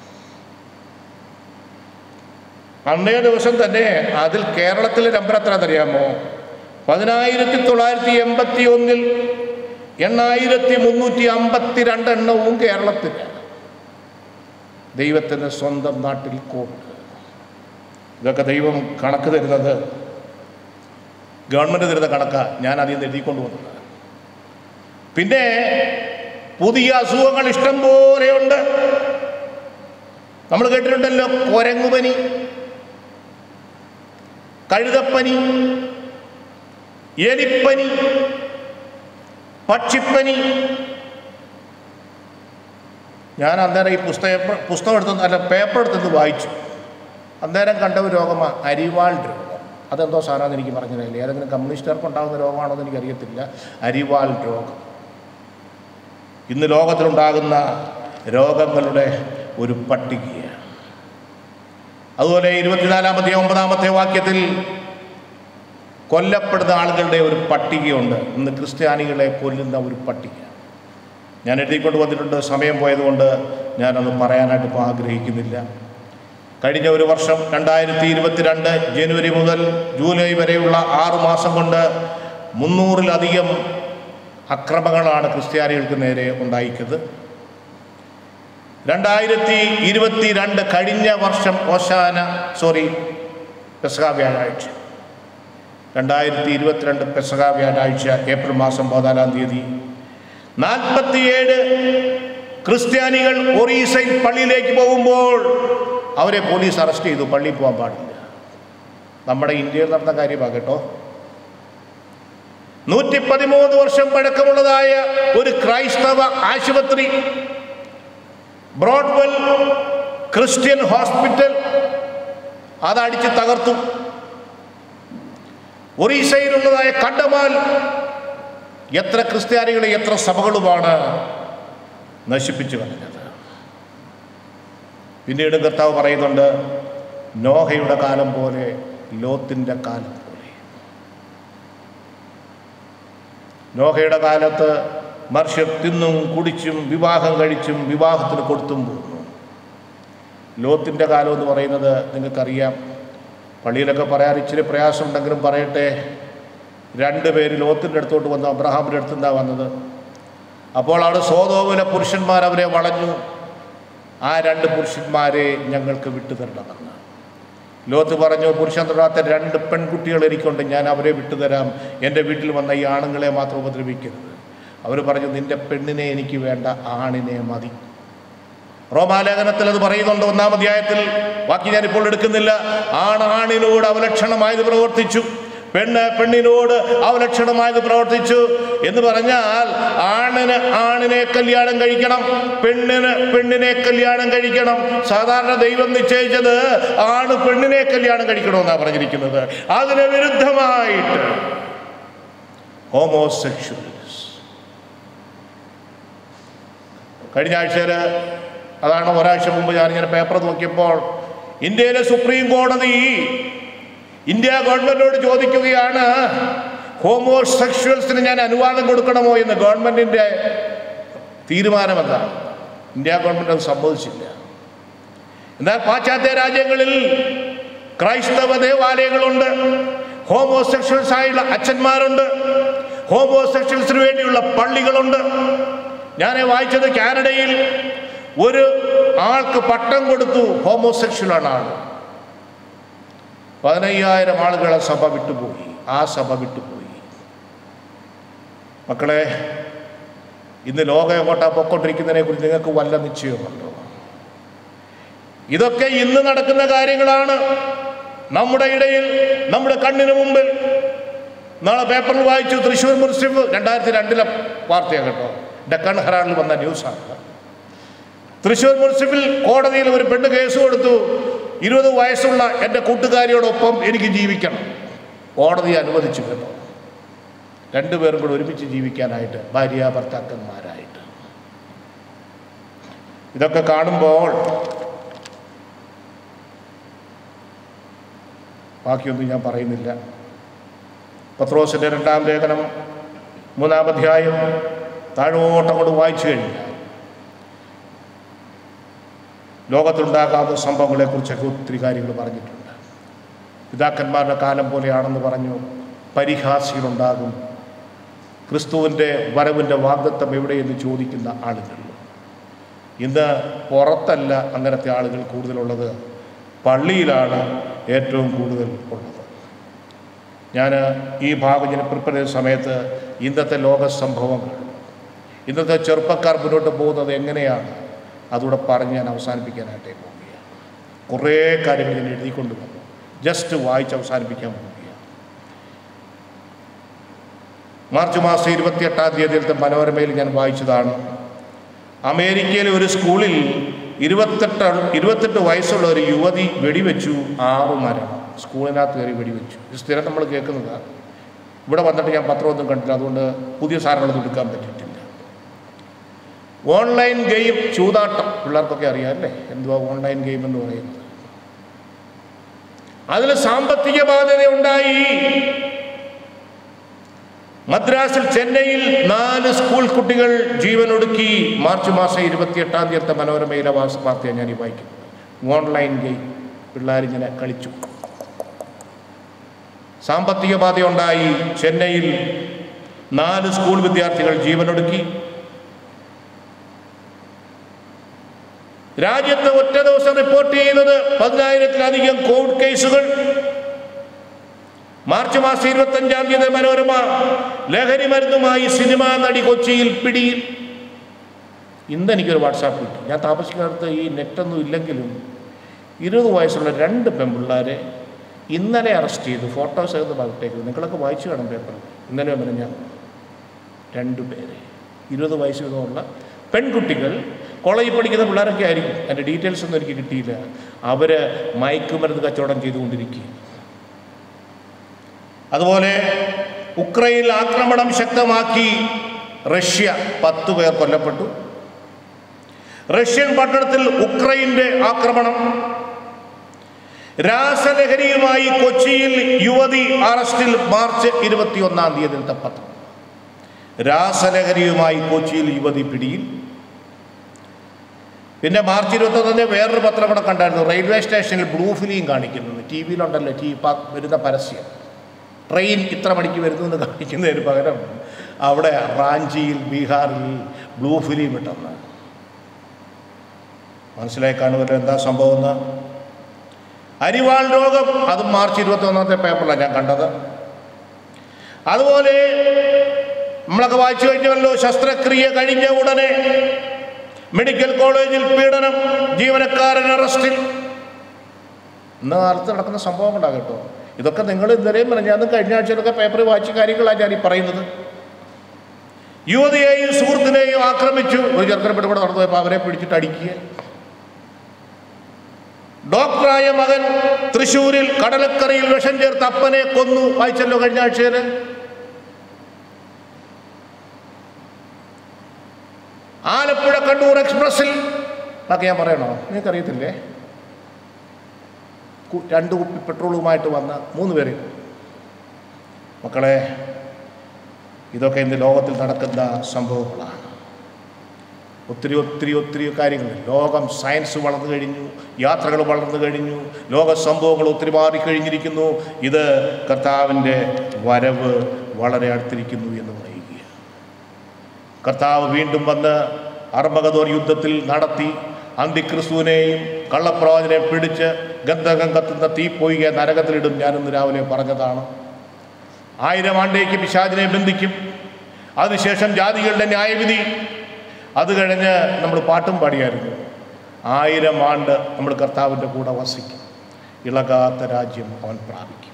അന്നേ ദിവസം തന്നെ അതിൽ കേരളത്തിലെ നമ്പർ എത്ര അറിയാമോ? പതിനായിരത്തി തൊള്ളായിരത്തി എൺപത്തി ഒന്നിൽ എണ്ണായിരത്തി മുന്നൂറ്റി അമ്പത്തി രണ്ട് എണ്ണവും കേരളത്തിലാണ്. ദൈവത്തിൻ്റെ സ്വന്തം നാട്ടിൽ കോവിഡ്. ഇതൊക്കെ ദൈവം കണക്ക് തരുന്നത്, ഗവൺമെൻറ് തരുന്ന കണക്കാണ്. ഞാൻ അതിൽ നിന്ന് എഴുതിക്കൊണ്ട് വന്നത്. പിന്നെ പുതിയ അസുഖങ്ങൾ ഇഷ്ടം പോലെയുണ്ട്. നമ്മൾ കേട്ടിട്ടുണ്ടല്ലോ, കുരങ്ങുപനി, കഴുതപ്പനി, എലിപ്പനി, പക്ഷിപ്പനി. ഞാൻ അന്നേരം ഈ പുസ്തകം പുസ്തകം എടുത്തു അല്ല പേപ്പർ എടുത്തു വായിച്ചു. അന്നേരം കണ്ട ഒരു രോഗമാണ് അരിവാൾ രോഗം. അതെന്തോ സാധനമെന്ന് എനിക്ക് പറഞ്ഞില്ല. ഏതെങ്കിലും കമ്മ്യൂണിസ്റ്റുകാർക്ക് ഉണ്ടാകുന്ന രോഗമാണോ എന്ന് എനിക്കറിയത്തില്ല. അരിവാൾ രോഗം ഇന്ന് ലോകത്തിലുണ്ടാകുന്ന രോഗങ്ങളുടെ ഒരു പട്ടികയാണ്. അതുപോലെ ഇരുപത്തിനാലാമത്തെ ഒമ്പതാമത്തെ വാക്യത്തിൽ കൊല്ലപ്പെടുന്ന ആളുകളുടെ ഒരു പട്ടികയുണ്ട്. ഇന്ന് ക്രിസ്ത്യാനികളെ കൊല്ലുന്ന ഒരു പട്ടിക ഞാൻ എഴുതിക്കൊണ്ട് വന്നിട്ടുണ്ട്. സമയം പോയതുകൊണ്ട് ഞാനത് പറയാനായിട്ട് ഇപ്പോൾ ആഗ്രഹിക്കുന്നില്ല. കഴിഞ്ഞ ഒരു വർഷം രണ്ടായിരത്തി ഇരുപത്തിരണ്ട് ജനുവരി മുതൽ ജൂലൈ വരെയുള്ള ആറു മാസം കൊണ്ട് മുന്നൂറിലധികം അക്രമങ്ങളാണ് ക്രിസ്ത്യാനികൾക്ക് നേരെ ഉണ്ടായിരിക്കുന്നത്. രണ്ടായിരത്തി ഇരുപത്തി രണ്ട് കഴിഞ്ഞ വർഷം ഓശാന സോറി പെസഹ വ്യാഴാഴ്ച രണ്ടായിരത്തി ഇരുപത്തിരണ്ട് പെസഹ വ്യാഴാഴ്ച ഏപ്രിൽ മാസം പതിനാലാം തീയതി നാൽപ്പത്തിയേഴ് ക്രിസ്ത്യാനികൾ ഒറീസയിൽ പള്ളിയിലേക്ക് പോകുമ്പോൾ അവരെ പോലീസ് അറസ്റ്റ് ചെയ്തു. പള്ളിയിൽ പോകാൻ പാടില്ല. നമ്മുടെ ഇന്ത്യയിൽ നടന്ന കാര്യമാണ് കേട്ടോ. നൂറ്റി പതിമൂന്ന് വർഷം പഴക്കമുള്ളതായ ഒരു ക്രൈസ്തവ ആശുപത്രി, ബ്രോഡ്വെൽ ക്രിസ്ത്യൻ ഹോസ്പിറ്റൽ, അതടിച്ച് തകർത്തു. ഒറീസയിലുള്ളതായ കണ്ടമാൽ എത്ര ക്രിസ്ത്യാനികളെ എത്ര സഭകളുമാണ് നശിപ്പിച്ചു കളഞ്ഞത്. പിന്നീട് കർത്താവ് പറയുന്നുണ്ട്, നോഹയുടെ കാലം പോലെ, ലോത്തിൻ്റെ കാലം പോലെ. നോഹയുടെ കാലത്ത് മനുഷ്യർ തിന്നും കുടിച്ചും വിവാഹം കഴിച്ചും വിവാഹത്തിന് കൊടുത്തും പോകുന്നു. ലോത്തിൻ്റെ കാലം എന്ന് പറയുന്നത് നിങ്ങൾക്കറിയാം. പള്ളിയിലൊക്കെ പറയാൻ ഇച്ചിരി പ്രയാസമുണ്ടെങ്കിലും പറയട്ടെ. രണ്ട് പേര് ലോത്തിൻ്റെ അടുത്തോട്ട് വന്നു. അബ്രഹാമിൻ്റെ അടുത്ത് എന്താ വന്നത്? അപ്പോൾ അവിടെ സോദോമിലെ പുരുഷന്മാർ അവരെ വളഞ്ഞു. ആ രണ്ട് പുരുഷന്മാരെ ഞങ്ങൾക്ക് വിട്ടുതരണമെന്ന് ലോത്ത് പറഞ്ഞു. പുരുഷൻ തൊടാത്ത രണ്ട് പെൺകുട്ടികൾ എനിക്കുണ്ട്, ഞാൻ അവരെ വിട്ടുതരാം. എൻ്റെ വീട്ടിൽ വന്ന ഈ ആണുങ്ങളെ മാത്രം ഉപദ്രവിക്കരുത്. അവർ പറഞ്ഞു, നിൻ്റെ പെണ്ണിനെ എനിക്ക് വേണ്ട, ആണിനെ മതി. റോമാലേഖനത്തിൽ അത് പറയുന്നുണ്ട്. ഒന്നാം അധ്യായത്തിൽ, ബാക്കി ഞാനിപ്പോൾ എടുക്കുന്നില്ല. ആണ് ആണിനോട് അവലക്ഷണമായത് പ്രവർത്തിച്ചു, പെണ്ണ് പെണ്ണിനോട് അവലക്ഷണമായത് പ്രവർത്തിച്ചു എന്ന് പറഞ്ഞാൽ ആണിന് ആണിനെ കല്യാണം കഴിക്കണം, പെണ്ണിന് പെണ്ണിനെ കല്യാണം കഴിക്കണം. സാധാരണ ദൈവം നിശ്ചയിച്ചത് ആണ് പെണ്ണിനെ കല്യാണം കഴിക്കണമെന്നാണ് പറഞ്ഞിരിക്കുന്നത്. അതിന് വിരുദ്ധമായിട്ട് ഹോമോസെക്ഷൽസ്. കഴിഞ്ഞ ആഴ്ചയിൽ, അതാണ് ഒരാഴ്ച മുമ്പ് ഞാനിങ്ങനെ പേപ്പർ നോക്കിയപ്പോൾ, ഇന്ത്യയിലെ സുപ്രീം കോടതി ഇന്ത്യ ഗവൺമെൻറ്റിനോട് ചോദിക്കുകയാണ്, ഹോമോസെക്ഷൽസിന് ഞാൻ അനുവാദം കൊടുക്കണമോ എന്ന്. ഗവൺമെൻറ്റിൻ്റെ തീരുമാനമെന്താണ്? ഇന്ത്യ ഗവൺമെൻറ് അത് സമ്മതിച്ചില്ല. എന്നാൽ പാശ്ചാത്യ രാജ്യങ്ങളിൽ ക്രൈസ്തവ ദേവാലയങ്ങളുണ്ട്, ഹോമോസെക്ഷൽസായുള്ള അച്ഛന്മാരുണ്ട്, ഹോമോസെക്ഷൽസിന് വേണ്ടിയുള്ള പള്ളികളുണ്ട്. ഞാൻ വായിച്ചത് കാനഡയിൽ ഒരു ആൾക്ക് പട്ടം കൊടുത്തു, ഹോമോസെക്ഷലാണ് ആൾ. പതിനയ്യായിരം ആളുകളെ സഭ വിട്ടുപോയി. ആ സഭ വിട്ടുപോയി. മക്കളെ, ഇന്ന് ലോകം എങ്ങോട്ടാ പൊക്കൊണ്ടിരിക്കുന്നതിനെ കുറിച്ച് നിങ്ങൾക്ക് വല്ല നിശ്ചയമുണ്ടോ? ഇതൊക്കെ ഇന്ന് നടക്കുന്ന കാര്യങ്ങളാണ്. നമ്മുടെ ഇടയിൽ, നമ്മുടെ കണ്ണിന് മുമ്പിൽ. നാളെ പേപ്പറിൽ വായിച്ചു, തൃശ്ശൂർ മുൻസിഫ് രണ്ടായിരത്തി രണ്ടിലെ വാർത്തയാണ് കേട്ടോ, ഡെക്കൺ ഹെറാൾഡിൽ വന്ന ന്യൂസാണ്. തൃശ്ശൂർ മുൻസിഫിൽ കോടതിയിൽ ഒരു പെണ്ണ് കേസ് കൊടുത്തു, ഇരുപത് വയസ്സുള്ള എൻ്റെ കൂട്ടുകാരിയോടൊപ്പം എനിക്ക് ജീവിക്കണം. കോടതി അനുവദിച്ചു കേട്ടോ. രണ്ടുപേരും കൂടെ ഒരുമിച്ച് ജീവിക്കാനായിട്ട്, ഭാര്യ ഭർത്താക്കന്മാരായിട്ട്. ഇതൊക്കെ കാണുമ്പോൾ ബാക്കിയൊന്നും ഞാൻ പറയുന്നില്ല. പത്രോസിൻ്റെ രണ്ടാം ലേഖനം മൂന്നാം അധ്യായം താഴോട്ടം കൊണ്ട് വായിച്ചു കഴിഞ്ഞാൽ ലോകത്തുണ്ടാകാവുന്ന സംഭവങ്ങളെക്കുറിച്ചൊക്കെ ഒത്തിരി കാര്യങ്ങൾ പറഞ്ഞിട്ടുണ്ട്. പിതാക്കന്മാരുടെ കാലം പോലെയാണെന്ന് പറഞ്ഞു. പരിഹാസികളുണ്ടാകും. ക്രിസ്തുവിൻ്റെ വരവിൻ്റെ വാഗ്ദത്തം എവിടെയെന്ന് ചോദിക്കുന്ന ആളുകൾ. ഇന്ന് പുറത്തല്ല അങ്ങനത്തെ ആളുകൾ കൂടുതലുള്ളത്, പള്ളിയിലാണ് ഏറ്റവും കൂടുതൽ ഉള്ളത്. ഞാൻ ഈ ഭാഗം ഞാൻ പ്രിപ്പയർ ചെയ്ത സമയത്ത് ഇന്നത്തെ ലോക സംഭവങ്ങൾ, ഇന്നത്തെ ചെറുപ്പക്കാർ മുന്നോട്ട് പോകുന്നത് എങ്ങനെയാണ്, അതുകൂടെ പറഞ്ഞ് ഞാൻ അവസാനിപ്പിക്കാനായിട്ടേ പോവുകയാണ്. കുറേ കാര്യങ്ങൾ ഞാൻ എഴുതിക്കൊണ്ട് വന്നു, ജസ്റ്റ് വായിച്ച് അവസാനിപ്പിക്കാൻ പോവുകയാണ്. മാർച്ച് മാസം ഇരുപത്തിയെട്ടാം തീയതിയിലത്തെ മനോരമയിൽ ഞാൻ വായിച്ചതാണ്. അമേരിക്കയിലെ ഒരു സ്കൂളിൽ ഇരുപത്തെട്ട് ഇരുപത്തെട്ട് വയസ്സുള്ള ഒരു യുവതി വെടിവെച്ചു, ആറ് മരണം. സ്കൂളിനകത്ത് കയറി വെടിവെച്ചു. ഇത് സ്ഥിരം നമ്മൾ കേൾക്കുന്നതാണ്. ഇവിടെ വന്നിട്ട് ഞാൻ പത്രമൊന്നും കണ്ടില്ല, അതുകൊണ്ട് പുതിയ സാധനങ്ങളൊന്നും എടുക്കാൻ പറ്റിയിട്ടില്ല. ഓൺലൈൻ ഗെയിം, ചൂതാട്ടം, പിള്ളേർക്കൊക്കെ അറിയാം അല്ലേ എന്തുവാ ഓൺലൈൻ ഗെയിം എന്ന് പറയുന്നത്. അതിൽ സാമ്പത്തിക ബാധ്യത ഉണ്ടായി. മദ്രാസിൽ, ചെന്നൈയിൽ നാല് സ്കൂൾ കുട്ടികൾ ജീവനൊടുക്കി. മാർച്ച് മാസം ഇരുപത്തിയെട്ടാം തീയതി മനോരമയിലെ വാർത്തയാണ് ഞാൻ ഈ വായിക്കുന്നത്. ഓൺലൈൻ ഗെയിം, പിള്ളേരിങ്ങനെ കളിച്ചു. സാമ്പത്തിക ബാധയുണ്ടായി. ചെന്നൈയിൽ നാല് സ്കൂൾ വിദ്യാർത്ഥികൾ ജീവനൊടുക്കി. രാജ്യത്ത് ഒറ്റ ദിവസം റിപ്പോർട്ട് ചെയ്യുന്നത് പതിനായിരത്തിലധികം കോവിഡ് കേസുകൾ. മാർച്ച് മാസം ഇരുപത്തി അഞ്ചാം തീയതി മനോരമ, ലഹരി മരുന്നുമായി സിനിമാ നടി കൊച്ചിയിൽ പിടിയിൽ. ഇന്ന് എനിക്കൊരു വാട്സാപ്പ് കിട്ടി. ഞാൻ താമസിക്കാത്ത ഈ നെറ്റൊന്നും ഇല്ലെങ്കിലും ഇരുപത് വയസ്സുള്ള രണ്ട് പെൺപിള്ളേരെ ഇന്നലെ അറസ്റ്റ് ചെയ്തു. ഫോട്ടോസ് ഒക്കെ ഭാഗത്തേക്ക് നിങ്ങളൊക്കെ വായിച്ചു കാണും പേപ്പറിൽ. ഇന്നലെ വരെ ഞാൻ രണ്ടു പേരെ ഇരുപത് വയസ്സ് വീതമുള്ള പെൺകുട്ടികൾ, കോളേജിൽ പഠിക്കുന്ന പിള്ളേരൊക്കെ ആയിരിക്കും, എൻ്റെ ഡീറ്റെയിൽസ് ഒന്നും എനിക്ക് കിട്ടിയില്ല. അവർ മയക്കുമരുന്ന് കച്ചവടം ചെയ്തുകൊണ്ടിരിക്കുക. അതുപോലെ ഉക്രൈനിൽ ആക്രമണം ശക്തമാക്കി റഷ്യ, പത്ത് പേർ കൊല്ലപ്പെട്ടു. റഷ്യൻ പട്ടണത്തിൽ ഉക്രൈൻ്റെ ആക്രമണം. രാസലഹരിയുമായി കൊച്ചിയിൽ യുവതി അറസ്റ്റിൽ. മാർച്ച് ഇരുപത്തി ഒന്നാം തീയതിയിലത്തെ പത്രം. രാസലഹരിയുമായി കൊച്ചിയിൽ യുവതി പിടിയിൽ. പിന്നെ മാർച്ച് ഇരുപത്തൊന്നിന് വേറൊരു പത്രം കൂടെ കണ്ടായിരുന്നു. റെയിൽവേ സ്റ്റേഷനിൽ ബ്ലൂ ഫിലിം കാണിക്കുന്നത്. ടി വിയിലുണ്ടല്ലോ, ടി വി വരുന്ന പരസ്യം. ട്രെയിൻ ഇത്ര മണിക്ക് വരുന്നു എന്ന് കാണിക്കുന്നതിന് പകരം അവിടെ റാഞ്ചിയിൽ, ബീഹാറിൽ ബ്ലൂ ഫിലിം ഇട്ടെന്ന്. മനസ്സിലായി കാണുമല്ലോ എന്താ സംഭവം എന്ന്. അരിവാൾ രോഗം, അതും മാർച്ച് ഇരുപത്തി ഒന്നാമത്തെ പേപ്പറിലാണ് ഞാൻ കണ്ടത്. അതുപോലെ നമ്മളൊക്കെ വായിച്ചു കഴിഞ്ഞല്ലോ, ശസ്ത്രക്രിയ കഴിഞ്ഞ ഉടനെ മെഡിക്കൽ കോളേജിൽ പീഡനം, ജീവനക്കാരൻ അറസ്റ്റിൽ. ഇന്ന് കാലത്ത് നടക്കുന്ന സംഭവങ്ങളാണ് കേട്ടോ. ഇതൊക്കെ നിങ്ങൾ ഇന്നലെയും പറഞ്ഞാൽ കഴിഞ്ഞ ആഴ്ചയിലൊക്കെ പേപ്പറിൽ വായിച്ച കാര്യങ്ങളാണ് ഞാൻ ഈ പറയുന്നത്. യുവതിയെയും സുഹൃത്തിനെയും ആക്രമിച്ചു. ഒരു ചെറുക്കനെ കൂടെ നടന്നു പോയപ്പോൾ അവരെ പിടിച്ചിട്ട് അടിക്കുക. ഡോക്ടറായ മകൻ തൃശ്ശൂരിൽ കടലക്കറിയിൽ വിഷം ചേർത്ത് അപ്പനെ കൊന്നു. വായിച്ചല്ലോ കഴിഞ്ഞ ആഴ്ചയിൽ. ആലപ്പുഴ കണ്ണൂർ എക്സ്പ്രസിൽ ഒക്കെ ഞാൻ പറയണോ, നിങ്ങൾക്കറിയത്തില്ലേ, രണ്ട് കുപ്പി പെട്രോളുമായിട്ട് വന്ന മൂന്ന് പേര്. മക്കളെ, ഇതൊക്കെ ഇന്ന് ലോകത്തിൽ നടക്കുന്ന സംഭവങ്ങളാണ്. ഒത്തിരി ഒത്തിരി ഒത്തിരി കാര്യങ്ങൾ. ലോകം, സയൻസ് വളർന്നു കഴിഞ്ഞു, യാത്രകൾ വളർന്നു കഴിഞ്ഞു, ലോക സംഭവങ്ങൾ ഒത്തിരി മാറിക്കഴിഞ്ഞിരിക്കുന്നു. ഇത് കർത്താവിൻ്റെ വരവ് വളരെ അടുത്തിരിക്കുന്നു എന്ന് പറയുക. കർത്താവ് വീണ്ടും വന്ന് അർമഗദോൻ യുദ്ധത്തിൽ നടത്തി അന്തിക്രിസ്തുവിനെയും കള്ളപ്രവാചകനെയും പിടിച്ച് ഗന്ധകം കത്തുന്ന തീപ്പൊയ്ക നരകത്തിലിടും. ഞാനിന്ന് രാവിലെ പറഞ്ഞതാണ്. ആയിരം ആണ്ടേക്ക് പിശാചിനെ ബന്ധിക്കും. അതിനുശേഷം ജാതികളുടെ ന്യായവിധി. അത് കഴിഞ്ഞ് നമ്മൾ പാട്ടും പാടിയായിരുന്നു. ആയിരം ആണ്ട് നമ്മൾ കർത്താവിൻ്റെ കൂടെ വസിക്കും. ഇളകാത്ത രാജ്യം അവൻ പ്രാപിക്കും.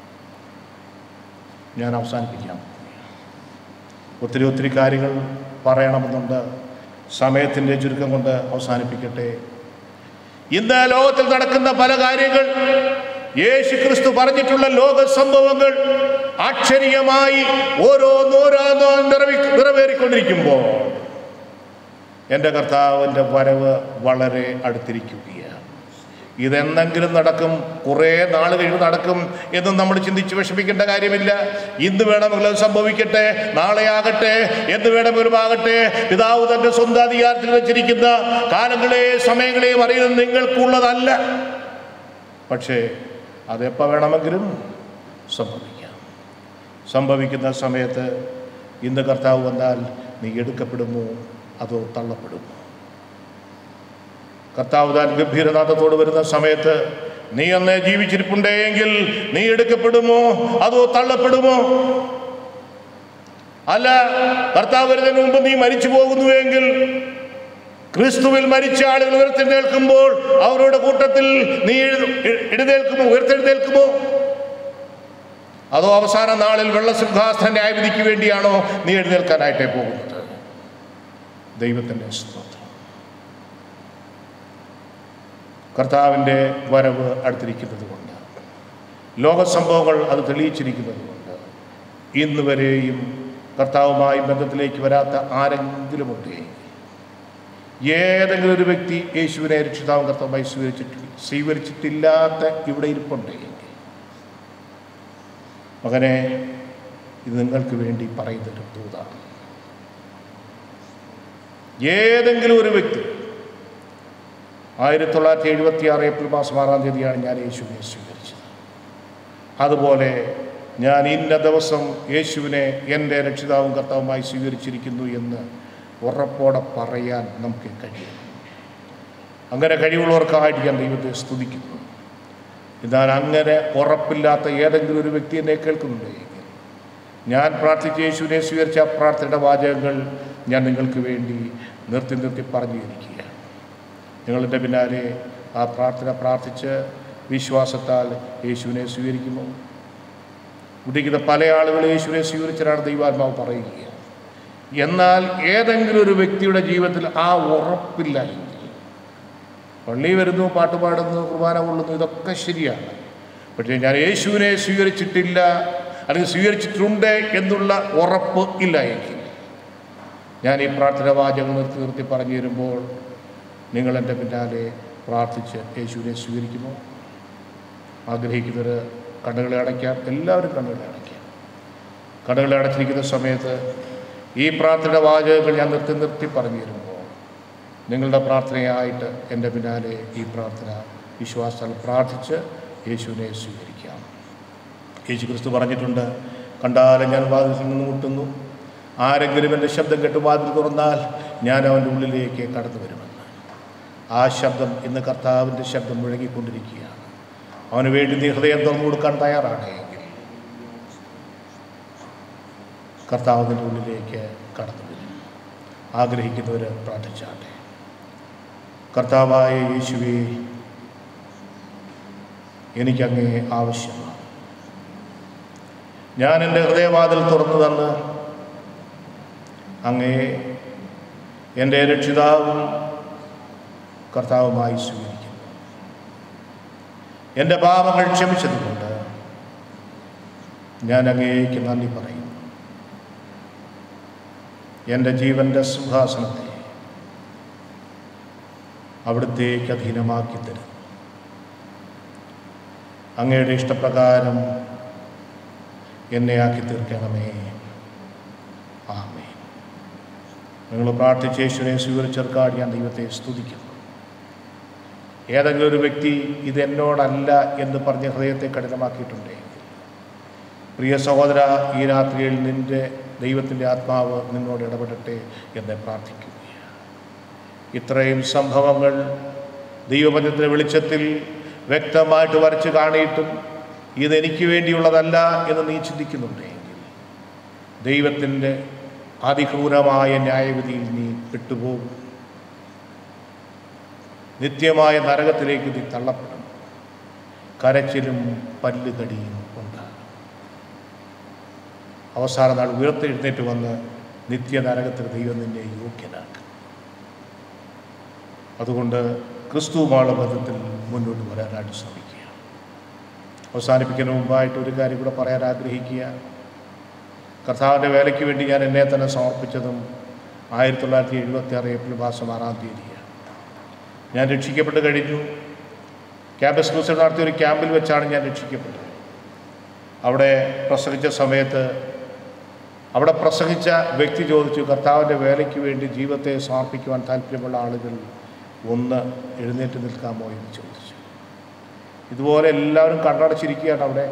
ഞാൻ അവസാനിപ്പിക്കാം. ഒത്തിരി ഒത്തിരി കാര്യങ്ങൾ പറയണമെന്നുണ്ട്. സമയത്തിൻ്റെ ചുരുക്കം കൊണ്ട് അവസാനിപ്പിക്കട്ടെ. ഇന്ന് ലോകത്തിൽ നടക്കുന്ന പല കാര്യങ്ങൾ യേശു ക്രിസ്തു പറഞ്ഞിട്ടുള്ള ലോക സംഭവങ്ങൾ അക്ഷരീയമായി ഓരോന്നോരോന്നോ നിറവി നിറവേറിക്കൊണ്ടിരിക്കുമ്പോൾ എൻ്റെ കർത്താവിൻ്റെ വരവ് വളരെ അടുത്തിരിക്കുകയാണ്. ഇതെന്തെങ്കിലും നടക്കും, കുറേ നാൾ കഴിയുമ്പോൾ നടക്കും എന്നും നമ്മൾ ചിന്തിച്ച് വിഷമിക്കേണ്ട കാര്യമില്ല. ഇന്ന് വേണമെങ്കിലും സംഭവിക്കട്ടെ, നാളെ ആകട്ടെ, എന്ന് വേണമെങ്കിലും ആകട്ടെ. പിതാവ് തൻ്റെ സ്വന്തം അധികാരത്തിൽ വെച്ചിരിക്കുന്ന കാലങ്ങളെയും സമയങ്ങളെയും അറിയുന്നത് നിങ്ങൾക്കുള്ളതല്ല. പക്ഷേ അതെപ്പോൾ വേണമെങ്കിലും സംഭവിക്കാം. സംഭവിക്കുന്ന സമയത്ത് ഇന്ന് കർത്താവ് വന്നാൽ നീ എടുക്കപ്പെടുമോ അതോ തള്ളപ്പെടുമോ? കർത്താവ് താൻ ഗംഭീരനാഥത്തോട് വരുന്ന സമയത്ത് നീ അന്നേ ജീവിച്ചിരിപ്പുണ്ടെങ്കിൽ നീ എടുക്കപ്പെടുമോ അതോ തള്ളപ്പെടുമോ? അല്ല, കർത്താവ് വരുന്നതിന് മുമ്പ് നീ മരിച്ചു പോകുന്നുവെങ്കിൽ ക്രിസ്തുവിൽ മരിച്ച ആളുകൾ ഉയർത്തെഴുന്നേൽക്കുമ്പോൾ അവരുടെ കൂട്ടത്തിൽ നീ എഴുന്നേൽക്കുമോ, ഉയർത്തെഴുന്നേൽക്കുമോ? അതോ അവസാന നാളിൽ വെള്ളസിംഹാസന ന്യായവിധിക്ക് വേണ്ടിയാണോ നീ എഴുന്നേൽക്കാനായിട്ടേ പോകുന്നത്? ദൈവത്തിൻ്റെ സ്തോത്രം. കർത്താവിൻ്റെ വരവ് അടുത്തിരിക്കുന്നത് കൊണ്ട്, ലോകസംഭവങ്ങൾ അത് തെളിയിച്ചിരിക്കുന്നത് കൊണ്ട് ഇന്ന് വരെയും കർത്താവുമായി ബന്ധത്തിലേക്ക് വരാത്ത ആരെങ്കിലും ഉണ്ടെങ്കിൽ, ഏതെങ്കിലും ഒരു വ്യക്തി യേശുവിനെ രക്ഷിതാവും കർത്താവുമായി സ്വീകരിച്ചിട്ട് സ്വീകരിച്ചിട്ടില്ലാത്ത ഇവിടെ ഇരിപ്പുണ്ടെങ്കിൽ, മകനെ, ഇത് നിങ്ങൾക്ക് വേണ്ടി പറയുന്നൊരു ദൂതാണ്. ഏതെങ്കിലും ഒരു വ്യക്തി, ആയിരത്തി തൊള്ളായിരത്തി എഴുപത്തി ആറ് ഏപ്രിൽ മാസം ആറാം തീയതിയാണ് ഞാൻ യേശുവിനെ സ്വീകരിച്ചത്. അതുപോലെ ഞാൻ ഇന്ന ദിവസം യേശുവിനെ എൻ്റെ രക്ഷിതാവും കർത്താവുമായി സ്വീകരിച്ചിരിക്കുന്നു എന്ന് ഉറപ്പോടെ പറയാൻ നമുക്ക് കഴിയും. അങ്ങനെ കഴിവുള്ളവർക്കായിട്ട് ഞാൻ ദൈവത്തെ സ്തുതിക്കുന്നു. എന്നാൽ അങ്ങനെ ഉറപ്പില്ലാത്ത ഏതെങ്കിലും ഒരു വ്യക്തി എന്നെ കേൾക്കുന്നുണ്ടെങ്കിൽ, ഞാൻ പ്രാർത്ഥിച്ച് യേശുവിനെ സ്വീകരിച്ച ആ പ്രാർത്ഥനയുടെ വാചകങ്ങൾ ഞാൻ നിങ്ങൾക്ക് വേണ്ടി നിർത്തി നിർത്തി പറഞ്ഞു ഇരിക്കുകയാണ്. നിങ്ങളുടെ പിന്നാലെ ആ പ്രാർത്ഥന പ്രാർത്ഥിച്ച് വിശ്വാസത്താൽ യേശുവിനെ സ്വീകരിക്കുമോ? ഉദിക്കുന്ന പല ആളുകൾ യേശുവിനെ സ്വീകരിച്ചാണ് ദൈവാത്മാവ് പറയുകയാണ്. എന്നാൽ ഏതെങ്കിലും ഒരു വ്യക്തിയുടെ ജീവിതത്തിൽ ആ ഉറപ്പില്ല എങ്കിൽ, പള്ളി വരുന്നു, പാട്ടുപാടുന്നു, കുർബാന കൊള്ളുന്നു, ഇതൊക്കെ ശരിയാണ്. പക്ഷേ ഞാൻ യേശുവിനെ സ്വീകരിച്ചിട്ടില്ല അല്ലെങ്കിൽ സ്വീകരിച്ചിട്ടുണ്ട് എന്നുള്ള ഉറപ്പ് ഇല്ല എങ്കിൽ, ഞാൻ ഈ പ്രാർത്ഥന വാചകം നിർത്തി നിർത്തി പറഞ്ഞു തരുമ്പോൾ നിങ്ങൾ എൻ്റെ പിന്നാലെ പ്രാർത്ഥിച്ച് യേശുവിനെ സ്വീകരിക്കുമോ? ആഗ്രഹിക്കുന്നവർ കണ്ണുകളെ അടയ്ക്കാം. എല്ലാവരും കണ്ണുകളെ അടയ്ക്കാം. കണ്ണുകളെ അടച്ചിരിക്കുന്ന സമയത്ത് ഈ പ്രാർത്ഥന വാചകങ്ങൾ ഞാൻ നിർത്തി നിർത്തി പറഞ്ഞു തരുമ്പോൾ നിങ്ങളുടെ പ്രാർത്ഥനയായിട്ട് എൻ്റെ പിന്നാലെ ഈ പ്രാർത്ഥന വിശ്വാസത്താൽ പ്രാർത്ഥിച്ച് യേശുവിനെ സ്വീകരിക്കാം. യേശു ക്രിസ്തു പറഞ്ഞിട്ടുണ്ട്, കണ്ടാലും ഞാൻ വാതിൽ നിന്ന് മുട്ടുന്നു, ആരെങ്കിലും എൻ്റെ ശബ്ദം കേട്ട് വാതിൽ തുറന്നാൽ ഞാൻ അവൻ്റെ ഉള്ളിലേക്ക് കടന്നു വരുമെന്ന്. ആ ശബ്ദം ഇന്ന് കർത്താവിൻ്റെ ശബ്ദം മുഴങ്ങിക്കൊണ്ടിരിക്കുകയാണ്. അവന് വേണ്ടി നീ ഹൃദയം തുറന്നു കൊടുക്കാൻ തയ്യാറാണ് എങ്കിൽ കർത്താവിൻ്റെ ഉള്ളിലേക്ക് കടന്നു വരും. ആഗ്രഹിക്കുന്നവർ പ്രാർത്ഥിച്ചാട്ടെ. കർത്താവായ യേശുവേ, എനിക്കങ്ങേ ആവശ്യമാണ്. ഞാൻ എൻ്റെ ഹൃദയവാതിൽ തുറന്നു തന്ന് അങ്ങേ എൻ്റെ രക്ഷിതാവും കർത്താവുമായി സ്വീകരിക്കുന്നു. എൻ്റെ പാപങ്ങൾ ക്ഷമിച്ചതുകൊണ്ട് ഞാൻ അങ്ങേക്ക് നന്ദി പറയുന്നു. എൻ്റെ ജീവൻ്റെ സിംഹാസനത്തെ അവിടുത്തേക്ക് അധീനമാക്കി തരും. അങ്ങയുടെ ഇഷ്ടപ്രകാരം എന്നെ ആക്കി തീർക്കണമേ. ആമേൻ. നിങ്ങൾ പ്രാർത്ഥിച്ച് യേശുവിനെ സ്വീകരിച്ചവർക്കാട് ഞാൻ ദൈവത്തെ സ്തുതിക്കുന്നു. ഏതെങ്കിലും ഒരു വ്യക്തി ഇത് എന്നോടല്ല എന്ന് പറഞ്ഞ് ഹൃദയത്തെ കഠിനമാക്കിയിട്ടുണ്ടെങ്കിൽ, പ്രിയ സഹോദര, ഈ രാത്രിയിൽ നിൻ്റെ ദൈവത്തിൻ്റെ ആത്മാവ് നിന്നോട് ഇടപെടട്ടെ എന്ന് പ്രാർത്ഥിക്കുകയാണ്. ഇത്രയും സംഭവങ്ങൾ ദൈവവചനത്തിൻ്റെ വെളിച്ചത്തിൽ വ്യക്തമായിട്ട് വരച്ച് കാണിയിട്ടും ഇതെനിക്ക് വേണ്ടിയുള്ളതല്ല എന്ന് നീ ചിന്തിക്കുന്നുണ്ടെങ്കിൽ, ദൈവത്തിൻ്റെ അതിക്രൂരമായ ന്യായവിധിയിൽ നീ പെട്ടുപോകും. നിത്യമായ നരകത്തിലേക്ക് നീ തള്ളപ്പെടും. കരച്ചിലും പല്ലുകടിയും ഉണ്ടാകും. അവസാന നാൾ ഉയർത്തെഴുന്നേറ്റ് വന്ന് നിത്യ നരകത്തിൽ ദൈവം നിന്നെ യോഗ്യനാക്കും. അതുകൊണ്ട് ക്രിസ്തുവുമായുള്ള ബന്ധത്തിൽ മുന്നോട്ട് വരാനായിട്ട് ശ്രമിക്കുക. അവസാനിപ്പിക്കുന്ന മുമ്പായിട്ട് ഒരു കാര്യം കൂടെ പറയാൻ ആഗ്രഹിക്കുക. കർത്താവിൻ്റെ വേലയ്ക്ക് വേണ്ടി ഞാൻ എന്നെ തന്നെ സമർപ്പിച്ചതും ആയിരത്തി തൊള്ളായിരത്തി എഴുപത്തി ആറ് ഏപ്രിൽ മാസം ആറാം തീയതിയാണ്. ഞാൻ രക്ഷിക്കപ്പെട്ട് കഴിഞ്ഞു. ക്യാമ്പസ് ക്രൂസേഡ് നടത്തിയ ഒരു ക്യാമ്പിൽ വെച്ചാണ് ഞാൻ രക്ഷിക്കപ്പെട്ടത്. അവിടെ പ്രസംഗിച്ച സമയത്ത് അവിടെ പ്രസംഗിച്ച വ്യക്തി ചോദിച്ചു, കർത്താവിൻ്റെ വേലയ്ക്ക് വേണ്ടി ജീവിതത്തെ സമർപ്പിക്കുവാൻ താല്പര്യമുള്ള ആളുകൾ ഒന്ന് എഴുന്നേറ്റ് നിൽക്കാമോ എന്ന് ചോദിച്ചു. ഇതുപോലെ എല്ലാവരും കണ്ണടച്ചിരിക്കുകയാണ് അവിടെ.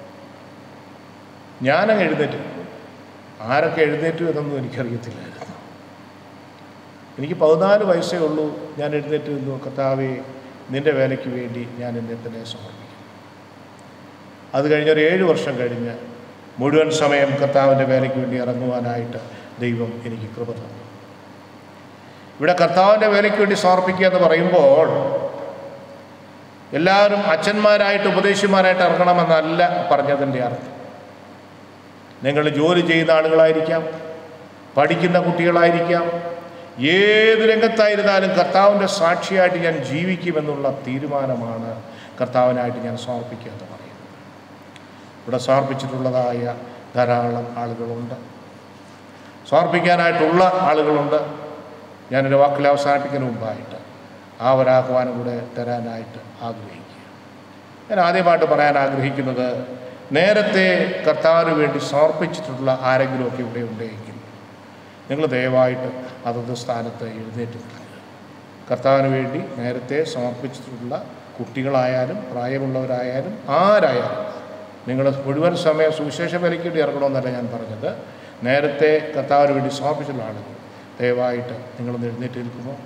ഞാനങ്ങ് എഴുന്നേറ്റ്. ആരൊക്കെ എഴുന്നേറ്റു എന്നൊന്നും എനിക്കറിയത്തില്ലായിരുന്നു. എനിക്ക് പതിനാല് വയസ്സേ ഉള്ളൂ. ഞാൻ എഴുന്നേറ്റ് നിന്നു. കർത്താവേ, നിൻ്റെ വേലയ്ക്ക് വേണ്ടി ഞാൻ എന്നെ തന്നെ സമർപ്പിക്കും. അത് കഴിഞ്ഞൊരു ഏഴ് വർഷം കഴിഞ്ഞ് മുഴുവൻ സമയം കർത്താവിൻ്റെ വേലയ്ക്ക് വേണ്ടി ഇറങ്ങുവാനായിട്ട് ദൈവം എനിക്ക് കൃപ തന്നു. ഇവിടെ കർത്താവിൻ്റെ വേലയ്ക്ക് വേണ്ടി സമർപ്പിക്കുക എന്ന് പറയുമ്പോൾ എല്ലാവരും അച്ഛന്മാരായിട്ട് ഉപദേശിമാരായിട്ട് ഇറങ്ങണമെന്നല്ല പറഞ്ഞതിൻ്റെ അർത്ഥം. നിങ്ങൾ ജോലി ചെയ്യുന്ന ആളുകളായിരിക്കാം, പഠിക്കുന്ന കുട്ടികളായിരിക്കാം, ഏത് രംഗത്തായിരുന്നാലും കർത്താവിൻ്റെ സാക്ഷിയായിട്ട് ഞാൻ ജീവിക്കുമെന്നുള്ള തീരുമാനമാണ് കർത്താവിനായിട്ട് ഞാൻ സമർപ്പിക്കുക എന്ന് പറയുന്നത്. ഇവിടെ സമർപ്പിച്ചിട്ടുള്ളതായ ധാരാളം ആളുകളുണ്ട്, സമർപ്പിക്കാനായിട്ടുള്ള ആളുകളുണ്ട്. ഞാനൊരു വാക്കിൽ അവസാനിപ്പിക്കുന്നതിന് മുമ്പായിട്ട് ആ ഒരാഹ്വാനം കൂടെ തരാനായിട്ട് ആഗ്രഹിക്കുക. ഞാൻ ആദ്യമായിട്ട് പറയാൻ ആഗ്രഹിക്കുന്നത്, നേരത്തെ കർത്താവിന് വേണ്ടി സമർപ്പിച്ചിട്ടുള്ള ആരെങ്കിലുമൊക്കെ ഇവിടെ ഉണ്ടെങ്കിൽ നിങ്ങൾ ദയവായിട്ട് അതത് സ്ഥാനത്ത് എഴുന്നേറ്റ് നിൽക്കുക. കർത്താവിന് വേണ്ടി നേരത്തെ സമർപ്പിച്ചിട്ടുള്ള കുട്ടികളായാലും പ്രായമുള്ളവരായാലും ആരായാലും, നിങ്ങൾ മുഴുവൻ സമയം സുവിശേഷ വേലയ്ക്ക് വേണ്ടി ഇറങ്ങണമെന്നല്ല ഞാൻ പറഞ്ഞത്. നേരത്തെ കർത്താവിന് വേണ്ടി സമർപ്പിച്ചിട്ടുള്ള ആളുകൾ ദയവായിട്ട് നിങ്ങളൊന്ന് എഴുന്നേറ്റ് നിൽക്കുമോ?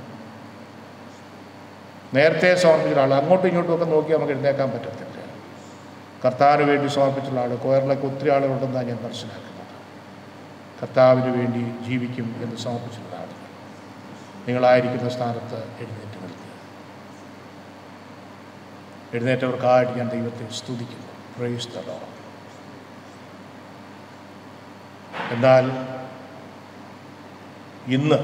നേരത്തെ സമർപ്പിച്ചിട്ടുള്ള ആൾ അങ്ങോട്ടും ഇങ്ങോട്ടും ഒക്കെ നോക്കി നമുക്ക് എഴുന്നേക്കാൻ പറ്റത്തില്ല. കർത്താവിന് വേണ്ടി സമർപ്പിച്ചിട്ടുള്ള ആൾ കോയറിലൊക്കെ ഒത്തിരി ആളുകളുണ്ടെന്നാണ് ഞാൻ മനസ്സിലാക്കുന്നത്. കർത്താവിന് വേണ്ടി ജീവിക്കും എന്ന് സമർപ്പിച്ചിട്ടുള്ള ആളുകൾ നിങ്ങളായിരിക്കുന്ന സ്ഥാനത്ത് എഴുന്നേറ്റ് നിൽക്കുക. എഴുന്നേറ്റവർക്കായിട്ട് ഞാൻ ദൈവത്തെ സ്തുതിക്കുന്നു. Praise the lord. എന്നാൽ ഇന്ന്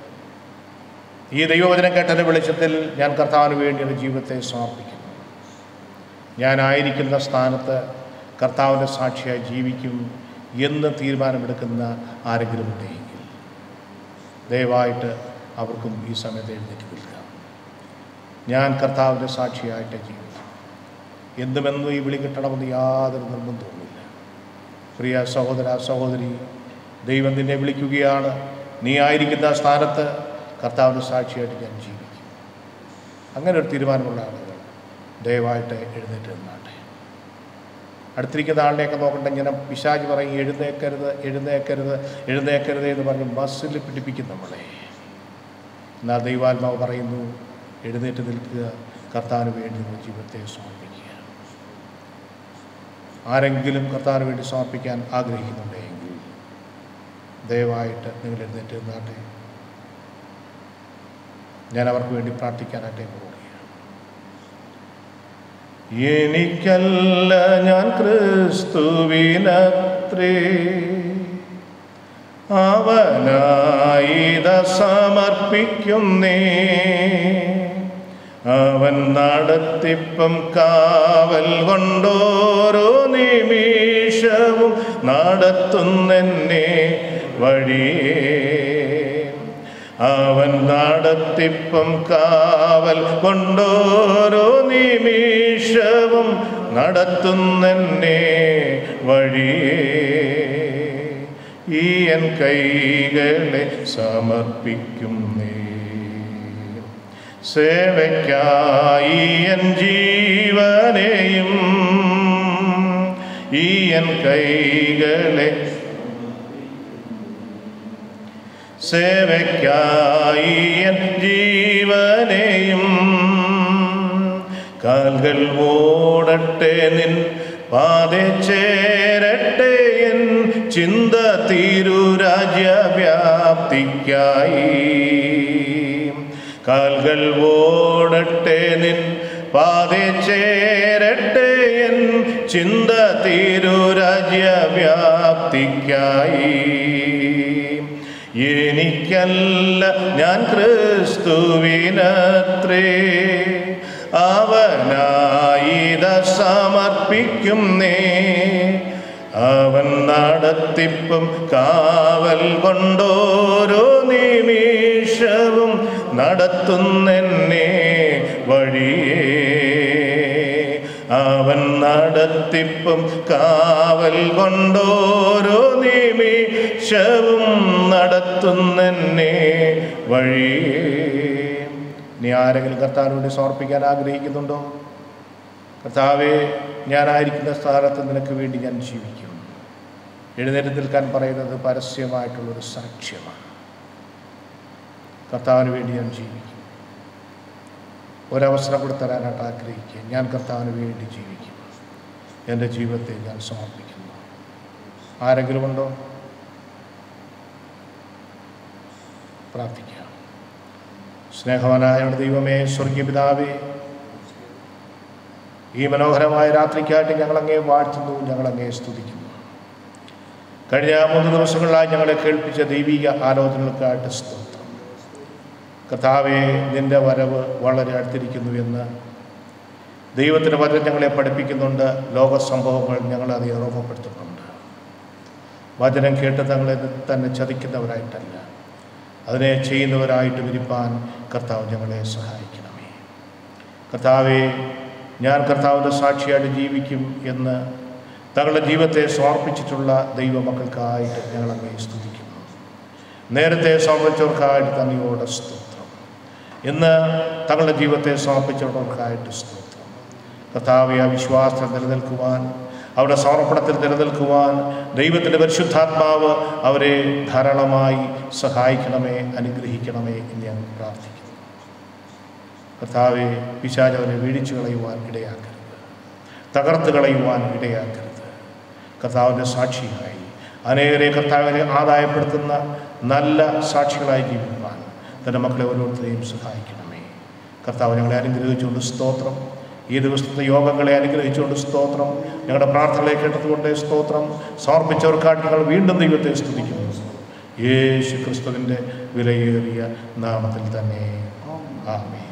ഈ ദൈവവചനം കേട്ടതിൻ്റെ വെളിച്ചത്തിൽ ഞാൻ കർത്താവിന് വേണ്ടി എൻ്റെ ജീവിതത്തെ സമർപ്പിക്കുന്നു. ഞാനായിരിക്കുന്ന സ്ഥാനത്ത് കർത്താവിൻ്റെ സാക്ഷിയായി ജീവിക്കും എന്ന് തീരുമാനമെടുക്കുന്ന ആരെങ്കിലും ഉണ്ടെങ്കിൽ ദയവായിട്ട് അവർക്കും ഈ സമയത്ത് എഴുന്നേറ്റ് നിൽക്കാം. ഞാൻ കർത്താവിൻ്റെ സാക്ഷിയായിട്ട് ജീവിക്കും. എന്തുമെന്നും ഈ വിളി കിട്ടണമെന്ന് യാതൊരു നിർബന്ധവുമില്ല. പ്രിയ സഹോദര സഹോദരി, ദൈവം നിന്നെ വിളിക്കുകയാണ്. നീ ആയിരിക്കുന്ന സ്ഥാനത്ത് കർത്താവിൻ്റെ സാക്ഷിയായിട്ട് ഞാൻ ജീവിക്കും. അങ്ങനെ ഒരു തീരുമാനമുള്ള ആളുകൾ ദയവായിട്ട് എഴുന്നേറ്റ് നിന്നാട്ടെ. അടുത്തിരിക്കുന്ന ആളിനെയൊക്കെ നോക്കണ്ട. ഇങ്ങനെ പിശാച് പറയും എഴുന്നേക്കരുത് എഴുന്നേക്കരുത് എഴുന്നേക്കരുത് എന്ന് പറഞ്ഞ് ബസ്സിൽ പിടിപ്പിക്കും നമ്മളെ. എന്നാൽ ദൈവാത്മാവ് പറയുന്നു, എഴുന്നേറ്റ് നിൽക്കുക, കർത്താവിന് വേണ്ടി നമ്മുടെ ജീവിതത്തെ സമർപ്പിക്കുക. ആരെങ്കിലും കർത്താവിന് വേണ്ടി സമർപ്പിക്കാൻ ആഗ്രഹിക്കുന്നുണ്ടെങ്കിൽ ദയവായിട്ട് നിങ്ങൾ എഴുന്നേറ്റ് നിന്നാട്ടെ. ഞാൻ അവർക്ക് വേണ്ടി പ്രാർത്ഥിക്കാനായിട്ട് പോവുകയാണ്. എനിക്കല്ല ഞാൻ ക്രിസ്തുവിനത്രേ അവനായിത സമർപ്പിക്കുന്നേ. അവൻ നടത്തിപ്പം കാവൽ കൊണ്ടോരോ നിമിഷവും നടത്തുന്നെന്നെ വഴിയേ. അവൻ നടത്തിപ്പം കാവൽ കൊണ്ടോരോ നിമിഷവും നടത്തുന്നെന്നെ വഴിയേ. ഈ എൻ കൈകളെ സമർപ്പിക്കുന്നേ, സേവയ്ക്കായി എൻ ജീവനെയും. ഈ എൻ കൈകളെ സേവയ്ക്കായി എൻ ജീവനെയും. കാൽകൾ ഓടട്ടെ നിൻ പാതെ ചേരട്ടെ എൻ ചിന്ത തിരുരാജ്യവ്യാപ്തിക്കായി. കാൽകൾ ഓടട്ടെ നിൻ പാതെ ചേരട്ടെ എൻ ചിന്ത തിരുരാജ്യവ്യാപ്തിക്കായി. എനിക്കല്ല ഞാൻ ക്രിസ്തുവിനത്രേ അവനായിത സമർപ്പിക്കുന്നേ. അവൻ നടത്തിപ്പും കാവൽ കൊണ്ടോരോ നിമിഷവും നടത്തുന്നെന്നെ വഴിയേ. അവൻ നടത്തിപ്പും കാവൽ കൊണ്ടോരോ നിമിഷവും നടത്തുന്നെന്നെ വഴിയേ. ഇനി ആരെങ്കിലും കർത്താവിനോട് സമർപ്പിക്കാൻ ആഗ്രഹിക്കുന്നുണ്ടോ? കർത്താവേ, ഞാനായിരിക്കുന്ന സ്ഥാനത്ത് നിനക്ക് വേണ്ടി ഞാൻ ജീവിക്കും. എഴുന്നേറ്റ് നിൽക്കാൻ പറയുന്നത് പരസ്യമായിട്ടുള്ളൊരു സാക്ഷ്യമാണ്. കർത്താവിന് വേണ്ടി ഞാൻ ജീവിക്കും. ഒരവസരം കൂടെ തരാനായിട്ട് ആഗ്രഹിക്കുക. ഞാൻ കർത്താവിന് വേണ്ടി ജീവിക്കും. എൻ്റെ ജീവിതത്തെ ഞാൻ സമർപ്പിക്കുന്നു. ആരെങ്കിലും ഉണ്ടോ? പ്രാർത്ഥിക്കാം. സ്നേഹവാനായ ദൈവമേ, സ്വർഗീയ പിതാവേ, ഈ മനോഹരമായ രാത്രിക്കായിട്ട് ഞങ്ങളങ്ങേ വാഴ്ത്തുന്നു, ഞങ്ങളങ്ങേ സ്തുതിക്കുന്നു. കഴിഞ്ഞ മൂന്ന് ദിവസങ്ങളിലായി ഞങ്ങളെ കേൾപ്പിച്ച ദൈവിക ആലോചനകൾക്കായിട്ട് സ്തോത്രം. കർത്താവേ, നിൻ്റെ വരവ് വളരെ അടുത്തിരിക്കുന്നു എന്ന് ദൈവത്തിൻ്റെ വചനം ഞങ്ങളെ പഠിപ്പിക്കുന്നുണ്ട്. ലോക സംഭവങ്ങൾ ഞങ്ങളത് ഓർമ്മപ്പെടുത്തുന്നുണ്ട്. വചനം കേട്ട് തങ്ങളെ തന്നെ ചതിക്കുന്നവരായിട്ടല്ല, അതിനെ ചെയ്യുന്നവരായിട്ട് വിരിപ്പാൻ കർത്താവ് ഞങ്ങളെ സഹായിക്കണമേ. കർത്താവേ, ഞാൻ കർത്താവിൻ്റെ സാക്ഷിയായിട്ട് ജീവിക്കും എന്ന് തങ്ങളുടെ ജീവിതത്തെ സമർപ്പിച്ചിട്ടുള്ള ദൈവമക്കൾക്കായിട്ട് ഞങ്ങളങ്ങേ സ്തുതിക്കുന്നു. നേരത്തെ സമർപ്പിച്ചവർക്കായിട്ട് തന്നെയോടെ സ്തോത്രം. ഇന്ന് തങ്ങളുടെ ജീവിതത്തെ സമർപ്പിച്ചവർക്കായിട്ട് സ്തോത്രം. കർത്താവെ, ആ വിശ്വാസത്തിൽ നിലനിൽക്കുവാൻ, അവരുടെ സമർപ്പണത്തിൽ നിലനിൽക്കുവാൻ ദൈവത്തിൻ്റെ പരിശുദ്ധാത്മാവ് അവരെ ധാരാളമായി സഹായിക്കണമേ, അനുഗ്രഹിക്കണമേ എന്ന് ഞാൻ പ്രാർത്ഥിക്കുന്നു. കർത്താവെ, പിശാച് അവരെ വീടിച്ചു കളയുവാൻ ഇടയാക്കരുത്, തകർത്ത് കളയുവാൻ ഇടയാക്കരുത്. കർത്താവിൻ്റെ സാക്ഷിയായി അനേകരെ കർത്താവിനെ ആദായപ്പെടുത്തുന്ന നല്ല സാക്ഷികളായി ജീവിക്കുവാൻ തൻ്റെ മക്കളെ ഓരോരുത്തരെയും സഹായിക്കണമേ. കർത്താവ് ഞങ്ങളെ അനുഗ്രഹിച്ചുകൊണ്ട് സ്തോത്രം. ഈ ദിവസത്തെ യോഗങ്ങളെ അനുഗ്രഹിച്ചുകൊണ്ട് സ്തോത്രം. ഞങ്ങളുടെ പ്രാർത്ഥനകളെ കേട്ടതുകൊണ്ട് സ്തോത്രം. സമർപ്പിച്ചവർക്കായിട്ട് ഞങ്ങൾ വീണ്ടും ദൈവത്തെ സ്തുതിക്കുന്നു. യേശു ക്രിസ്തുവിൻ്റെ വിലയേറിയ നാമത്തിൽ തന്നെ ആമേൻ.